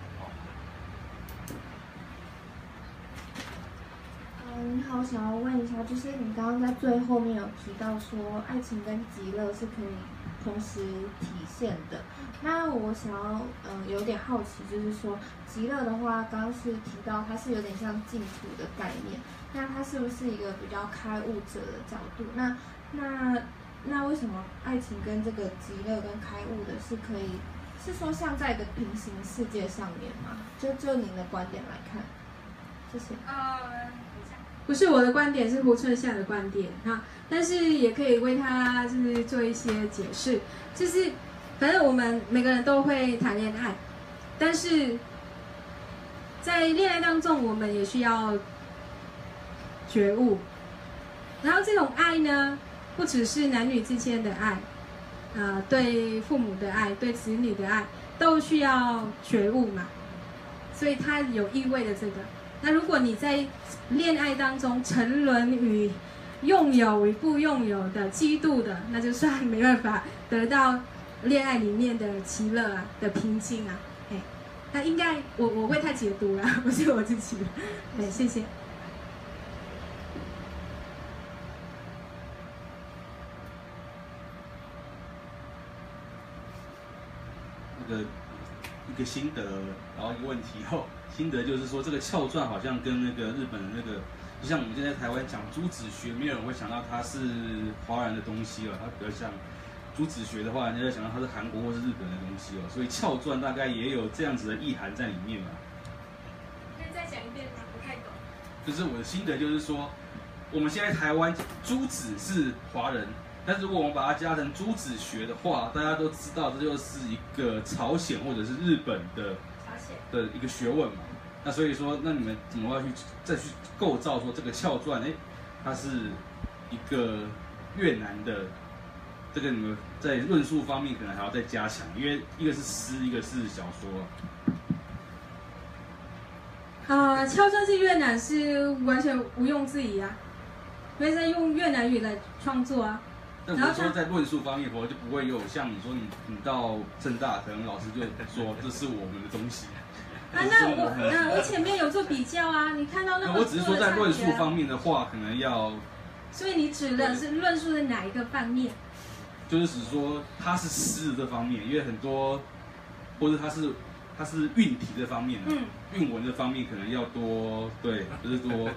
S9: 嗯，好，我想要问一下，就是你刚刚在最后面有提到说，爱情跟极乐是可以同时体现的。那我想要，嗯，有点好奇，就是说，极乐的话，刚刚是提到它是有点像净土的概念，那它是不是一个比较开悟者的角度？那那那为什么爱情跟这个极乐跟开悟的是可以是说像在一个平行世界上面吗？就就您的观点来看，谢谢。
S3: 呃，不是我的观点，是胡春夏的观点啊，但是也可以为他就是做一些解释，就是反正我们每个人都会谈恋爱，但是在恋爱当中，我们也需要觉悟，然后这种爱呢，不只是男女之间的爱。呃，对父母的爱，对子女的爱，都需要觉悟嘛，所以它有意味的这个。那如果你在恋爱当中沉沦于拥有与不拥有的嫉妒的，那就算没办法得到恋爱里面的喜乐啊的平静啊，哎，那应该我我为他解读啦，不是我自己。对，谢谢。
S5: 那个一个心得，然后一个问题哦。心得就是说，这个翘传好像跟那个日本的那个，就像我们现在台湾讲朱子学，没有人会想到它是华人的东西哦，它比较像朱子学的话，人家会想到它是韩国或是日本的东西哦，所以翘传大概也有这样子的意涵在里面嘛。
S3: 可以再讲一遍吗？不太懂。
S5: 就是我的心得就是说，我们现在台湾朱子是华人。但是如果我们把它加成朱子学的话，大家都知道这就是一个朝鲜或者是日本的的一个学问嘛。那所以说，那你们怎么要去再去构造说这个翘传？哎，它是一个越南的，这个你们在论述方面可能还要再加强，因为一个是诗，一个是小说。
S3: 啊、呃，翘传是越南是完全毋庸置疑啊，因为在用越南语来创作啊。
S5: 但我说在论述方面，我就不会有像你说你你到政大，可能老师就说这是我们的东西。
S3: 啊，那我那我前面有做比较啊，你看到那么多的差别啊。
S5: 我只是说在论述方面的话，可能要。
S3: 所以你指的是论述的哪一个方面？
S5: 就是指说它是诗的这方面，因为很多，或者它是它是韵体这方面，嗯，韵文这方面可能要多，对，就是多。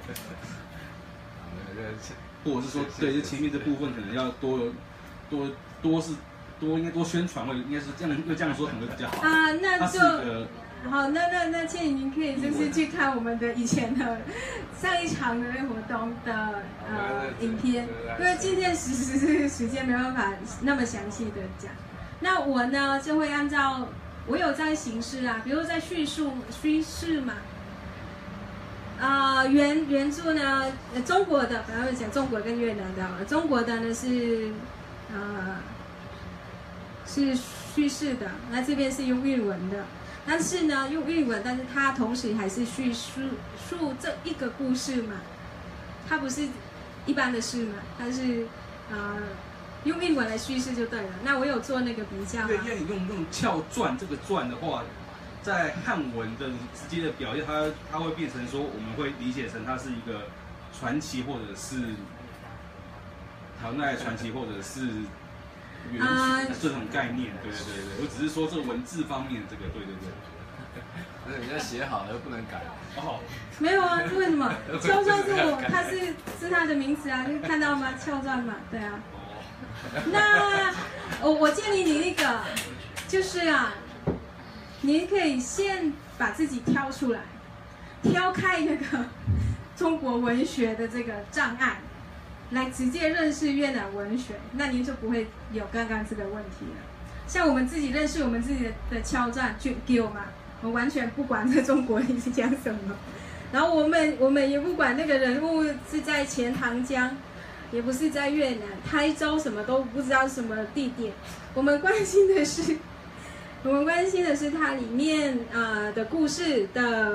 S5: 或者是说，对，这前面这部分可能要多多多是多应该多宣传，或者应该是这样，因为这样说可能会比较好
S3: 啊。那就好，那那那倩怡，您可以就是去看我们的以前的上一场的活动的呃影片，因为今天时时时间没办法那么详细的讲。那我呢就会按照我有在形式啊，比如在叙述叙事嘛。啊、呃，原原著呢，中国的，反正讲中国跟越南的，中国的呢是，呃，是叙事的，那这边是用韵文的，但是呢用韵文，但是它同时还是叙述述这一个故事嘛，它不是一般的事嘛，它是呃用韵文来叙事就对了。那我有做那个比较，
S5: 对，因为你用用翘传这个传的话。在汉文的直接的表现，它它会变成说，我们会理解成它是一个传奇，或者是唐代传奇，或者是原曲这种概念。对对对对，我只是说这个文字方面，这个对对对。
S4: 那人家写好了又不能改。
S5: 哦，
S3: 没有啊，为什么？翘传是我，它是是他的名词啊，你看到吗？翘传嘛，对啊。那我我建议你一个，就是啊。您可以先把自己挑出来，挑开那个中国文学的这个障碍，来直接认识越南文学，那您就不会有刚刚这个问题了。像我们自己认识我们自己的的翘传就丢嘛，我完全不管这中国你是讲什么，然后我们我们也不管那个人物是在钱塘江，也不是在越南台州，什么都不知道什么地点，我们关心的是。我们关心的是它里面呃的故事的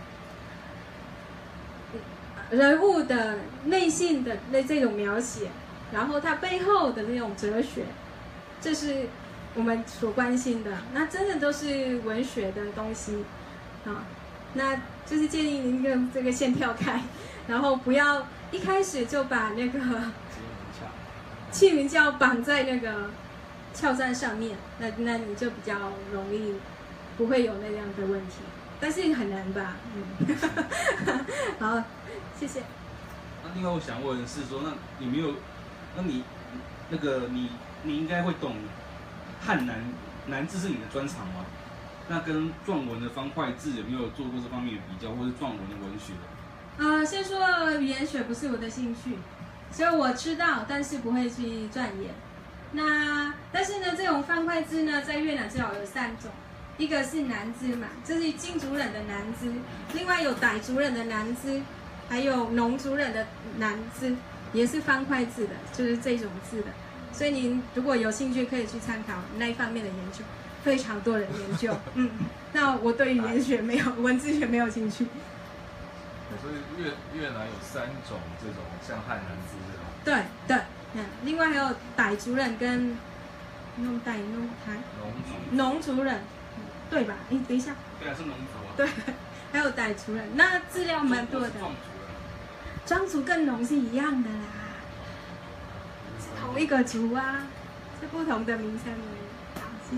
S3: 人物的内心的那这种描写，然后它背后的那种哲学，这是我们所关心的。那真的都是文学的东西啊，那就是建议您跟这个先跳开，然后不要一开始就把那个气云教绑在那个。翘传上面，那那你就比较容易不会有那样的问题，但是很难吧？嗯，好，谢谢。
S5: 那另外我想问的是说，那你没有，那你那个你你应该会懂汉南南字是你的专长吗？那跟篆文的方块字有没有做过这方面的比较，或是篆文的文学？
S3: 呃，先说语言学不是我的兴趣，所以我知道，但是不会去钻研。那但是呢，这种方块字呢，在越南至少有三种，一个是南字嘛，这是金族人的南字，另外有傣族人的南字，还有农族人的南字，也是方块字的，就是这种字的。所以您如果有兴趣，可以去参考那一方面的研究，非常多人研究。嗯，那我对语言学没有，文字学没有兴趣。
S4: 所以越越南有三种这种像汉南字这种。
S3: 对对，嗯，另外还有傣族人跟弄傣弄台
S4: 农族
S3: 农族人，对吧？哎，等一下。
S5: 对啊，是农族啊。
S3: 对，还有傣族人，那资料蛮多的。庄族跟农是一样的啦，是同一个族啊，是不同的名称而已。好，谢谢。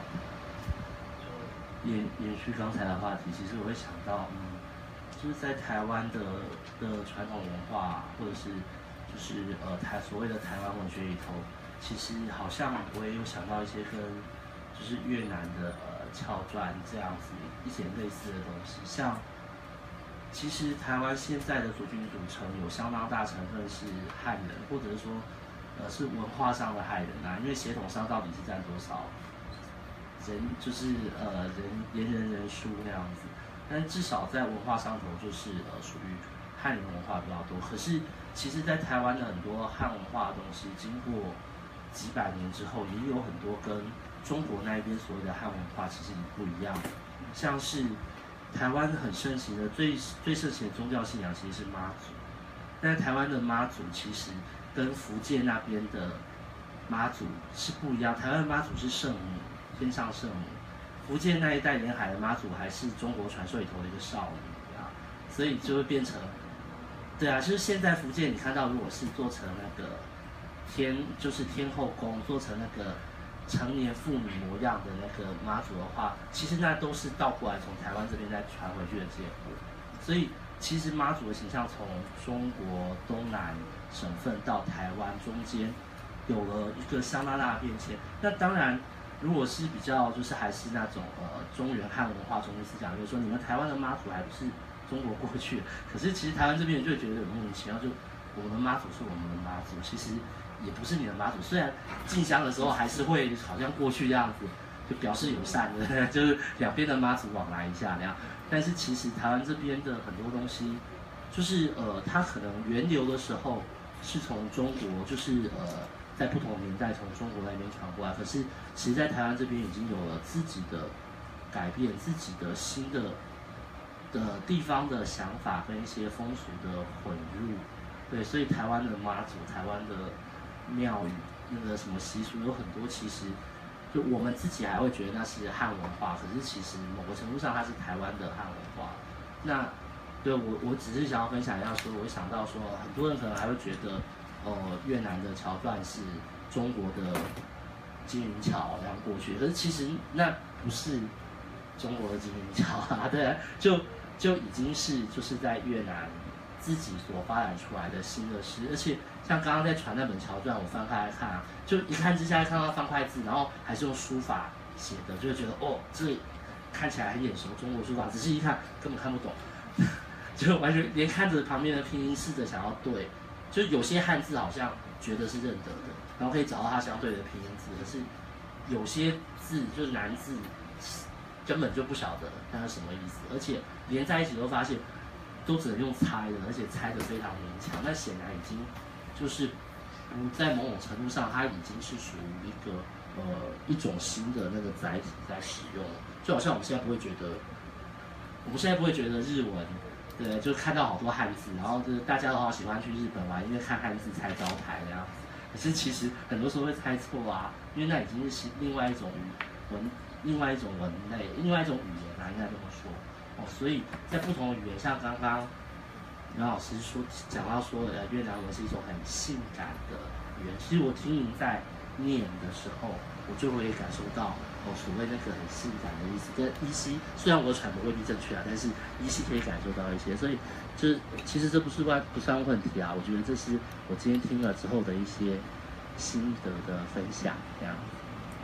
S10: 延延续刚才的话题，其实我会想到，嗯，就是在台湾的的传统文化，或者是就是呃台所谓的台湾文学里头，其实好像我也有想到一些跟就是越南的呃翘传这样子一些类似的东西，像其实台湾现在的族群组成有相当大成分是汉人，或者是说呃是文化上的汉人啊，因为血统上到底是占多少？人就是呃人言人人数那样子，但至少在文化上头就是呃属于汉人文化比较多。可是其实，在台湾的很多汉文化的东西，经过几百年之后，也有很多跟中国那一边所谓的汉文化其实不一样。像是台湾很盛行的最最盛行的宗教信仰其实是妈祖，但是台湾的妈祖其实跟福建那边的妈祖是不一样。台湾的妈祖是圣母。天上圣母，福建那一带沿海的妈祖还是中国传说里头的一个少女啊，所以就会变成，对啊，就是现在福建你看到，如果是做成那个天，就是天后宫，做成那个成年妇女模样的那个妈祖的话，其实那都是倒过来从台湾这边再传回去的结果。所以其实妈祖的形象从中国东南省份到台湾中间有了一个相当大的变迁。那当然。如果是比较就是还是那种呃中原汉文化中心思想，就是说你们台湾的妈祖还不是中国过去的，可是其实台湾这边人就觉得很莫名其妙，就我们的妈祖是我们的妈祖，其实也不是你的妈祖，虽然进香的时候还是会好像过去这样子，就表示友善的，就是两边的妈祖往来一下那样，但是其实台湾这边的很多东西，就是呃它可能源流的时候是从中国，就是呃。在不同年代从中国那边传过来，可是其实在台湾这边已经有了自己的改变，自己的新的的地方的想法跟一些风俗的混入，对，所以台湾的妈祖、台湾的庙宇那个什么习俗有很多，其实就我们自己还会觉得那是汉文化，可是其实某个程度上它是台湾的汉文化。那对我我只是想要分享一下说，我想到说很多人可能还会觉得。呃，越南的桥段是中国的金云桥这样过去，可是其实那不是中国的金云桥啊，对啊，就就已经是就是在越南自己所发展出来的新的诗，而且像刚刚在传那本桥段，我翻开来看啊，就一看之下看到方块字，然后还是用书法写的，就会觉得哦，这看起来很眼熟，中国书法，仔细一看根本看不懂，就完全连看着旁边的拼音试着想要对。就有些汉字好像觉得是认得的，然后可以找到它相对的拼音字，可是有些字就是难字，根本就不晓得它是什么意思，而且连在一起都发现都只能用猜的，而且猜的非常勉强。那显然已经就是不在某种程度上，它已经是属于一个呃一种新的那个载体在使用，就好像我们现在不会觉得，我们现在不会觉得日文。对，就看到好多汉字，然后就是大家都好喜欢去日本玩，因为看汉字猜招牌这样子。可是其实很多时候会猜错啊，因为那已经是另外一种语文，另外一种文类，另外一种语言啊，应该这么说。哦，所以在不同的语言，像刚刚杨老师说讲到说，呃，越南文是一种很性感的语言。其实我听您在念的时候，我就会感受到。哦，所谓那个很性感的意思，跟依稀虽然我的揣摩未必正确啊，但是依稀可以感受到一些，所以就是其实这不是不算问题啊，我觉得这是我今天听了之后的一些心得的分享，这样。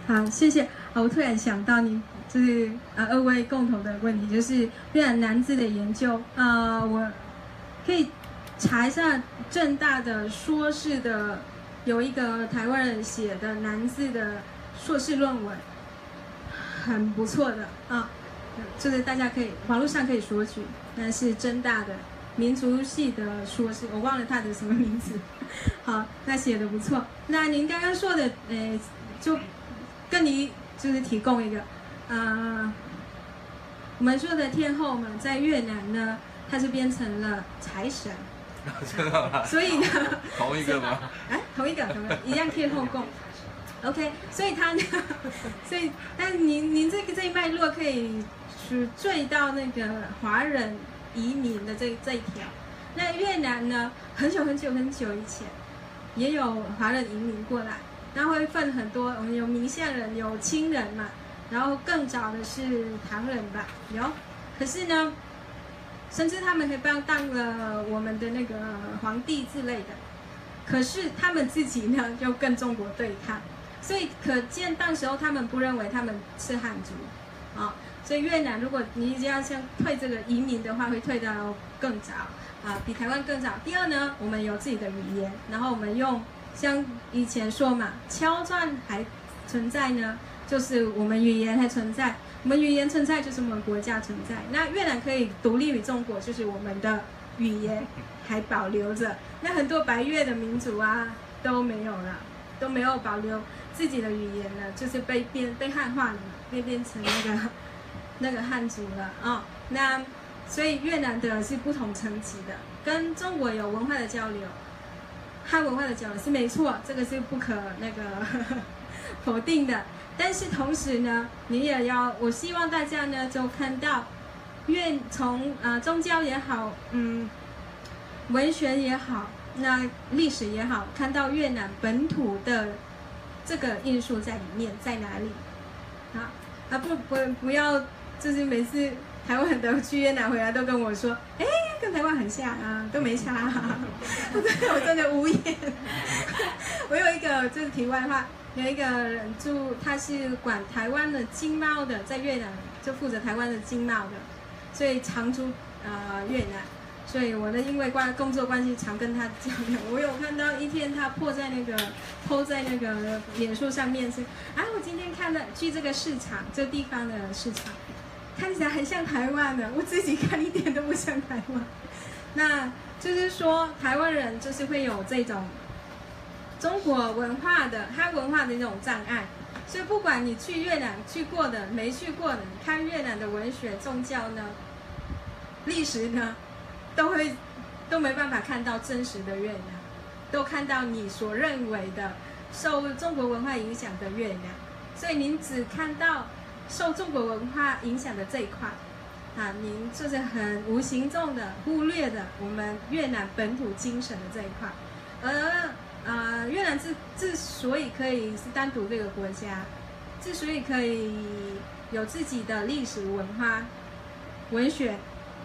S3: 好，谢谢。啊，我突然想到你就是呃二位共同的问题，就是越南男字的研究。呃，我可以查一下政大的硕士的，有一个台湾人写的男字的硕士论文，很不错的啊，就是大家可以网络上可以索取，那是政大的民族系的硕士，我忘了他的什么名字。好，那写的不错。那您刚刚说的，呃，就跟你就是提供一个，呃，我们说的天后嘛，在越南呢，它是变成了财神。
S4: 真的吗？
S3: 所以呢，
S4: 同一个吗？
S3: 哎，同一个，同一个，一样天后宫。OK， 所以他呢，所以但您您这个这一脉络可以去追到那个华人移民的这这一条。那越南呢，很久很久很久以前，也有华人移民过来，然后会分很多，我们有闽夏人，有清人嘛，然后更早的是唐人吧，有。可是呢，甚至他们还当当了我们的那个皇帝之类的。可是他们自己呢，就跟中国对抗。所以可见，当时候他们不认为他们是汉族，啊，所以越南如果你要像退这个移民的话，会退到更早，啊，比台湾更早。第二呢，我们有自己的语言，然后我们用像以前说嘛，敲篆还存在呢，就是我们语言还存在，我们语言存在就是我们国家存在。那越南可以独立于中国，就是我们的语言还保留着。那很多白越的民族啊都没有了，都没有保留自己的语言了，就是被变被汉化了嘛，被变成那个那个汉族了啊、哦。那所以越南的是不同层级的，跟中国有文化的交流，汉文化的交流是没错，这个是不可那个呵呵否定的。但是同时呢，你也要，我希望大家呢就看到越从呃宗教也好，嗯，文学也好，那历史也好，看到越南本土的这个因素在里面在哪里？啊啊不不不要，就是每次台湾的去越南回来都跟我说，哎，跟台湾很像啊，都没差、啊。我真的我真的无言。我有一个就是题外话，有一个人住，他是管台湾的经贸的，在越南就负责台湾的经贸的，所以常驻呃越南。所以我呢，因为关工作关系，常跟他交流。我有看到一天他破在那个po在那个脸书上面是啊，我今天看了去这个市场，这地方的市场，看起来很像台湾的，我自己看一点都不像台湾。那就是说，台湾人就是会有这种中国文化的汉文化的那种障碍。所以不管你去越南去过的，没去过的，你看越南的文学、宗教呢、历史呢。都会都没办法看到真实的越南，都看到你所认为的受中国文化影响的越南，所以您只看到受中国文化影响的这一块，啊，您就是很无形中的忽略的我们越南本土精神的这一块。而呃，越南之之所以可以是单独这个国家，之所以可以有自己的历史文化、文学。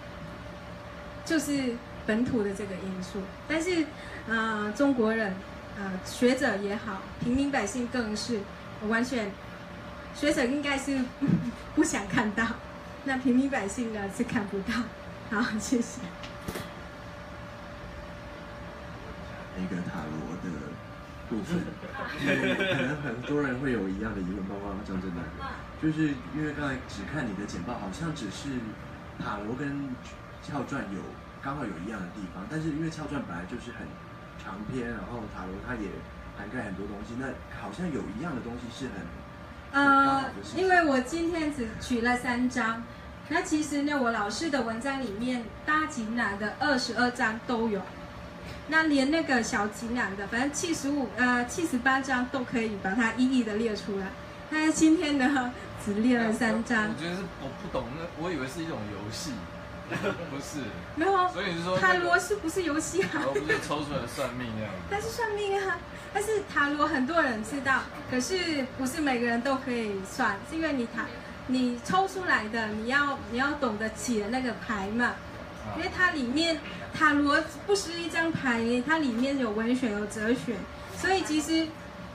S3: 就是本土的这个因素，但是，呃，中国人，呃，学者也好，平民百姓更是完全，学者应该是不想看到，那平民百姓呢是看不到。好，谢谢。
S11: 一个塔罗的部分，可能很多人会有一样的疑问，包括张正大哥，就是因为刚才只看你的简报，好像只是塔罗跟翘传有刚好有一样的地方，但是因为翘传本来就是很长篇，然后塔罗它也涵盖很多东西，那好像有一样的东西是很
S3: 呃，因为我今天只取了三张，那其实呢，我老师的文章里面大吉南的二十二章都有，那连那个小吉南的，反正七十五呃七十八章都可以把它一一的列出来。那今天呢，只列了三章。
S4: 我觉得是我不懂，那我以为是一种游戏。不是，
S3: 没有，
S4: 所以你是说
S3: 塔罗是不是游戏啊？
S4: 塔罗不是抽出来算命那样？
S3: 但是算命啊，但是塔罗很多人知道，可是不是每个人都可以算，是因为你塔你抽出来的，你要你要懂得解那个牌嘛，因为它里面塔罗不是一张牌，它里面有文学有哲学，所以其实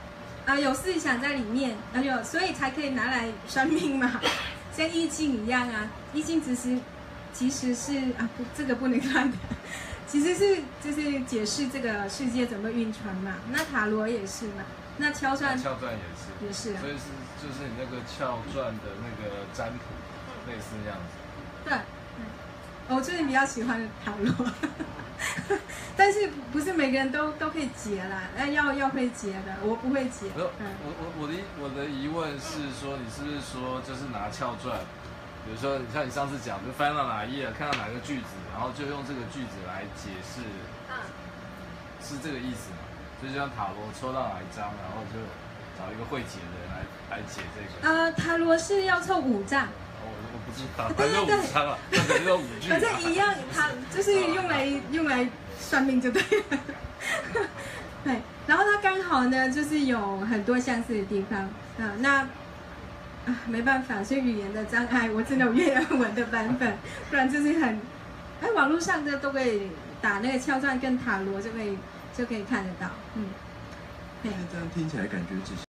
S3: 啊、呃、有思想在里面，还有所以才可以拿来算命嘛，像易经一样啊，易经只是其实是啊不这个不能乱的，其实是就是解释这个世界怎么运转嘛，那塔罗也是嘛，那敲算
S4: 敲钻也是
S3: 也是、啊，
S4: 所以是就是你那个敲钻的那个占卜类似那样子。
S3: 对，我最近比较喜欢塔罗。但是不是每个人都都可以解啦，那要要会解的，我不会解。
S4: 我我我我的我的疑问是说，你是不是说就是拿撬钻，比如说你像你上次讲，就翻到哪一页，看到哪个句子，然后就用这个句子来解释，是这个意思吗？就像塔罗抽到哪一张，然后就找一个会解的人来来解这个。
S3: 呃，塔罗是要抽五张。
S4: 我我不知道，反正五张啊，反正就五句。
S3: 反正一样，它就是用来用来算命就对了。对，然后它刚好呢，就是有很多相似的地方啊。那啊没办法，所以语言的障碍，我真的有粤文的版本，不然就是很，哎，网络上的都可以打那个敲钻跟塔罗就可以就可以看得到，嗯。
S11: 这样听起来感觉只是。